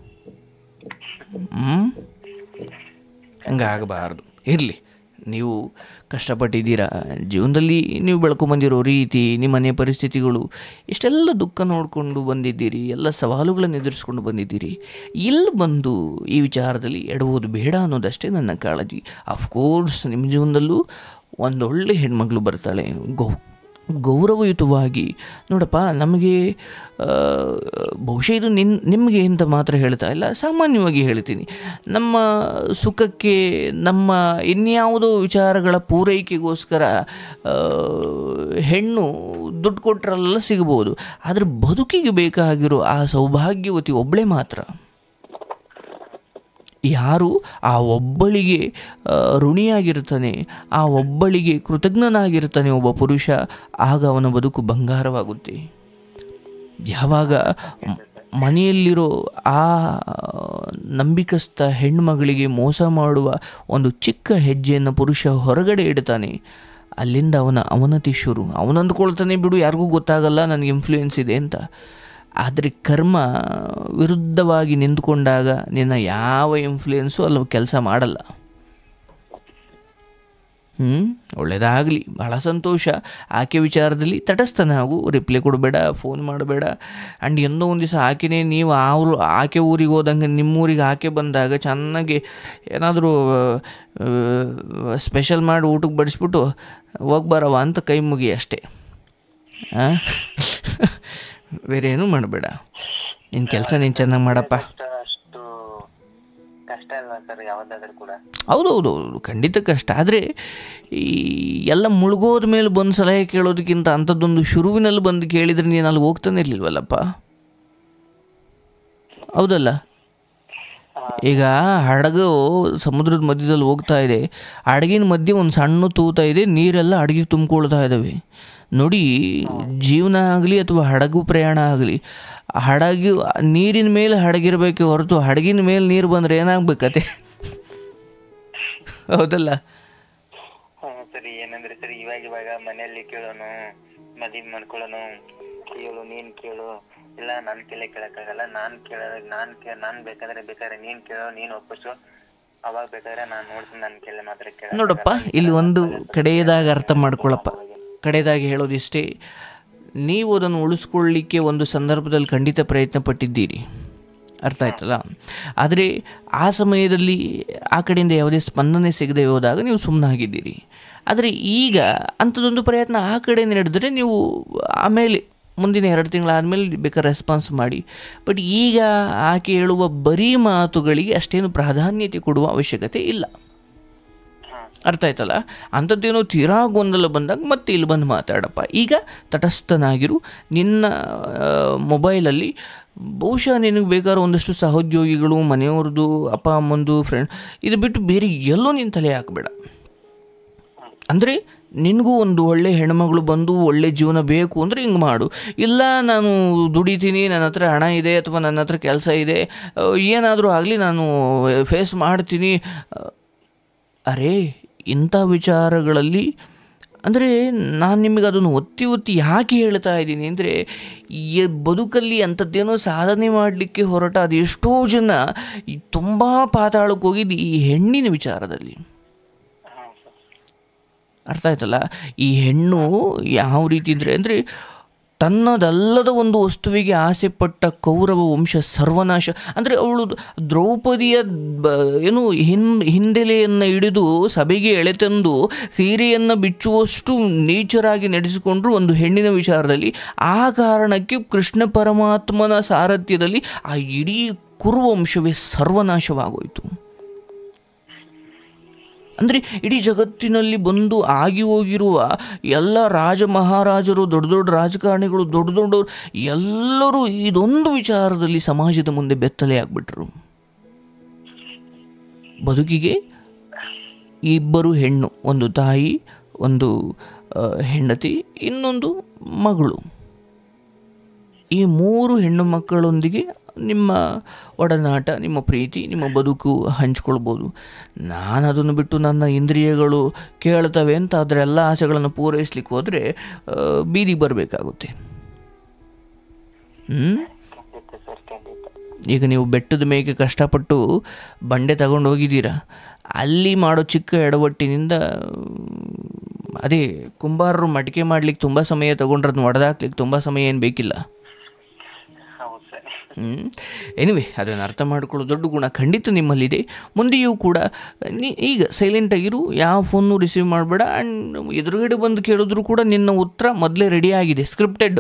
[SPEAKER 2] ಹಂಗಾಗಬಾರ್ದು. ಇರಲಿ, ನೀವು ಕಷ್ಟಪಟ್ಟಿದ್ದೀರಾ, ಜೀವನದಲ್ಲಿ ನೀವು ಬೆಳ್ಕೊಂಬಂದಿರೋ ರೀತಿ, ನಿಮ್ಮ ಮನೆ ಪರಿಸ್ಥಿತಿಗಳು, ಇಷ್ಟೆಲ್ಲ ದುಃಖ ನೋಡಿಕೊಂಡು ಬಂದಿದ್ದೀರಿ, ಎಲ್ಲ ಸವಾಲುಗಳನ್ನು ಎದುರಿಸ್ಕೊಂಡು ಬಂದಿದ್ದೀರಿ. ಇಲ್ಲಿ ಬಂದು ಈ ವಿಚಾರದಲ್ಲಿ ಎಡುವುದು ಬೇಡ ಅನ್ನೋದಷ್ಟೇ ನನ್ನ ಕಾಳಜಿ. ಅಫ್ಕೋರ್ಸ್ ನಿಮ್ಮ ಜೀವನದಲ್ಲೂ ಒಂದೊಳ್ಳೆ ಹೆಣ್ಮಗಳು ಬರ್ತಾಳೆ, ಗೌರವಯುತವಾಗಿ. ನೋಡಪ್ಪ, ನಮಗೆ ಬಹುಶಃ ಇದು ನಿಮಗೆ ಅಂತ ಮಾತ್ರ ಹೇಳ್ತಾ ಇಲ್ಲ, ಸಾಮಾನ್ಯವಾಗಿ ಹೇಳ್ತೀನಿ, ನಮ್ಮ ಸುಖಕ್ಕೆ, ನಮ್ಮ ಇನ್ಯಾವುದೋ ವಿಚಾರಗಳ ಪೂರೈಕೆಗೋಸ್ಕರ ಹೆಣ್ಣು ದುಡ್ಡು ಕೊಟ್ಟರೆಲ್ಲ ಸಿಗ್ಬೋದು. ಆದರೆ ಬದುಕಿಗೆ ಬೇಕಾಗಿರೋ ಆ ಸೌಭಾಗ್ಯವತಿ ಒಬ್ಬಳೇ ಮಾತ್ರ. ಯಾರು ಆ ಒಬ್ಬಳಿಗೆ ಋಣಿಯಾಗಿರ್ತಾನೆ, ಆ ಒಬ್ಬಳಿಗೆ ಕೃತಜ್ಞನಾಗಿರ್ತಾನೆ ಒಬ್ಬ ಪುರುಷ, ಆಗ ಅವನ ಬದುಕು ಬಂಗಾರವಾಗುತ್ತೆ. ಯಾವಾಗ ಮನೆಯಲ್ಲಿರೋ ಆ ನಂಬಿಕಸ್ಥ ಹೆಣ್ಮಗಳಿಗೆ ಮೋಸ ಮಾಡುವ ಒಂದು ಚಿಕ್ಕ ಹೆಜ್ಜೆಯನ್ನು ಪುರುಷ ಹೊರಗಡೆ ಇಡ್ತಾನೆ, ಅಲ್ಲಿಂದ ಅವನ ಅವನತಿ ಶುರು. ಅವನಂದ್ಕೊಳ್ತಾನೆ, ಬಿಡು ಯಾರಿಗೂ ಗೊತ್ತಾಗಲ್ಲ, ನನಗೆ ಇನ್ಫ್ಲೂಯೆನ್ಸ್ ಇದೆ ಅಂತ. ಆದರೆ ಕರ್ಮ ವಿರುದ್ಧವಾಗಿ ನಿಂತುಕೊಂಡಾಗ ನಿನ್ನ ಯಾವ ಇನ್ಫ್ಲೂಯೆನ್ಸು ಅಲ್ಲಿ ಕೆಲಸ ಮಾಡಲ್ಲ. ಒಳ್ಳೆಯದಾಗಲಿ, ಬಹಳ ಸಂತೋಷ. ಆಕೆ ವಿಚಾರದಲ್ಲಿ ತಟಸ್ಥನಾಗು, ರಿಪ್ಲೈ ಕೊಡಬೇಡ, ಫೋನ್ ಮಾಡಬೇಡ. ಆ್ಯಂಡ್ ಎಂದೋ ಒಂದು ದಿವಸ ಆಕೆನೇ ನೀವು ಆಕೆ ಊರಿಗೆ ಹೋದಂಗೆ ನಿಮ್ಮೂರಿಗೆ ಆಕೆ ಬಂದಾಗ ಚೆನ್ನಾಗಿ ಏನಾದರೂ ಸ್ಪೆಷಲ್ ಮಾಡಿ ಊಟಕ್ಕೆ ಬಡಿಸ್ಬಿಟ್ಟು ಹೋಗ್ಬಾರವ ಅಂತ ಕೈ ಮುಗಿ ಅಷ್ಟೇ. ಬೇರೆ ಏನೂ ಮಾಡಬೇಡ, ನಿನ್ನ ಕೆಲಸ ನೀನು ಚೆನ್ನಾಗಿ ಮಾಡಪ್ಪ. ಹೌದೌದು, ಖಂಡಿತ ಕಷ್ಟ. ಆದರೆ ಈ ಎಲ್ಲ ಮುಳುಗೋದ ಮೇಲೆ ಬಂದು ಸಲಹೆ ಕೇಳೋದಕ್ಕಿಂತ ಅಂಥದ್ದೊಂದು ಶುರುವಿನಲ್ಲಿ ಬಂದು ಕೇಳಿದರೆ ನೀನು ಅಲ್ಲಿ ಹೋಗ್ತಾನೆ ಇರಲಿಲ್ವಲ್ಲಪ್ಪ, ಹೌದಲ್ಲ? ಈಗ ಹಡಗು ಸಮುದ್ರದ ಮಧ್ಯದಲ್ಲಿ ಹೋಗ್ತಾ ಇದೆ, ಹಡಗಿನ ಮಧ್ಯೆ ಒಂದು ಸಣ್ಣ ತೂತ ಇದೆ, ನೀರೆಲ್ಲ ಹಡಗಿಗೆ ತುಂಬಿಕೊಳ್ತಾ ಇದ್ದಾವೆ. ನೋಡಿ, ಜೀವನ ಆಗಲಿ ಅಥವಾ ಹಡಗು ಪ್ರಯಾಣ ಆಗಲಿ, ಹಡಗು ನೀರಿನ ಮೇಲೆ ಹಡಗಿರ್ಬೇಕು ಹೊರತು ಹಡಗಿನ ಮೇಲೆ ನೀರು ಬಂದರೆ ಏನಾಗಬೇಕತೆ, ಹೌದಲ್ಲ?
[SPEAKER 1] ಸರಿ, ಏನಂದ್ರೆ ಸರಿ, ಇವಾಗ ಮನೆಯಲ್ಲಿ ಕೇಳೋನು, ಮದುವೆ ಮಾಡ್ಕೊಳ್ಳೋನು, ಕೇಳು, ನೀನ್ ಕೇಳು, ಇಲ್ಲ ನಾನ್ ಕೇಳಕ್ಕಾಗಲ್ಲ, ನಾನ್ ಬೇಕಾದ್ರೆ ನೀನ್ ಕೇಳೋ, ನೀನ್ ಒಪ್ಪಿಸು, ಅವಾಗ ಬೇಕಾದ್ರೆ ನಾನ್ ನೋಡ್ತೀನಿ, ನನ್ ಕೇಳ ಮಾತ್ರ ಕೇಳ.
[SPEAKER 2] ನೋಡಪ್ಪ, ಇಲ್ಲಿ ಒಂದು ಕಡೆಯದಾಗ ಅರ್ಥ ಮಾಡ್ಕೊಳಪ್ಪ, ಕಡೆಯದಾಗಿ ಹೇಳೋದಿಷ್ಟೇ, ನೀವು ಅದನ್ನು ಉಳಿಸ್ಕೊಳ್ಳಿಕ್ಕೆ ಒಂದು ಸಂದರ್ಭದಲ್ಲಿ ಖಂಡಿತ ಪ್ರಯತ್ನ ಪಟ್ಟಿದ್ದೀರಿ, ಅರ್ಥ ಆಯ್ತಲ್ಲ? ಆದರೆ ಆ ಸಮಯದಲ್ಲಿ ಆ ಕಡೆಯಿಂದ ಯಾವುದೇ ಸ್ಪಂದನೆ ಸಿಗದೆ ಹೋದಾಗ ನೀವು ಸುಮ್ಮನಾಗಿದ್ದೀರಿ. ಆದರೆ ಈಗ ಅಂಥದ್ದೊಂದು ಪ್ರಯತ್ನ ಆ ಕಡೆ ನಡೆದರೆ ನೀವು ಆಮೇಲೆ ಮುಂದಿನ 2 ತಿಂಗಳಾದಮೇಲೆ ಬೇಕಾದ್ರೆ ರೆಸ್ಪಾನ್ಸ್ ಮಾಡಿ. ಬಟ್ ಈಗ ಆಕೆ ಹೇಳುವ ಬರೀ ಮಾತುಗಳಿಗೆ ಅಷ್ಟೇನು ಪ್ರಾಧಾನ್ಯತೆ ಕೊಡುವ ಅವಶ್ಯಕತೆ ಇಲ್ಲ, ಅರ್ಥ ಆಯ್ತಲ್ಲ? ಅಂಥದ್ದೇನೋ ತೀರಾ ಗೊಂದಲ ಬಂದಾಗ ಮತ್ತೆ ಇಲ್ಲಿ ಬಂದು ಮಾತಾಡಪ್ಪ. ಈಗ ತಟಸ್ಥನಾಗಿರು. ನಿನ್ನ ಮೊಬೈಲಲ್ಲಿ ಬಹುಶಃ ನಿನಗೆ ಬೇಕಾದ್ರೆ ಒಂದಷ್ಟು ಸಹೋದ್ಯೋಗಿಗಳು, ಮನೆಯವ್ರದ್ದು, ಅಪ್ಪ ಅಮ್ಮಂದು, ಫ್ರೆಂಡ್, ಇದು ಬಿಟ್ಟು ಬೇರೆ ಎಲ್ಲೋ ನೀನು ತಲೆ ಹಾಕಬೇಡ. ಅಂದರೆ ನಿನಗೂ ಒಂದು ಒಳ್ಳೆ ಹೆಣ್ಮಗಳು ಬಂದು ಒಳ್ಳೆ ಜೀವನ ಬೇಕು ಅಂದರೆ ಹಿಂಗೆ ಮಾಡು. ಇಲ್ಲ ನಾನು ದುಡಿತೀನಿ, ನನ್ನ ಹತ್ರ ಹಣ ಇದೆ, ಅಥವಾ ನನ್ನ ಹತ್ರ ಕೆಲಸ ಇದೆ, ಏನಾದರೂ ಆಗಲಿ ನಾನು ಫೇಸ್ ಮಾಡ್ತೀನಿ. ಅರೇ, ಇಂಥ ವಿಚಾರಗಳಲ್ಲಿ ಅಂದರೆ ನಾನು ನಿಮಗೆ ಅದನ್ನು ಒತ್ತಿ ಒತ್ತಿ ಯಾಕೆ ಹೇಳ್ತಾ ಇದ್ದೀನಿ ಅಂದರೆ, ಬದುಕಲ್ಲಿ ಅಂಥದ್ದೇನೋ ಸಾಧನೆ ಮಾಡಲಿಕ್ಕೆ ಹೊರಟ ಅದೆಷ್ಟೋ ಜನ ತುಂಬ ಪಾತಾಳಕ್ಕೆ ಹೋಗಿದ್ದು ಈ ಹೆಣ್ಣಿನ ವಿಚಾರದಲ್ಲಿ. ಅರ್ಥ ಆಯ್ತಲ್ಲ? ಈ ಹೆಣ್ಣು ಯಾವ ರೀತಿ ಅಂದರೆ ತನ್ನದಲ್ಲದ ಒಂದು ವಸ್ತುವಿಗೆ ಆಸೆ ಪಟ್ಟ ಕೌರವ ವಂಶ ಸರ್ವನಾಶ. ಅಂದರೆ ಅವಳು ದ್ರೌಪದಿಯ ಏನು ಹಿಂದೆಲೆಯನ್ನು ಹಿಡಿದು ಸಭೆಗೆ ಎಳೆತಂದು ಸೀರೆಯನ್ನು ಬಿಚ್ಚುವಷ್ಟು ನೇಚರಾಗಿ ನಡೆಸಿಕೊಂಡ್ರು ಒಂದು ಹೆಣ್ಣಿನ ವಿಚಾರದಲ್ಲಿ. ಆ ಕಾರಣಕ್ಕೆ ಕೃಷ್ಣ ಪರಮಾತ್ಮನ ಸಾರಥ್ಯದಲ್ಲಿ ಆ ಇಡೀ ಕುರುವಂಶವೇ ಸರ್ವನಾಶವಾಗೋಯಿತು. ಅಂದರೆ ಇಡೀ ಜಗತ್ತಿನಲ್ಲಿ ಬಂದು ಆಗಿ ಹೋಗಿರುವ ಎಲ್ಲ ರಾಜ ಮಹಾರಾಜರು, ದೊಡ್ಡ ದೊಡ್ಡ ರಾಜಕಾರಣಿಗಳು, ದೊಡ್ಡ ದೊಡ್ಡವರು ಎಲ್ಲರೂ ಇದೊಂದು ವಿಚಾರದಲ್ಲಿ ಸಮಾಜದ ಮುಂದೆ ಬೆತ್ತಲೆ ಆಗಿಬಿಟ್ರು. ಬದುಕಿಗೆ ಇಬ್ಬರು ಹೆಣ್ಣು, ಒಂದು ತಾಯಿ, ಒಂದು ಹೆಂಡತಿ, ಇನ್ನೊಂದು ಮಗಳು. ಈ 3 ಹೆಣ್ಣು ಮಕ್ಕಳೊಂದಿಗೆ ನಿಮ್ಮ ಒಡನಾಟ, ನಿಮ್ಮ ಪ್ರೀತಿ, ನಿಮ್ಮ ಬದುಕು ಹಂಚ್ಕೊಳ್ಬೋದು. ನಾನು ಅದನ್ನು ಬಿಟ್ಟು ನನ್ನ ಇಂದ್ರಿಯಗಳು ಕೇಳ್ತವೆ ಅಂತ ಅದರೆಲ್ಲ ಆಸೆಗಳನ್ನು ಪೂರೈಸ್ಲಿಕ್ಕೆ ಹೋದರೆ ಬೀದಿಗೆ ಬರಬೇಕಾಗುತ್ತೆ. ಈಗ ನೀವು ಬೆಟ್ಟದ ಮೇಲೆ ಕಷ್ಟಪಟ್ಟು ಬಂಡೆ ತಗೊಂಡು ಹೋಗಿದ್ದೀರಾ, ಅಲ್ಲಿ ಮಾಡೋ ಚಿಕ್ಕ ಎಡವಟ್ಟಿನಿಂದ ಅದೇ ಕುಂಬಾರರು ಮಡಿಕೆ ಮಾಡ್ಲಿಕ್ಕೆ ತುಂಬ ಸಮಯ ತಗೊಂಡ್ರೆ ಅದನ್ನ ಒಡೆದಾಕ್ಲಿಕ್ಕೆ ತುಂಬ ಸಮಯ ಏನು ಬೇಕಿಲ್ಲ. ಎನಿವೆ, ಅದನ್ನು ಅರ್ಥ ಮಾಡ್ಕೊಳ್ಳೋ ದೊಡ್ಡ ಗುಣ ಖಂಡಿತ ನಿಮ್ಮಲ್ಲಿದೆ. ಮುಂದೆಯೂ ಕೂಡ ಈಗ ಸೈಲೆಂಟಾಗಿರು, ಯಾವ ಫೋನು ರಿಸೀವ್ ಮಾಡಬೇಡ. ಆ್ಯಂಡ್ ಎದುರುಗಡೆ ಬಂದು ಕೇಳಿದ್ರು ಕೂಡ ನಿನ್ನ ಉತ್ತರ ಮೊದಲೇ ರೆಡಿ ಆಗಿದೆ, ಸ್ಕ್ರಿಪ್ಟೆಡ್.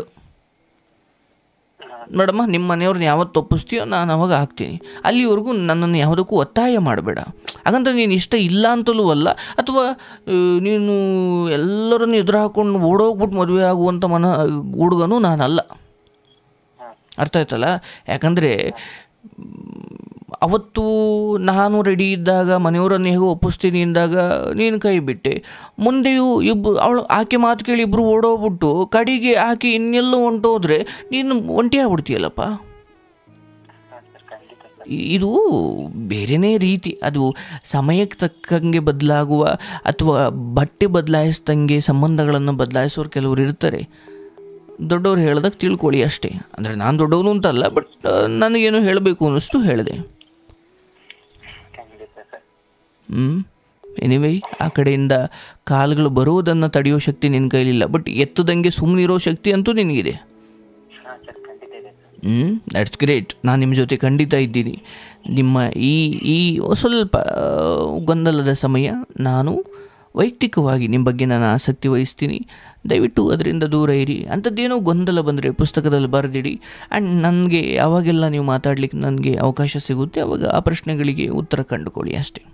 [SPEAKER 2] ಮೇಡಮ್ಮ, ನಿಮ್ಮ ಮನೆಯವ್ರನ್ನ ಯಾವತ್ತು ಒಪ್ಪಿಸ್ತೀಯೋ ನಾನು ಅವಾಗ ಹಾಕ್ತೀನಿ, ಅಲ್ಲಿವರೆಗೂ ನನ್ನನ್ನು ಯಾವುದಕ್ಕೂ ಒತ್ತಾಯ ಮಾಡಬೇಡ. ಹಾಗಂತ ನೀನು ಇಷ್ಟ ಇಲ್ಲ ಅಂತಲೂ ಅಲ್ಲ, ಅಥವಾ ನೀನು ಎಲ್ಲರನ್ನು ಎದುರು ಹಾಕ್ಕೊಂಡು ಓಡೋಗ್ಬಿಟ್ಟು ಮದುವೆ ಆಗುವಂಥ ಹುಡುಗನೂ ನಾನಲ್ಲ. ಅರ್ಥ ಆಯ್ತಲ್ಲ? ಯಾಕಂದರೆ ಅವತ್ತು ನಾನು ರೆಡಿ ಇದ್ದಾಗ, ಮನೆಯವರನ್ನು ಹೇಗೋ ಒಪ್ಪಿಸ್ತೀನಿ ಅಂದಾಗ ನೀನು ಕೈ ಬಿಟ್ಟೆ. ಮುಂದೆಯೂ ಆಕೆ ಮಾತು ಕೇಳಿ ಇಬ್ಬರು ಓಡೋಗ್ಬಿಟ್ಟು ಕಡೆಗೆ ಆಕೆ ಇನ್ನೆಲ್ಲೋ ಹೊಂಟೋದ್ರೆ ನೀನು ಒಂಟಿ ಆಗ್ಬಿಡ್ತೀಯಲ್ಲಪ್ಪ. ಇದು ಬೇರೆಯೇ ರೀತಿ. ಅದು ಸಮಯಕ್ಕೆ ತಕ್ಕಂಗೆ ಬದಲಾಗುವ, ಅಥವಾ ಬಟ್ಟೆ ಬದಲಾಯಿಸ್ದಂಗೆ ಸಂಬಂಧಗಳನ್ನು ಬದಲಾಯಿಸೋರು ಕೆಲವರು ಇರ್ತಾರೆ. ದೊಡ್ಡವ್ರು ಹೇಳ್ದಾಗ ತಿಳ್ಕೊಳ್ಳಿ ಅಷ್ಟೇ. ಅಂದರೆ ನಾನು ದೊಡ್ಡವನು ಅಂತಲ್ಲ, ಬಟ್ ನನಗೇನು ಹೇಳಬೇಕು ಅನ್ನಿಸ್ತು ಹೇಳಿದೆ. ಎನಿವೇ, ಆ ಕಡೆಯಿಂದ ಕಾಲುಗಳು ಬರೋದನ್ನು ತಡೆಯೋ ಶಕ್ತಿ ನಿನ್ನ ಕೈಲಿಲ್ಲ, ಬಟ್ ಎತ್ತದಂಗೆ ಸುಮ್ಮನಿರೋ ಶಕ್ತಿ ಅಂತೂ ನಿನಗಿದೆ. That's great. ನಾನು ನಿಮ್ಮ ಜೊತೆ ಖಂಡಿತ ಇದ್ದೀನಿ. ನಿಮ್ಮ ಈ ಸ್ವಲ್ಪ ಗೊಂದಲದ ಸಮಯ, ನಾನು ವೈಯಕ್ತಿಕವಾಗಿ ನಿಮ್ಮ ಬಗ್ಗೆ ನಾನು ಆಸಕ್ತಿ ವಹಿಸ್ತೀನಿ. ದಯವಿಟ್ಟು ಅದರಿಂದ ದೂರ ಇರಿ. ಅಂಥದ್ದೇನೋ ಗೊಂದಲ ಬಂದರೆ ಪುಸ್ತಕದಲ್ಲಿ ಬರೆದಿಡಿ. ಆ್ಯಂಡ್ ನನಗೆ ಯಾವಾಗೆಲ್ಲ ನೀವು ಮಾತಾಡಲಿಕ್ಕೆ ನನಗೆ ಅವಕಾಶ ಸಿಗುತ್ತೆ ಅವಾಗ ಆ ಪ್ರಶ್ನೆಗಳಿಗೆ ಉತ್ತರ ಕಂಡುಕೊಳ್ಳಿ ಅಷ್ಟೇ.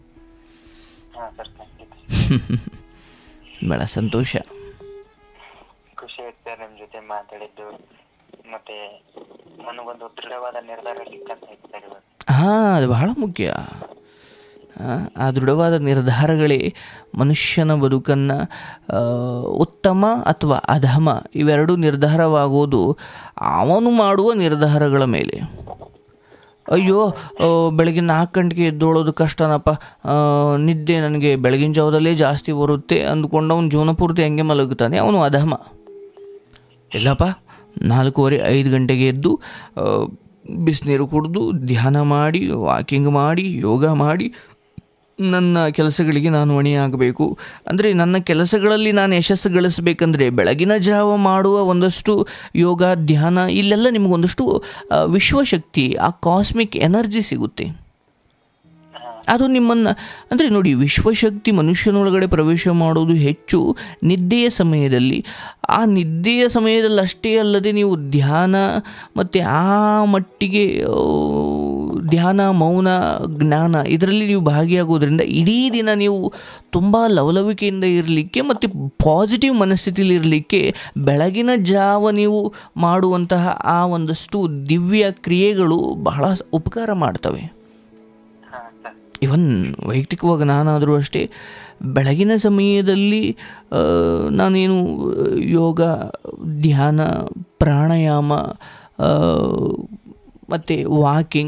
[SPEAKER 2] ಭಾಳ ಸಂತೋಷ,
[SPEAKER 1] ಖುಷಿ ಆಯ್ತು ನಿಮ್ಮ ಜೊತೆ ಮಾತಾಡಿದ್ದು. ಮತ್ತೆ ನನಗೊಂದು ದೃಢವಾದ ನಿರ್ಧಾರ ಸಿಕ್ಕಂತ.
[SPEAKER 2] ಹಾಂ, ಅದು ಬಹಳ ಮುಖ್ಯ. ಆ ದೃಢವಾದ ನಿರ್ಧಾರಗಳೇ ಮನುಷ್ಯನ ಬದುಕನ್ನು ಉತ್ತಮ ಅಥವಾ ಅಧಮ ಇವೆರಡೂ ನಿರ್ಧಾರವಾಗೋದು ಅವನು ಮಾಡುವ ನಿರ್ಧಾರಗಳ ಮೇಲೆ. ಅಯ್ಯೋ, ಬೆಳಗ್ಗೆ 4 ಗಂಟೆಗೆ ಎದ್ದೋಳೋದು ಕಷ್ಟನಪ್ಪ, ನಿದ್ದೆ ನನಗೆ ಬೆಳಗಿನ ಜಾವದಲ್ಲೇ ಜಾಸ್ತಿ ಬರುತ್ತೆ ಅಂದ್ಕೊಂಡು ಅವನು ಜೀವನ ಪೂರ್ತಿ ಹಂಗೆ ಮಲಗುತ್ತಾನೆ, ಅವನು ಅಧಮ. ಇಲ್ಲಪ್ಪ, 4:15 5 ಗಂಟೆಗೆ ಎದ್ದು ಬಿಸಿನೀರು ಕುಡಿದು ಧ್ಯಾನ ಮಾಡಿ, ವಾಕಿಂಗ್ ಮಾಡಿ, ಯೋಗ ಮಾಡಿ ನನ್ನ ಕೆಲಸಗಳಿಗೆ ನಾನು ಹೊಣೆಯಾಗಬೇಕು. ಅಂದರೆ ನನ್ನ ಕೆಲಸಗಳಲ್ಲಿ ನಾನು ಯಶಸ್ಸು ಗಳಿಸಬೇಕಂದ್ರೆ ಬೆಳಗಿನ ಜಾವ ಮಾಡುವ ಒಂದಷ್ಟು ಯೋಗ, ಧ್ಯಾನ, ಇಲ್ಲೆಲ್ಲ ನಿಮಗೊಂದಷ್ಟು ವಿಶ್ವಶಕ್ತಿ, ಆ ಕಾಸ್ಮಿಕ್ ಎನರ್ಜಿ ಸಿಗುತ್ತೆ. ಅದು ನಿಮ್ಮನ್ನು, ಅಂದರೆ ನೋಡಿ, ವಿಶ್ವಶಕ್ತಿ ಮನುಷ್ಯನೊಳಗಡೆ ಪ್ರವೇಶ ಮಾಡೋದು ಹೆಚ್ಚು ನಿದ್ದೆಯ ಸಮಯದಲ್ಲಿ. ಆ ನಿದ್ದೆಯ ಸಮಯದಲ್ಲಿ ಅಷ್ಟೇ ಅಲ್ಲದೆ ನೀವು ಧ್ಯಾನ ಮತ್ತು ಆ ಮಟ್ಟಿಗೆ ಧ್ಯಾನ, ಮೌನ, ಜ್ಞಾನ ಇದರಲ್ಲಿ ನೀವು ಭಾಗಿಯಾಗೋದ್ರಿಂದ ಇಡೀ ದಿನ ನೀವು ತುಂಬ ಲವಲವಿಕೆಯಿಂದ ಇರಲಿಕ್ಕೆ ಮತ್ತು ಪಾಸಿಟಿವ್ ಮನಸ್ಥಿತಿಯಲ್ಲಿ ಇರಲಿಕ್ಕೆ ಬೆಳಗಿನ ಜಾವ ನೀವು ಮಾಡುವಂತಹ ಆ ಒಂದಷ್ಟು ದಿವ್ಯ ಕ್ರಿಯೆಗಳು ಬಹಳ ಉಪಕಾರ ಮಾಡ್ತವೆ. ಇವನ್ ವೈಯಕ್ತಿಕವಾಗಿ ನಾನಾದರೂ ಅಷ್ಟೇ ಬೆಳಗಿನ ಸಮಯದಲ್ಲಿ ನಾನೇನು ಯೋಗ, ಧ್ಯಾನ, ಪ್ರಾಣಾಯಾಮ ಮತ್ತು ವಾಕಿಂಗ್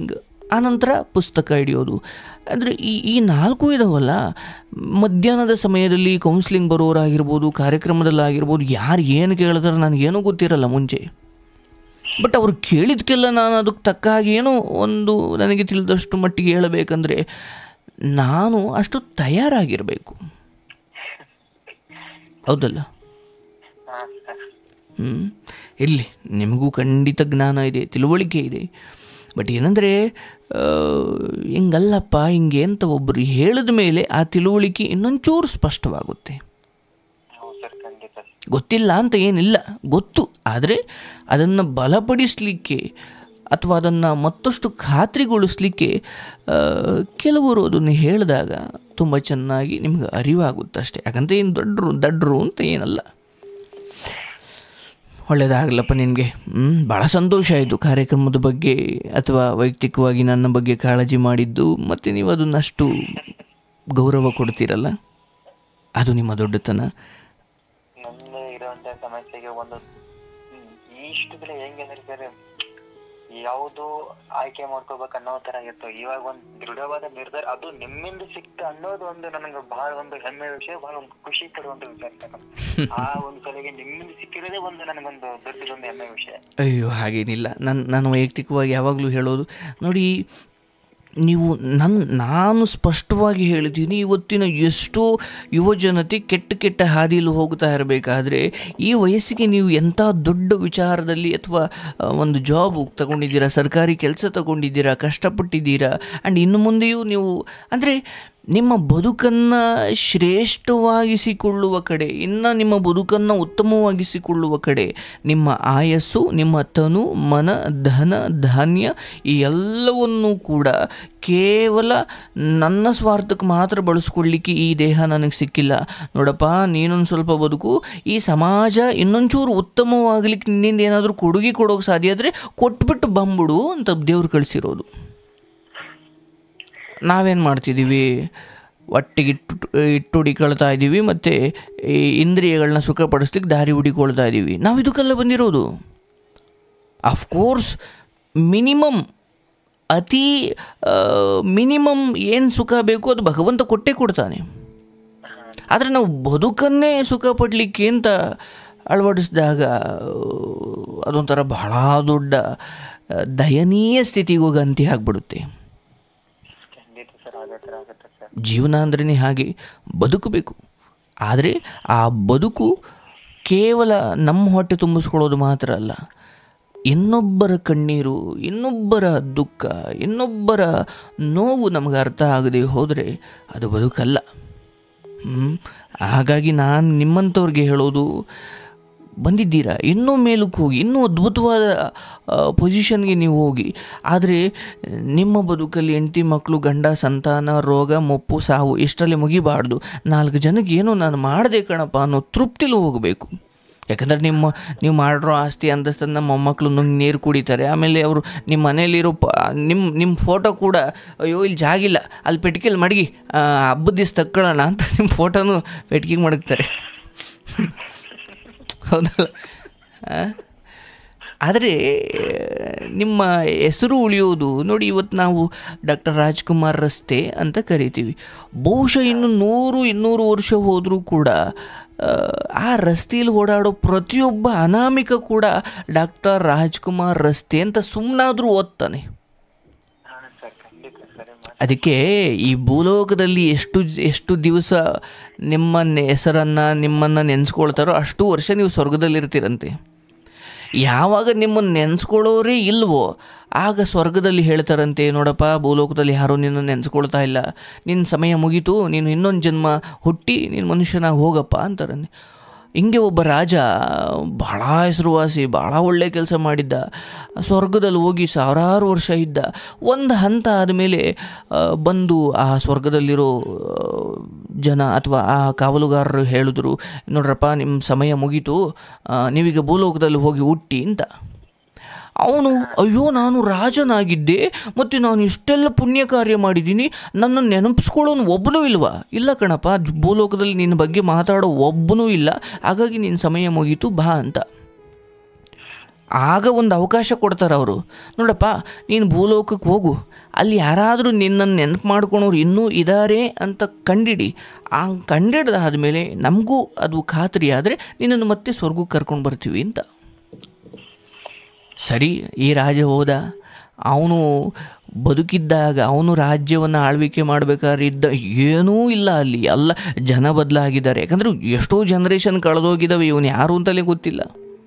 [SPEAKER 2] ಆನಂತರ ಪುಸ್ತಕ ಹಿಡಿಯೋದು. ಅಂದರೆ ಈ 4 ಇದಾವಲ್ಲ, ಮಧ್ಯಾಹ್ನದ ಸಮಯದಲ್ಲಿ ಕೌನ್ಸ್ಲಿಂಗ್ ಬರೋರಾಗಿರ್ಬೋದು, ಕಾರ್ಯಕ್ರಮದಲ್ಲಾಗಿರ್ಬೋದು, ಯಾರು ಏನು ಕೇಳಿದ್ರೆ ನನಗೇನೂ ಗೊತ್ತಿರಲ್ಲ ಮುಂಚೆ. ಬಟ್ ಅವ್ರು ಕೇಳಿದ್ಕೆಲ್ಲ ನಾನು ಅದಕ್ಕೆ ತಕ್ಕ ಹಾಗೆ ಏನೋ ಒಂದು ನನಗೆ ತಿಳಿದಷ್ಟು ಮಟ್ಟಿಗೆ ಹೇಳಬೇಕಂದ್ರೆ ನಾನು ಅಷ್ಟು ತಯಾರಾಗಿರಬೇಕು. ಹೌದಲ್ಲ? ಇರಲಿ, ನಿಮಗೂ ಖಂಡಿತ ಜ್ಞಾನ ಇದೆ, ತಿಳುವಳಿಕೆ ಇದೆ. ಬಟ್ ಏನಂದರೆ ಹಿಂಗಲ್ಲಪ್ಪ ಹಿಂಗೆ ಅಂತ ಒಬ್ಬರು ಹೇಳಿದ ಮೇಲೆ ಆ ತಿಳುವಳಿಕೆ ಇನ್ನೊಂಚೂರು ಸ್ಪಷ್ಟವಾಗುತ್ತೆ. ಗೊತ್ತಿಲ್ಲ ಅಂತ ಏನಿಲ್ಲ, ಗೊತ್ತು. ಆದರೆ ಅದನ್ನು ಬಲಪಡಿಸಲಿಕ್ಕೆ ಅಥವಾ ಅದನ್ನು ಮತ್ತಷ್ಟು ಖಾತ್ರಿಗೊಳಿಸಲಿಕ್ಕೆ ಕೆಲವರು ಅದನ್ನು ಹೇಳಿದಾಗ ತುಂಬ ಚೆನ್ನಾಗಿ ನಿಮ್ಗೆ ಅರಿವಾಗುತ್ತೆ ಅಷ್ಟೇ. ಯಾಕಂತ ಏನು ದಡ್ರು ಅಂತ ಏನಲ್ಲ. ಒಳ್ಳೆಯದಾಗಲಪ್ಪ ನಿನಗೆ. ಭಾಳ ಸಂತೋಷ ಆಯಿತು ಕಾರ್ಯಕ್ರಮದ ಬಗ್ಗೆ ಅಥವಾ ವೈಯಕ್ತಿಕವಾಗಿ ನನ್ನ ಬಗ್ಗೆ ಕಾಳಜಿ ಮಾಡಿದ್ದು, ಮತ್ತು ನೀವು ಅದನ್ನಷ್ಟು ಗೌರವ ಕೊಡ್ತೀರಲ್ಲ, ಅದು ನಿಮ್ಮ ದೊಡ್ಡತನ.
[SPEAKER 1] ನಮ್ದು ಇರುವಂತ ಸಮಸ್ಯೆಗೆ ಒಂದು ಇಷ್ಟು ದಿನ ಹೆಂಗಂದ್ರೆ ಸರ್, ಯಾವುದು ಆಯ್ಕೆ ಮಾಡ್ಕೋಬೇಕು ಅನ್ನೋ ತರ ಇತ್ತು. ಇವಾಗ ಒಂದು ದೃಢವಾದ ನಿರ್ಧಾರ ಅದು ನಿಮ್ಮಿಂದ ಸಿಕ್ತು ಅನ್ನೋದು ಒಂದು ನನಗೆ ಬಹಳ ಒಂದು ಹೆಮ್ಮೆ ವಿಷಯ, ಬಹಳ ಒಂದು ಖುಷಿ ಪಡುವಂತ ವಿಚಾರ ಸರ್. ಆ ಒಂದು ಸಲಿಗೆ ನಿಮ್ಮಿಂದ ಸಿಕ್ಕಿರೋದೇ ಒಂದು ನನಗೊಂದು ದೊಡ್ಡದೊಂದು ಹೆಮ್ಮೆ ವಿಷಯ.
[SPEAKER 2] ಅಯ್ಯೋ ಹಾಗೇನಿಲ್ಲ. ನಾನು ವೈಯಕ್ತಿಕವಾಗಿ ಯಾವಾಗಲೂ ಹೇಳೋದು ನೋಡಿ, ನೀವು ನಾನು ಸ್ಪಷ್ಟವಾಗಿ ಹೇಳಿದ್ದೀನಿ, ಇವತ್ತಿನ ಎಷ್ಟೋ ಯುವಜನತೆ ಕೆಟ್ಟ ಹಾದಿಯಲ್ಲಿ ಹೋಗ್ತಾ ಇರಬೇಕಾದ್ರೆ ಈ ವಯಸ್ಸಿಗೆ ನೀವು ಎಂಥ ದೊಡ್ಡ ವಿಚಾರದಲ್ಲಿ ಅಥವಾ ಒಂದು ಜಾಬ್ ತಗೊಂಡಿದ್ದೀರಾ, ಸರ್ಕಾರಿ ಕೆಲಸ ತಗೊಂಡಿದ್ದೀರಾ, ಕಷ್ಟಪಟ್ಟಿದ್ದೀರಾ, ಆ್ಯಂಡ್ ಇನ್ನು ಮುಂದೆಯೂ ನೀವು ಅಂದರೆ ನಿಮ್ಮ ಬದುಕನ್ನು ಶ್ರೇಷ್ಠವಾಗಿಸಿಕೊಳ್ಳುವ ಕಡೆ, ಇನ್ನು ನಿಮ್ಮ ಬದುಕನ್ನು ಉತ್ತಮವಾಗಿಸಿಕೊಳ್ಳುವ ಕಡೆ ನಿಮ್ಮ ಆಯಸ್ಸು, ನಿಮ್ಮ ತನು, ಮನ, ಧನ, ಧಾನ್ಯ ಈ ಎಲ್ಲವನ್ನೂ ಕೂಡ ಕೇವಲ ನನ್ನ ಸ್ವಾರ್ಥಕ್ಕೆ ಮಾತ್ರ ಬಳಸ್ಕೊಳ್ಳಿಕ್ಕೆ ಈ ದೇಹ ನನಗೆ ಸಿಕ್ಕಿಲ್ಲ. ನೋಡಪ್ಪ, ನೀನೊಂದು ಸ್ವಲ್ಪ ಬದುಕು, ಈ ಸಮಾಜ ಇನ್ನೊಂಚೂರು ಉತ್ತಮವಾಗಲಿಕ್ಕೆ ನಿನ್ನಿಂದ ಏನಾದರೂ ಕೊಡುಗೆ ಕೊಡೋಕೆ ಸಾಧ್ಯ ಆದರೆ ಕೊಟ್ಬಿಟ್ಟು ಬಂದ್ಬಿಡು ಅಂತ ದೇವ್ರು ಕಳಿಸಿರೋದು. ನಾವೇನು ಮಾಡ್ತಿದ್ದೀವಿ, ಒಟ್ಟಿಗೆ ಇಟ್ಟು ಹುಡಿಕೊಳ್ತಾ ಇದ್ದೀವಿ, ಮತ್ತು ಈ ಇಂದ್ರಿಯಗಳನ್ನ ಸುಖಪಡಿಸ್ಲಿಕ್ಕೆ ದಾರಿ ಹುಡಿಕೊಳ್ತಾ ಇದ್ದೀವಿ. ನಾವು ಇದಕ್ಕೆಲ್ಲ ಬಂದಿರೋದು. ಅಫ್ಕೋರ್ಸ್ ಅತಿ ಮಿನಿಮಮ್ ಏನು ಸುಖ ಬೇಕು ಅದು ಭಗವಂತ ಕೊಟ್ಟೇ ಕೊಡ್ತಾನೆ. ಆದರೆ ನಾವು ಬದುಕನ್ನೇ ಸುಖ ಪಡಲಿಕ್ಕೆ ಅಂತ ಅಳವಡಿಸಿದಾಗ ಅದೊಂಥರ ಬಹಳ ದೊಡ್ಡ ದಯನೀಯ ಸ್ಥಿತಿಗೆ ಹೋಗಿ ಅಂತ್ಯ ಆಗಿಬಿಡುತ್ತೆ. ಜೀವನ ಅಂದ್ರೇ ಹಾಗೆ, ಬದುಕಬೇಕು. ಆದರೆ ಆ ಬದುಕು ಕೇವಲ ನಮ್ಮ ಹೊಟ್ಟೆ ತುಂಬಿಸ್ಕೊಳ್ಳೋದು ಮಾತ್ರ ಅಲ್ಲ, ಇನ್ನೊಬ್ಬರ ಕಣ್ಣೀರು, ಇನ್ನೊಬ್ಬರ ದುಃಖ, ಇನ್ನೊಬ್ಬರ ನೋವು ನಮಗೆ ಅರ್ಥ ಆಗದೆ ಹೋದರೆ ಅದು ಬದುಕಲ್ಲ. ಹಾಗಾಗಿ ನಾನು ನಿಮ್ಮಂಥವ್ರಿಗೆ ಹೇಳೋದು, ಬಂದಿದ್ದೀರಾ, ಇನ್ನೂ ಮೇಲಕ್ಕೆ ಹೋಗಿ, ಇನ್ನೂ ಅದ್ಭುತವಾದ ಪೊಸಿಷನ್ಗೆ ನೀವು ಹೋಗಿ. ಆದರೆ ನಿಮ್ಮ ಬದುಕಲ್ಲಿ ಹೆಂಡತಿ, ಮಕ್ಕಳು, ಗಂಡ, ಸಂತಾನ, ರೋಗ, ಮುಪ್ಪು, ಸಾವು ಇಷ್ಟರಲ್ಲಿ ಮುಗಿಬಾರ್ದು. 4 ಜನಕ್ಕೆ ಏನೋ ನಾನು ಮಾಡಿದೆ ಕಣಪ್ಪ ಅನ್ನೋ ತೃಪ್ತಿಲೂ ಹೋಗಬೇಕು. ಯಾಕಂದರೆ ನೀವು ಮಾಡಿರೋ ಆಸ್ತಿ ಅಂತಸ್ತನ್ನು ನಮ್ಮ ಮೊಮ್ಮಕ್ಕಳು ನುಂಗಿ ನೀರು ಕುಡಿತಾರೆ. ಆಮೇಲೆ ಅವರು ನಿಮ್ಮ ಮನೇಲಿರೋ ನಿಮ್ಮ ಫೋಟೋ ಕೂಡ, ಅಯ್ಯೋ ಇಲ್ಲಿ ಜಾಗಿಲ್ಲ, ಅಲ್ಲಿ ಪೆಟ್ಟಿಗೆಲ್ಲಿ ಮಡಗಿ ಹಬ್ಬದ ದಿವಸ ತಕ್ಕೊಳ್ಳೋಣ ಅಂತ ನಿಮ್ಮ ಫೋಟೋನು ಪೆಟ್ಟಿಗೆಗೆ ಮಡಗ್ತಾರೆ. ಹೌದಲ್ಲ? ಆದರೆ ನಿಮ್ಮ ಹೆಸರು ಉಳಿಯೋದು ನೋಡಿ. ಇವತ್ತು ನಾವು ಡಾಕ್ಟರ್ ರಾಜ್ಕುಮಾರ್ ರಸ್ತೆ ಅಂತ ಕರಿತೀವಿ. ಬಹುಶಃ ಇನ್ನು 100-200 ವರ್ಷ ಹೋದರೂ ಕೂಡ ಆ ರಸ್ತೆಯಲ್ಲಿ ಓಡಾಡೋ ಪ್ರತಿಯೊಬ್ಬ ಅನಾಮಿಕ ಕೂಡ ಡಾಕ್ಟರ್ ರಾಜ್ಕುಮಾರ್ ರಸ್ತೆ ಅಂತ ಸುಮ್ಮನಾದರೂ ಓದ್ತಾನೆ. ಅದಕ್ಕೆ ಈ ಭೂಲೋಕದಲ್ಲಿ ಎಷ್ಟು ದಿವಸ ನಿಮ್ಮ ಹೆಸರನ್ನು, ನಿಮ್ಮನ್ನು ನೆನೆಸ್ಕೊಳ್ತಾರೋ ಅಷ್ಟು ವರ್ಷ ನೀವು ಸ್ವರ್ಗದಲ್ಲಿರ್ತೀರಂತೆ. ಯಾವಾಗ ನಿಮ್ಮನ್ನು ನೆನೆಸ್ಕೊಳ್ಳೋರೇ ಇಲ್ವೋ ಆಗ ಸ್ವರ್ಗದಲ್ಲಿ ಹೇಳ್ತಾರಂತೆ, ನೋಡಪ್ಪ ಭೂಲೋಕದಲ್ಲಿ ಯಾರೂ ನಿನ್ನ ನೆನೆಸ್ಕೊಳ್ತಾ ಇಲ್ಲ, ನಿನ್ನ ಸಮಯ ಮುಗೀತು, ನೀನು ಇನ್ನೊಂದು ಜನ್ಮ ಹುಟ್ಟಿ ನೀನು ಮನುಷ್ಯನಾಗಿ ಹೋಗಪ್ಪ ಅಂತಾರಂತೆ. ಹಿಂಗೆ ಒಬ್ಬ ರಾಜ ಭಾಳ ಹೆಸರುವಾಸಿ, ಭಾಳ ಒಳ್ಳೆ ಕೆಲಸ ಮಾಡಿದ್ದ, ಸ್ವರ್ಗದಲ್ಲಿ ಹೋಗಿ ಸಾವಿರಾರು ವರ್ಷ ಇದ್ದ. ಒಂದು ಹಂತ ಆದಮೇಲೆ ಬಂದು ಆ ಸ್ವರ್ಗದಲ್ಲಿರೋ ಜನ ಅಥವಾ ಆ ಕಾವಲುಗಾರರು ಹೇಳಿದ್ರು, ನೋಡ್ರಪ್ಪ ನಿಮ್ಮ ಸಮಯ ಮುಗೀತು, ನೀವೀಗ ಭೂಲೋಕದಲ್ಲಿ ಹೋಗಿ ಹುಟ್ಟಿ ಅಂತ. ಅವನು, ಅಯ್ಯೋ ನಾನು ರಾಜನಾಗಿದ್ದೆ ಮತ್ತು ನಾನು ಇಷ್ಟೆಲ್ಲ ಪುಣ್ಯ ಕಾರ್ಯ ಮಾಡಿದ್ದೀನಿ, ನನ್ನನ್ನು ನೆನಪಿಸ್ಕೊಳ್ಳೋನು ಒಬ್ಬನೂ ಇಲ್ವಾ? ಇಲ್ಲ ಕಣಪ್ಪ, ಭೂಲೋಕದಲ್ಲಿ ನಿನ್ನ ಬಗ್ಗೆ ಮಾತಾಡೋ ಒಬ್ಬನೂ ಇಲ್ಲ, ಹಾಗಾಗಿ ನಿನ್ನ ಸಮಯ ಮುಗೀತು ಬಾ ಅಂತ. ಆಗ ಒಂದು ಅವಕಾಶ ಕೊಡ್ತಾರೆ ಅವರು. ನೋಡಪ್ಪ, ನೀನು ಭೂಲೋಕಕ್ಕೆ ಹೋಗು, ಅಲ್ಲಿ ಯಾರಾದರೂ ನಿನ್ನನ್ನು ನೆನಪು ಮಾಡ್ಕೊಳೋರು ಇನ್ನೂ ಇದ್ದಾರೆ ಅಂತ ಕಂಡಿಡಿ. ಆ ಕಂಡಿಡ್ದಾದ್ಮೇಲೆ ನಮಗೂ ಅದು ಖಾತ್ರಿ ಆದರೆ ನಿನ್ನನ್ನು ಮತ್ತೆ ಸ್ವರ್ಗಕ್ಕೆ ಕರ್ಕೊಂಡು ಬರ್ತೀವಿ ಅಂತ. ಸರಿ, ಈ ರಾಜ ಹೋದ. ಅವನು ಬದುಕಿದ್ದಾಗ ಅವನು ರಾಜ್ಯವನ್ನು ಆಳ್ವಿಕೆ ಮಾಡಬೇಕಾದ್ರೆ ಇದ್ದ ಏನೂ ಇಲ್ಲ ಅಲ್ಲಿ. ಎಲ್ಲ ಜನ ಬದಲಾಗಿದ್ದಾರೆ. ಯಾಕಂದರೆ ಎಷ್ಟೋ ಜನ್ರೇಷನ್ ಕಳೆದೋಗಿದ್ದಾವೆ, ಇವನು ಯಾರು ಅಂತಲೇ ಗೊತ್ತಿಲ್ಲ.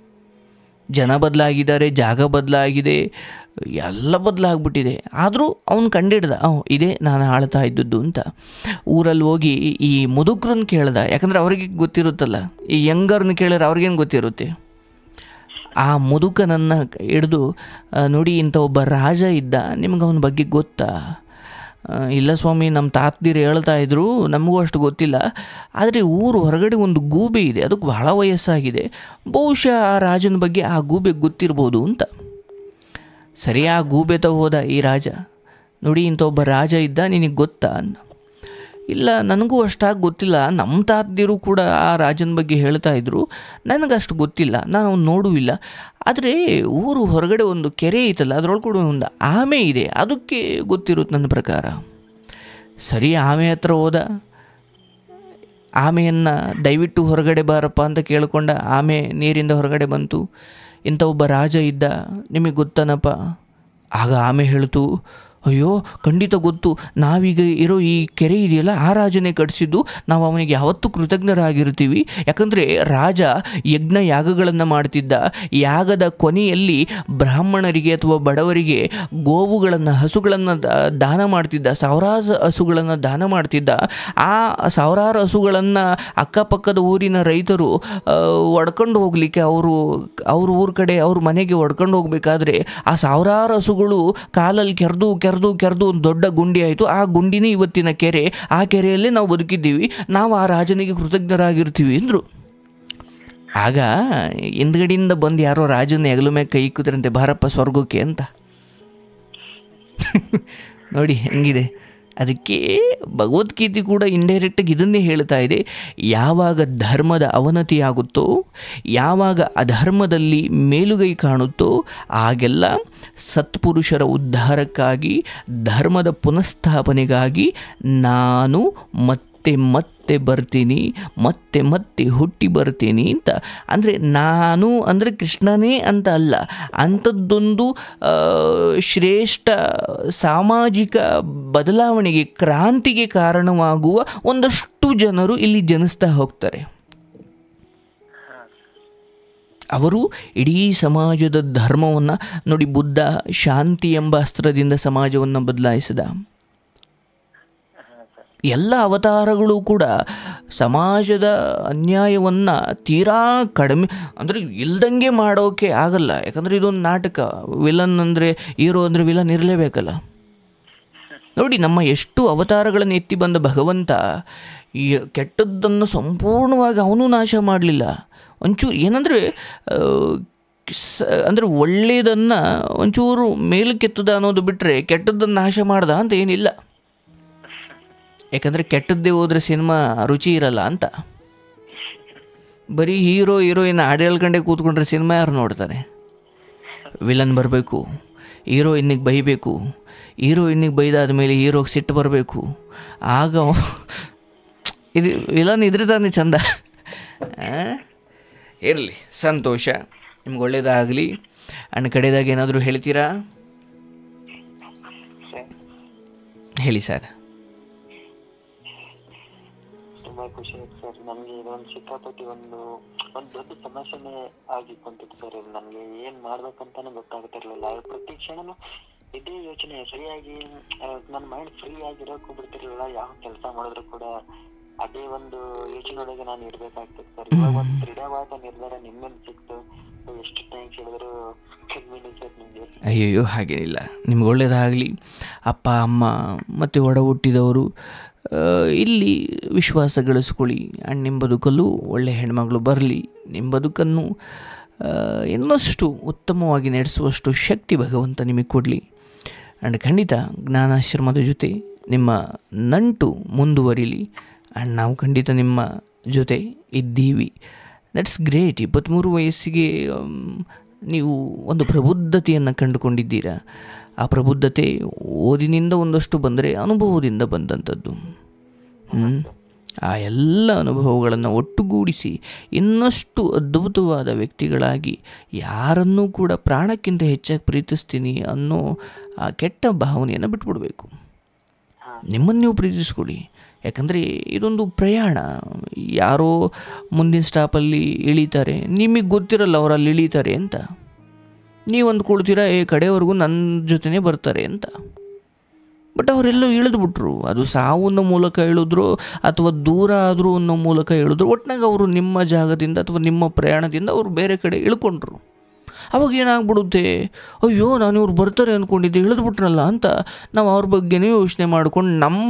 [SPEAKER 2] ಜನ ಬದಲಾಗಿದ್ದಾರೆ, ಜಾಗ ಬದಲಾಗಿದೆ, ಎಲ್ಲ ಬದಲಾಗ್ಬಿಟ್ಟಿದೆ. ಆದರೂ ಅವನು ಕಂಡಿಡ್ದ, ಇದೇ ನಾನು ಆಳ್ತಾ ಇದ್ದದ್ದು ಅಂತ. ಊರಲ್ಲಿ ಹೋಗಿ ಈ ಮುದುಕ್ರನ್ನ ಕೇಳ್ದ. ಯಾಕಂದರೆ ಅವ್ರಿಗೆ ಗೊತ್ತಿರುತ್ತಲ್ಲ, ಈ ಯಂಗರ್ನ ಕೇಳಿದ್ರೆ ಅವ್ರಿಗೇನು ಗೊತ್ತಿರುತ್ತೆ. ಆ ಮುದುಕನನ್ನು ಹಿಡಿದು, ನೋಡಿ ಇಂಥ ಒಬ್ಬ ರಾಜ ಇದ್ದ, ನಿಮ್ಗೆ ಅವನ ಬಗ್ಗೆ ಗೊತ್ತಾ? ಇಲ್ಲ ಸ್ವಾಮಿ, ನಮ್ಮ ತಾತದಿರು ಹೇಳ್ತಾ ಇದ್ರು, ನಮಗೂ ಅಷ್ಟು ಗೊತ್ತಿಲ್ಲ. ಆದರೆ ಊರು ಹೊರಗಡೆ ಒಂದು ಗೂಬೆ ಇದೆ, ಅದಕ್ಕೆ ಬಹಳ ವಯಸ್ಸಾಗಿದೆ, ಬಹುಶಃ ಆ ರಾಜನ ಬಗ್ಗೆ ಆ ಗೂಬೆಗೆ ಗೊತ್ತಿರ್ಬೋದು ಅಂತ. ಸರಿ, ಆ ಗೂಬೆ ಹೋದ ಈ ರಾಜ. ನೋಡಿ ಇಂಥ ಒಬ್ಬ ರಾಜ ಇದ್ದ, ನಿನಗೆ ಗೊತ್ತಾ ಅಂದ. ಇಲ್ಲ, ನನಗೂ ಅಷ್ಟಾಗಿ ಗೊತ್ತಿಲ್ಲ, ನಮ್ಮ ತಾತದಿರು ಕೂಡ ಆ ರಾಜನ ಬಗ್ಗೆ ಹೇಳ್ತಾ ಇದ್ರು, ನನಗಷ್ಟು ಗೊತ್ತಿಲ್ಲ, ನಾನು ಅವ್ನು ನೋಡೂ ಇಲ್ಲ. ಆದರೆ ಊರು ಹೊರಗಡೆ ಒಂದು ಕೆರೆ ಐತಲ್ಲ, ಅದರೊಳಗೆ ಕೂಡ ಒಂದು ಆಮೆ ಇದೆ, ಅದಕ್ಕೆ ಗೊತ್ತಿರುತ್ತೆ ನನ್ನ ಪ್ರಕಾರ. ಸರಿ, ಆಮೆ ಹತ್ರ ಹೋದ. ಆಮೆಯನ್ನು ದಯವಿಟ್ಟು ಹೊರಗಡೆ ಬಾರಪ್ಪ ಅಂತ ಕೇಳಿಕೊಂಡ. ಆಮೆ ನೀರಿಂದ ಹೊರಗಡೆ ಬಂತು. ಇಂಥ ಒಬ್ಬ ರಾಜ ಇದ್ದ, ನಿಮಗೆ ಗೊತ್ತಾನಪ್ಪ? ಆಗ ಆಮೆ ಹೇಳ್ತು, ಅಯ್ಯೋ ಖಂಡಿತ ಗೊತ್ತು, ನಾವೀಗ ಇರೋ ಈ ಕೆರೆ ಇದೆಯಲ್ಲ ಆ ರಾಜನೇ ಕಟ್ಟಿಸಿದ್ದು, ನಾವು ಅವನಿಗೆ ಯಾವತ್ತೂ ಕೃತಜ್ಞರಾಗಿರ್ತೀವಿ. ಯಾಕಂದರೆ ರಾಜ ಯಜ್ಞ ಯಾಗಗಳನ್ನು ಮಾಡ್ತಿದ್ದ. ಯಾಗದ ಕೊನೆಯಲ್ಲಿ ಬ್ರಾಹ್ಮಣರಿಗೆ ಅಥವಾ ಬಡವರಿಗೆ ಗೋವುಗಳನ್ನು, ಹಸುಗಳನ್ನು ದಾನ ಮಾಡ್ತಿದ್ದ, ಸಾವಿರಾರು ಹಸುಗಳನ್ನು ದಾನ ಮಾಡ್ತಿದ್ದ. ಆ ಸಾವಿರಾರು ಹಸುಗಳನ್ನು ಅಕ್ಕಪಕ್ಕದ ಊರಿನ ರೈತರು ಒಡ್ಕೊಂಡು ಹೋಗಲಿಕ್ಕೆ ಅವ್ರ ಊರ ಕಡೆ ಅವ್ರ ಮನೆಗೆ ಒಡ್ಕೊಂಡು ಹೋಗಬೇಕಾದ್ರೆ ಆ ಸಾವಿರಾರು ಹಸುಗಳು ಕಾಲಲ್ಲಿ ಕೆರೆದು ಒಂದು ದೊಡ್ಡ ಗುಂಡಿ ಆಯಿತು. ಆ ಗುಂಡಿನೇ ಇವತ್ತಿನ ಕೆರೆ. ಆ ಕೆರೆಯಲ್ಲೇ ನಾವು ಬದುಕಿದ್ದೀವಿ, ನಾವು ಆ ರಾಜನಿಗೆ ಕೃತಜ್ಞರಾಗಿರ್ತೀವಿ ಅಂದರು. ಆಗ ಹಿಂದ್ಗಡೆಯಿಂದ ಬಂದು ಯಾರೋ ರಾಜನ ಹೆಗಲ ಮೇಲೆ ಕೈ ಇಕ್ಕಿದ್ರಂತೆ, ಬಾರಪ್ಪ ಸ್ವರ್ಗಕ್ಕೆ ಅಂತ. ನೋಡಿ ಹೆಂಗಿದೆ. ಅದಕ್ಕೆ ಭಗವದ್ಗೀತೆ ಕೂಡ ಇಂಡೈರೆಕ್ಟಾಗಿ ಇದನ್ನೇ ಹೇಳ್ತಾ ಇದೆ. ಯಾವಾಗ ಧರ್ಮದ ಅವನತಿಯಾಗುತ್ತೋ, ಯಾವಾಗ ಅಧರ್ಮದಲ್ಲಿ ಮೇಲುಗೈ ಕಾಣುತ್ತೋ, ಆಗೆಲ್ಲ ಸತ್ಪುರುಷರ ಉದ್ಧಾರಕ್ಕಾಗಿ, ಧರ್ಮದ ಪುನಃಸ್ಥಾಪನೆಗಾಗಿ ನಾನು ಮತ್ತೆ ಬರ್ತೀನಿ, ಮತ್ತೆ ಹುಟ್ಟಿ ಬರ್ತೀನಿ ಅಂತ. ಅಂದರೆ ನಾನು ಅಂದರೆ ಕೃಷ್ಣನೇ ಅಂತ ಅಲ್ಲ, ಅಂಥದ್ದೊಂದು ಶ್ರೇಷ್ಠ ಸಾಮಾಜಿಕ ಬದಲಾವಣೆಗೆ, ಕ್ರಾಂತಿಗೆ ಕಾರಣವಾಗುವ ಒಂದಷ್ಟು ಜನರು ಇಲ್ಲಿ ಜನಿಸ್ತಾ ಹೋಗ್ತಾರೆ. ಅವರು ಇಡೀ ಸಮಾಜದ ಧರ್ಮವನ್ನು ನೋಡಿ, ಬುದ್ಧ ಶಾಂತಿ ಎಂಬ ಅಸ್ತ್ರದಿಂದ ಸಮಾಜವನ್ನು ಬದಲಾಯಿಸಿದ. ಎಲ್ಲ ಅವತಾರಗಳು ಕೂಡ ಸಮಾಜದ ಅನ್ಯಾಯವನ್ನು ತೀರಾ ಕಡಿಮೆ ಅಂದರೆ ಇಲ್ದಂಗೆ ಮಾಡೋಕ್ಕೆ ಆಗಲ್ಲ. ಯಾಕಂದರೆ ಇದೊಂದು ನಾಟಕ. ವಿಲನ್ ಅಂದರೆ ಹೀರೋ ಅಂದರೆ ವಿಲನ್ ಇರಲೇಬೇಕಲ್ಲ. ನೋಡಿ, ನಮ್ಮ ಎಷ್ಟು ಅವತಾರಗಳನ್ನು ಎತ್ತಿ ಬಂದ ಭಗವಂತ ಈ ಕೆಟ್ಟದ್ದನ್ನು ಸಂಪೂರ್ಣವಾಗಿ ಅವನು ನಾಶ ಮಾಡಲಿಲ್ಲ. ಒಂಚೂರು ಏನಂದರೆ ಅಂದರೆ ಒಳ್ಳೆಯದನ್ನು ಒಂಚೂರು ಮೇಲಕ್ಕೆತ್ತದ ಅನ್ನೋದು ಬಿಟ್ಟರೆ ಕೆಟ್ಟದ್ದನ್ನು ನಾಶ ಮಾಡ್ದ ಅಂತ ಏನಿಲ್ಲ. ಯಾಕಂದರೆ ಕೆಟ್ಟದ್ದೇ ಹೋದರೆ ಸಿನಿಮಾ ರುಚಿ ಇರಲ್ಲ ಅಂತ. ಬರೀ ಹೀರೋ ಹೀರೋಯಿನ್ ಹಾಡು ಹೇಳ್ಕೊಂಡೇ ಕೂತ್ಕೊಂಡ್ರೆ ಸಿನಿಮಾ ಯಾರು ನೋಡ್ತಾರೆ? ವಿಲನ್ ಬರಬೇಕು, ಹೀರೋಯಿನ್ನಿಗೆ ಬೈಬೇಕು, ಹೀರೋಯಿನ್ನಿಗೆ ಬೈದಾದ ಮೇಲೆ ಹೀರೋಗೆ ಸಿಟ್ಟು ಬರಬೇಕು. ಆಗ ಇದು ವಿಲನ್ ಇದ್ರೆ ತಾನೇ ಚಂದ. ಇರಲಿ, ಸಂತೋಷ, ನಿಮ್ಗೆ ಒಳ್ಳೇದಾಗಲಿ. ಅಣ್ಣ ಕಡೆದಾಗ ಏನಾದರೂ ಹೇಳ್ತೀರಾ? ಹೇಳಿ ಸರ್.
[SPEAKER 1] ತುಂಬಾ ಖುಷಿ ಆಯ್ತು ಸರ್. ನಮ್ಗೆ ಇದೊಂದು ಸಿಕ್ಕಾಪಟ್ಟಿ ಒಂದು ದೊಡ್ಡ ಸಮಸ್ಯೆನೇ ಆಗಿ ಕುಂತಿತ್ತು ಸರ್. ನನ್ಗೆ ಏನ್ ಮಾಡ್ಬೇಕಂತಾನೆ ಗೊತ್ತಾಗ್ತಿರ್ಲಿಲ್ಲ. ಪ್ರತಿ ಕ್ಷಣನು ಇದೇ ಯೋಚನೆ, ಸರಿಯಾಗಿ ನನ್ನ ಮೈಂಡ್ ಫ್ರೀ ಆಗಿರೋಕ್ಕೂ ಬಿಡ್ತಿರ್ಲಿಲ್ಲ. ಯಾವ ಕೆಲಸ ಮಾಡಿದ್ರು ಕೂಡ ಅದೇ ಒಂದು ಯೋಚನೆಯೊಳಗೆ ನಾನು ಇರ್ಬೇಕಾಗ್ತದೆ ಸರ್. ಇವಾಗ ಒಂದು ದೃಢವಾದ ನಿರ್ಧಾರ ನಿಮ್ಮಿಂದ ಸಿಕ್ತು. ಎಷ್ಟು ಥ್ಯಾಂಕ್ಸ್ ಹೇಳಿದ್ರು ಕಮ್ಮಿನೇ ಸರ್ ನಿಮಗೆ.
[SPEAKER 2] ಅಯ್ಯಯ್ಯೋ, ಹಾಗೇನಿಲ್ಲ. ನಿಮ್ಗೆ ಒಳ್ಳೇದಾಗಲಿ. ಅಪ್ಪ ಅಮ್ಮ ಮತ್ತು ಒಡ ಹುಟ್ಟಿದವರು ಇಲ್ಲಿ ವಿಶ್ವಾಸ ಗಳಿಸ್ಕೊಳ್ಳಿ. ಆ್ಯಂಡ್ ನಿಮ್ಮ ಬದುಕಲ್ಲೂ ಒಳ್ಳೆಯ ಹೆಣ್ಮಗಳು ಬರಲಿ. ನಿಮ್ಮ ಬದುಕನ್ನು ಇನ್ನಷ್ಟು ಉತ್ತಮವಾಗಿ ನಡೆಸುವಷ್ಟು ಶಕ್ತಿ ಭಗವಂತ ನಿಮಗೆ ಕೊಡಲಿ. ಆ್ಯಂಡ್ ಖಂಡಿತ ಜ್ಞಾನಾಶ್ರಮದ ಜೊತೆ ನಿಮ್ಮ ನಂಟು ಮುಂದುವರಿಲಿ. ಆ್ಯಂಡ್ ನಾವು ಖಂಡಿತ ನಿಮ್ಮ ಜೊತೆ ಇದ್ದೀವಿ. That's great. 23 ವಯಸ್ಸಿಗೆ ನೀವು ಒಂದು ಪ್ರಬುದ್ಧತೆಯನ್ನು ಕಂಡುಕೊಂಡಿದ್ದೀರಾ. ಆ ಪ್ರಬುದ್ಧತೆ ಓದಿನಿಂದ ಒಂದಷ್ಟು ಬಂದರೆ ಅನುಭವದಿಂದ ಬಂದಂಥದ್ದು. ಆ ಎಲ್ಲ ಅನುಭವಗಳನ್ನು ಒಟ್ಟುಗೂಡಿಸಿ ಇನ್ನಷ್ಟು ಅದ್ಭುತವಾದ ವ್ಯಕ್ತಿಗಳಾಗಿ ಯಾರನ್ನೂ ಕೂಡ ಪ್ರಾಣಕ್ಕಿಂತ ಹೆಚ್ಚಾಗಿ ಪ್ರೀತಿಸ್ತೀನಿ ಅನ್ನೋ ಆ ಕೆಟ್ಟ ಭಾವನೆಯನ್ನು ಬಿಟ್ಬಿಡಬೇಕು. ನಿಮ್ಮನ್ನು ನೀವು ಪ್ರೀತಿಸ್ಕೊಳ್ಳಿ. ಯಾಕಂದರೆ ಇದೊಂದು ಪ್ರಯಾಣ. ಯಾರೋ ಮುಂದಿನ ಸ್ಟಾಪಲ್ಲಿ ಇಳೀತಾರೆ, ನಿಮಗೆ ಗೊತ್ತಿರಲ್ಲ ಅವ್ರು ಅಲ್ಲಿ ಇಳೀತಾರೆ ಅಂತ. ನೀವು ಅಂದ್ಕೊಳ್ತೀರಾ ಕಡೆವರೆಗೂ ನನ್ನ ಜೊತೆನೇ ಬರ್ತಾರೆ ಅಂತ. ಬಟ್ ಅವರೆಲ್ಲೋ ಇಳಿದ್ಬಿಟ್ರು. ಅದು ಸಾವು ಅನ್ನೋ ಮೂಲಕ ಇಳಿದ್ರು ಅಥವಾ ದೂರ ಆದರೂ ಅನ್ನೋ ಮೂಲಕ ಇಳಿದ್ರು. ಒಟ್ಟಿನಾಗ ಅವರು ನಿಮ್ಮ ಜಾಗದಿಂದ ಅಥವಾ ನಿಮ್ಮ ಪ್ರಯಾಣದಿಂದ ಅವರು ಬೇರೆ ಕಡೆ ಇಳ್ಕೊಂಡ್ರು. ಅವಾಗ ಏನಾಗ್ಬಿಡುತ್ತೆ, ಅಯ್ಯೋ ನಾನು ಇವ್ರು ಬರ್ತಾರೆ ಅಂದ್ಕೊಂಡಿದ್ದೆ, ಇಳಿದ್ಬಿಟ್ರಲ್ಲ ಅಂತ ನಾವು ಅವ್ರ ಬಗ್ಗೆನೇ ಯೋಚನೆ ಮಾಡ್ಕೊಂಡು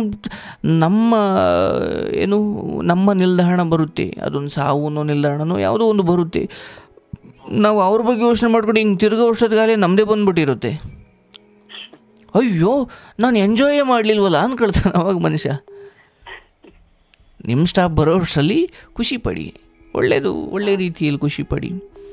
[SPEAKER 2] ನಮ್ಮ ನಿಲ್ದಾಣ ಬರುತ್ತೆ. ಅದೊಂದು ಸಾವು ಅನ್ನೋ ನಿಲ್ದಾಣನೋ ಯಾವುದೋ ಒಂದು ಬರುತ್ತೆ. ನಾವು ಅವ್ರ ಬಗ್ಗೆ ಯೋಚನೆ ಮಾಡ್ಕೊಂಡು ಹಿಂಗೆ ತಿರ್ಗೋ ವರ್ಷದಗಾಲೇ ನಮ್ಮದೇ ಬಂದುಬಿಟ್ಟಿರುತ್ತೆ. ಅಯ್ಯೋ ನಾನು ಎಂಜಾಯೇ ಮಾಡಲಿಲ್ವಲ್ಲ ಅಂದ್ಕೊಳ್ತಾನೆ ಅವಾಗ ಮನುಷ್ಯ. ನಿಮ್ಮ ಸ್ಟಾಪ್ ಬರೋ ವರ್ಷದಲ್ಲಿ ಖುಷಿ ಪಡಿ, ಒಳ್ಳೆ ರೀತಿಯಲ್ಲಿ ಖುಷಿ ಪಡಿ.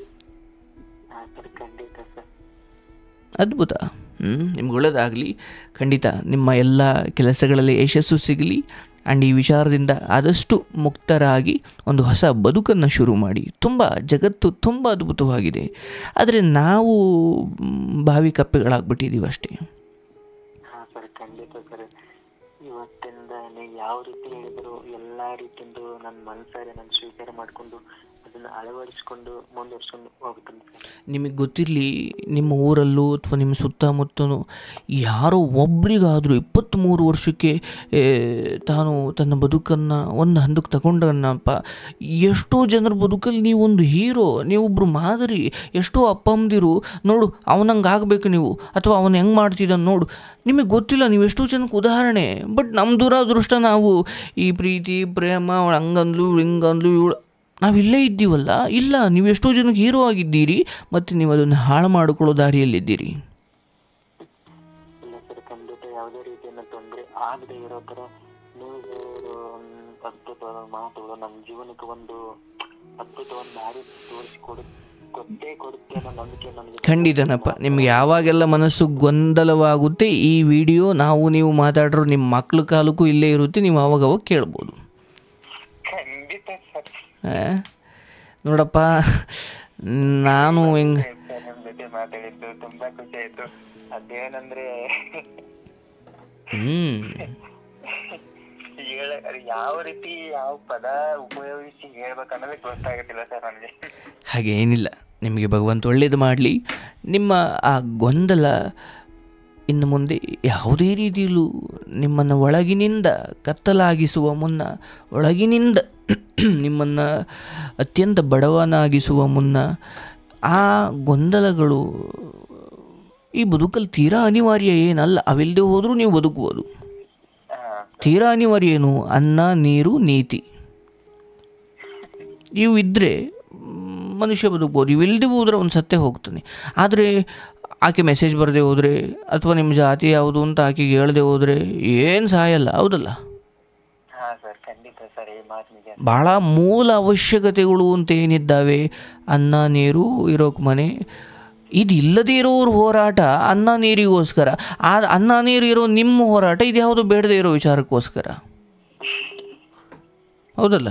[SPEAKER 2] ಅದ್ಭುತ. ನಿಮ್ಗೆ ಒಳ್ಳೆಯದಾಗಲಿ. ಖಂಡಿತ ನಿಮ್ಮ ಎಲ್ಲ ಕೆಲಸಗಳಲ್ಲಿ ಯಶಸ್ಸು ಸಿಗಲಿ. ಆ್ಯಂಡ್ ಈ ವಿಚಾರದಿಂದ ಆದಷ್ಟು ಮುಕ್ತರಾಗಿ ಒಂದು ಹೊಸ ಬದುಕನ್ನು ಶುರು ಮಾಡಿ. ಜಗತ್ತು ತುಂಬ ಅದ್ಭುತವಾಗಿದೆ. ಆದರೆ ನಾವು ಬಾವಿ ಕಪ್ಪೆಗಳಾಗ್ಬಿಟ್ಟಿದ್ದೀವಿ ಅಷ್ಟೇ.
[SPEAKER 1] ಖಂಡಿತ ಸರ್. ಇವತ್ತಿಂದ ನೀವು ಯಾವ ರೀತಿ ಹೇಳಿದ್ರು ಎಲ್ಲ ರೀತಿಯಿಂದ ನನ್ನ ಮನಸಾರೆ ನಾನು ಸ್ವೀಕಾರ ಮಾಡಿಕೊಂಡು ಅದನ್ನು ಅಳವಡಿಸ್ಕೊಂಡು ಮುಂದುವರ್ಸ್ಕೊಂಡು ಹೋಗ್ತೀನಿ ಸರ್.
[SPEAKER 2] ನಿಮಗೆ ಗೊತ್ತಿರಲಿ, ನಿಮ್ಮ ಊರಲ್ಲೂ ಅಥವಾ ನಿಮ್ಮ ಸುತ್ತಮುತ್ತಲೂ ಯಾರೋ ಒಬ್ರಿಗಾದರೂ 23 ವರ್ಷಕ್ಕೆ ತಾನು ತನ್ನ ಬದುಕನ್ನು ಒಂದು ಹಂತಕ್ಕೆ ತಗೊಂಡನಪ್ಪ. ಎಷ್ಟೋ ಜನರ ಬದುಕಲ್ಲಿ ನೀವೊಂದು ಹೀರೋ, ನೀವೊಬ್ಬರು ಮಾದರಿ. ಎಷ್ಟೋ ಅಪ್ಪ ಅಮ್ಮದಿರು ನೋಡು ಅವನಂಗೆ ಆಗಬೇಕು ನೀವು, ಅಥವಾ ಅವನು ಹೆಂಗೆ ಮಾಡ್ತಿದ್ದಾನೆ ನೋಡು. ನಿಮಗೆ ಗೊತ್ತಿಲ್ಲ, ನೀವು ಎಷ್ಟೋ ಜನಕ್ಕೆ ಉದಾಹರಣೆ. ಬಟ್ ನಮ್ಮ ದುರಾದೃಷ್ಟ ನಾವು ಈ ಪ್ರೀತಿ ಪ್ರೇಮ ಹಂಗಂದ್ಲು ಹಿಂಗಂದ್ಲು ಇವಳು ನಾವಿಲ್ಲೇ ಇದ್ದೀವಲ್ಲ. ಇಲ್ಲ, ನೀವು ಎಷ್ಟೋ ಜನಕ್ಕೆ ಹೀರೋ ಆಗಿದ್ದೀರಿ, ಮತ್ತು ನೀವು ಅದನ್ನು ಹಾಳು ಮಾಡಿಕೊಳ್ಳೋ ದಾರಿಯಲ್ಲಿದ್ದೀರಿ.
[SPEAKER 1] ಇಲ್ಲ ಸರ್, ಖಂಡಿತ ಯಾವುದೇ ರೀತಿಯಿಂದ ತೊಂದರೆ ಆಗದೆ ಇರೋ ಥರ ನೀವು ಅದ್ಭುತವಾದ ಮಾತುಗಳು ನಮ್ಮ ಜೀವನಕ್ಕೆ ಒಂದು ಅದ್ಭುತವಾದ ದಾರಿ ಕೊಟ್ಟೇ ಕೊಡುತ್ತೆ ಅನ್ನೋ ನಂಬಿಕೆ ನನಗೆ.
[SPEAKER 2] ಖಂಡಿತನಪ್ಪ. ನಿಮ್ಗೆ ಯಾವಾಗೆಲ್ಲ ಮನಸ್ಸು ಗೊಂದಲವಾಗುತ್ತೆ, ಈ ವಿಡಿಯೋ ನೀವು ಮಾತಾಡ್ರೋ ನಿಮ್ಮ ಮಕ್ಳ ಕಾಲಕ್ಕೂ ಇಲ್ಲೇ ಇರುತ್ತೆ. ನೀವು ಅವಾಗ ಕೇಳ್ಬೋದು.
[SPEAKER 1] ಖಂಡಿತ ಸರ್.
[SPEAKER 2] ನೋಡಪ್ಪ, ನಾನು ಹೆಂಗೆ
[SPEAKER 1] ನಿಮ್ಮ ಜೊತೆ ಮಾತಾಡಿದ್ದು ತುಂಬಾ ಖುಷಿ ಆಯ್ತು. ಅದೇನಂದ್ರೆ ಯಾವ ರೀತಿ ಯಾವ ಪದ ಉಪಯೋಗಿಸಿ ಹೇಳ್ಬೇಕನ್ನೋದೇ ಗೊತ್ತಾಗುತ್ತಿಲ್ಲ ಸರ್ ನನಗೆ.
[SPEAKER 2] ಹಾಗೇನಿಲ್ಲ, ನಿಮಗೆ ಭಗವಂತ ಒಳ್ಳೇದು ಮಾಡಲಿ. ನಿಮ್ಮ ಆ ಗೊಂದಲ ಇನ್ನು ಮುಂದೆ ಯಾವುದೇ ರೀತಿಯಲ್ಲೂ ನಿಮ್ಮನ್ನು ಒಳಗಿನಿಂದ ಕತ್ತಲಾಗಿಸುವ ಮುನ್ನ, ಒಳಗಿನಿಂದ ನಿಮ್ಮನ್ನು ಅತ್ಯಂತ ಬಡವನಾಗಿಸುವ ಮುನ್ನ, ಆ ಗೊಂದಲಗಳು ಈ ಬದುಕಲ್ಲಿ ತೀರಾ ಅನಿವಾರ್ಯ ಏನಲ್ಲ. ಅವಿಲ್ಲದೆ ಹೋದರೂ ನೀವು ಬದುಕುವುದು. ತೀರಾ ಅನಿವಾರ್ಯ ಏನು? ಅನ್ನ, ನೀರು, ನೀತಿ ಇವು ಇದ್ದರೆ ಮನುಷ್ಯ ಬದುಕ್ಬೋದು. ಇವಿಲ್ಲದೆ ಹೋದರೆ ಒಂದು ಸತ್ತೇ ಹೋಗ್ತಾನೆ. ಆದರೆ ಆಕೆ ಮೆಸೇಜ್ ಬರದೆ ಹೋದರೆ, ಅಥವಾ ನಿಮ್ಮ ಜಾತಿ ಯಾವುದು ಅಂತ ಆಕೆಗೆ ಹೇಳದೆ ಹೋದರೆ ಏನು ಸಾಯಲ್ಲ, ಹೌದಲ್ಲ? ಭಾಳ ಮೂಲ ಅವಶ್ಯಕತೆಗಳು ಅಂತ ಏನಿದ್ದಾವೆ, ಅನ್ನ ನೀರು, ಇರೋಕೆ ಮನೆ, ಇದು ಇಲ್ಲದೇ ಇರೋರು ಹೋರಾಟ ಅನ್ನ ನೀರಿಗೋಸ್ಕರ. ಆ ಅನ್ನ ನೀರು ಇರೋ ನಿಮ್ಮ ಹೋರಾಟ ಇದು ಯಾವುದು ಬೇಡದೇ ಇರೋ ವಿಚಾರಕ್ಕೋಸ್ಕರ, ಹೌದಲ್ಲ?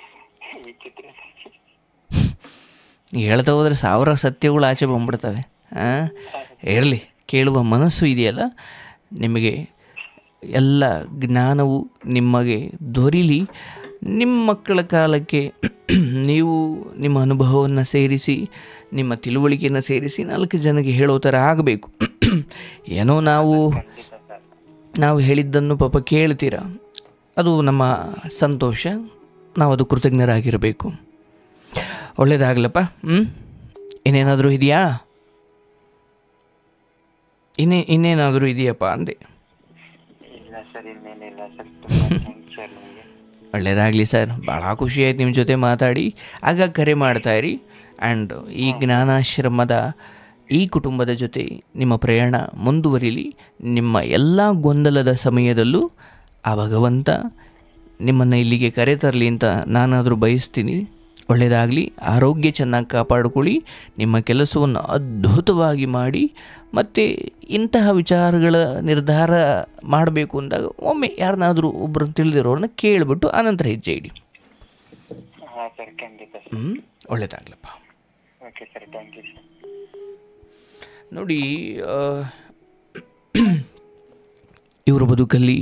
[SPEAKER 2] ಹೇಳ್ತಾ ಹೋದರೆ 1000 ಸತ್ಯಗಳು ಆಚೆ ಬಂದ್ಬಿಡ್ತವೆ. ಇರಲಿ, ಕೇಳುವ ಮನಸ್ಸು ಇದೆಯಲ್ಲ, ನಿಮಗೆ ಎಲ್ಲ ಜ್ಞಾನವು ನಿಮಗೆ ದೊರೀಲಿ. ನಿಮ್ಮ ಮಕ್ಕಳ ಕಾಲಕ್ಕೆ ನೀವು ನಿಮ್ಮ ಅನುಭವವನ್ನು ಸೇರಿಸಿ, ನಿಮ್ಮ ತಿಳುವಳಿಕೆಯನ್ನು ಸೇರಿಸಿ 4 ಜನಕ್ಕೆ ಹೇಳೋ ಥರ ಆಗಬೇಕು. ಏನೋ ನಾವು ಹೇಳಿದ್ದನ್ನು ಪಾಪ ಕೇಳ್ತೀರ, ಅದು ನಮ್ಮ ಸಂತೋಷ. ನಾವು ಅದು ಕೃತಜ್ಞರಾಗಿರಬೇಕು. ಒಳ್ಳೆಯದಾಗಲಪ್ಪ. ಇನ್ನೇನಾದರೂ ಇದೆಯಾ? ಇನ್ನೇನಾದರೂ ಇದೆಯಪ್ಪ ಅಂದೆ. ಒಳ್ಳೆಯದಾಗಲಿ ಸರ್. ಭಾಳ ಖುಷಿ ಆಯ್ತು ನಿಮ್ಮ ಜೊತೆ ಮಾತಾಡಿ. ಆಗ ಕರೆ ಮಾಡ್ತಾಯಿರಿ. ಆ್ಯಂಡ್ ಈ ಜ್ಞಾನಾಶ್ರಮದ ಈ ಕುಟುಂಬದ ಜೊತೆ ನಿಮ್ಮ ಪ್ರಯಾಣ ಮುಂದುವರಿಲಿ. ನಿಮ್ಮ ಎಲ್ಲ ಗೊಂದಲದ ಸಮಯದಲ್ಲೂ ಆ ಭಗವಂತ ನಿಮ್ಮನ್ನು ಇಲ್ಲಿಗೆ ಕರೆ ತರಲಿ ಅಂತ ನಾನಾದರೂ ಬಯಸ್ತೀನಿ. ಒಳ್ಳೆಯದಾಗಲಿ. ಆರೋಗ್ಯ ಚೆನ್ನಾಗಿ ಕಾಪಾಡಿಕೊಳ್ಳಿ. ನಿಮ್ಮ ಕೆಲಸವನ್ನು ಅದ್ಭುತವಾಗಿ ಮಾಡಿ. ಮತ್ತು ಇಂತಹ ವಿಚಾರಗಳ ನಿರ್ಧಾರ ಮಾಡಬೇಕು ಅಂದಾಗ ಒಮ್ಮೆ ಯಾರನ್ನಾದರೂ ಒಬ್ಬರನ್ನು ತಿಳಿದಿರೋರನ್ನ ಕೇಳಿಬಿಟ್ಟು ಆನಂತರ ಹೆಜ್ಜೆ ಇಡಿ.
[SPEAKER 1] ಹಾಂ ಸರ್, ಖಂಡಿತ ಸರ್.
[SPEAKER 2] ಒಳ್ಳೆಯದಾಗಲಪ್ಪ.
[SPEAKER 1] Okay sir, thank you sir.
[SPEAKER 2] ನೋಡಿ, ಇವರ ಬದುಕಲ್ಲಿ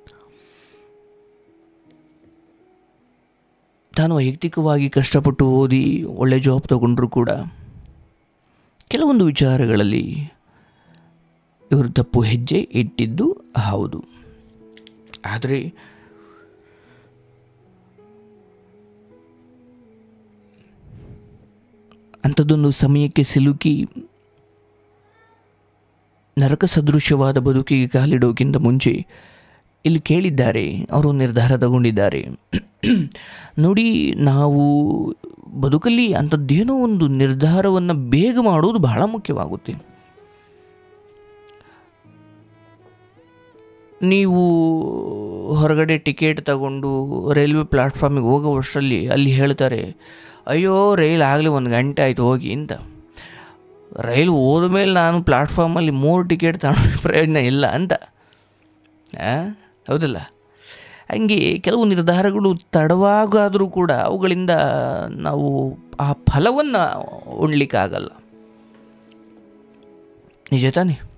[SPEAKER 2] ತಾನು ವೈಯಕ್ತಿಕವಾಗಿ ಕಷ್ಟಪಟ್ಟು ಓದಿ ಒಳ್ಳೆ ಜಾಬ್ ತಗೊಂಡ್ರೂ ಕೂಡ ಕೆಲವೊಂದು ವಿಚಾರಗಳಲ್ಲಿ ಇವರು ತಪ್ಪು ಹೆಜ್ಜೆ ಇಟ್ಟಿದ್ದು ಹೌದು. ಆದರೆ ಅಂಥದ್ದೊಂದು ಸಮಯಕ್ಕೆ ಸಿಲುಕಿ ನರಕ ಸದೃಶ್ಯವಾದ ಬದುಕಿಗೆ ಕಾಲಿಡೋಕ್ಕಿಂತ ಮುಂಚೆ ಇಲ್ಲಿ ಕೇಳಿದ್ದಾರೆ, ಅವರು ನಿರ್ಧಾರ ತಗೊಂಡಿದ್ದಾರೆ. ನೋಡಿ, ನಾವು ಬದುಕಲ್ಲಿ ಅಂಥದ್ದೇನೋ ಒಂದು ನಿರ್ಧಾರವನ್ನು ಬೇಗ ಮಾಡೋದು ಬಹಳ ಮುಖ್ಯವಾಗುತ್ತೆ. ನೀವು ಹೊರಗಡೆ ಟಿಕೆಟ್ ತಗೊಂಡು ರೈಲ್ವೆ ಪ್ಲ್ಯಾಟ್ಫಾರ್ಮಿಗೆ ಹೋಗೋವಷ್ಟರಲ್ಲಿ ಅಲ್ಲಿ ಹೇಳ್ತಾರೆ, ಅಯ್ಯೋ ರೈಲ್ ಆಗಲಿ 1 ಗಂಟೆ ಆಯಿತು ಹೋಗಿ ಅಂತ. ರೈಲ್ ಹೋದ ಮೇಲೆ ನಾನು ಪ್ಲ್ಯಾಟ್ಫಾರ್ಮಲ್ಲಿ 3 ಟಿಕೆಟ್ ತಗೊಂಡು ಪ್ರಯೋಜನ ಇಲ್ಲ ಅಂತ. ಹೌದಲ್ಲ? ಹಂಗೆ ಕೆಲವು ನಿರ್ಧಾರಗಳು ತಡವಾಗಾದರೂ ಕೂಡ ಅವುಗಳಿಂದ ನಾವು ಆ ಫಲವನ್ನು ಉಣ್ಲಿಕ್ಕಾಗಲ್ಲ. ನಿಜ ತಾನೇ?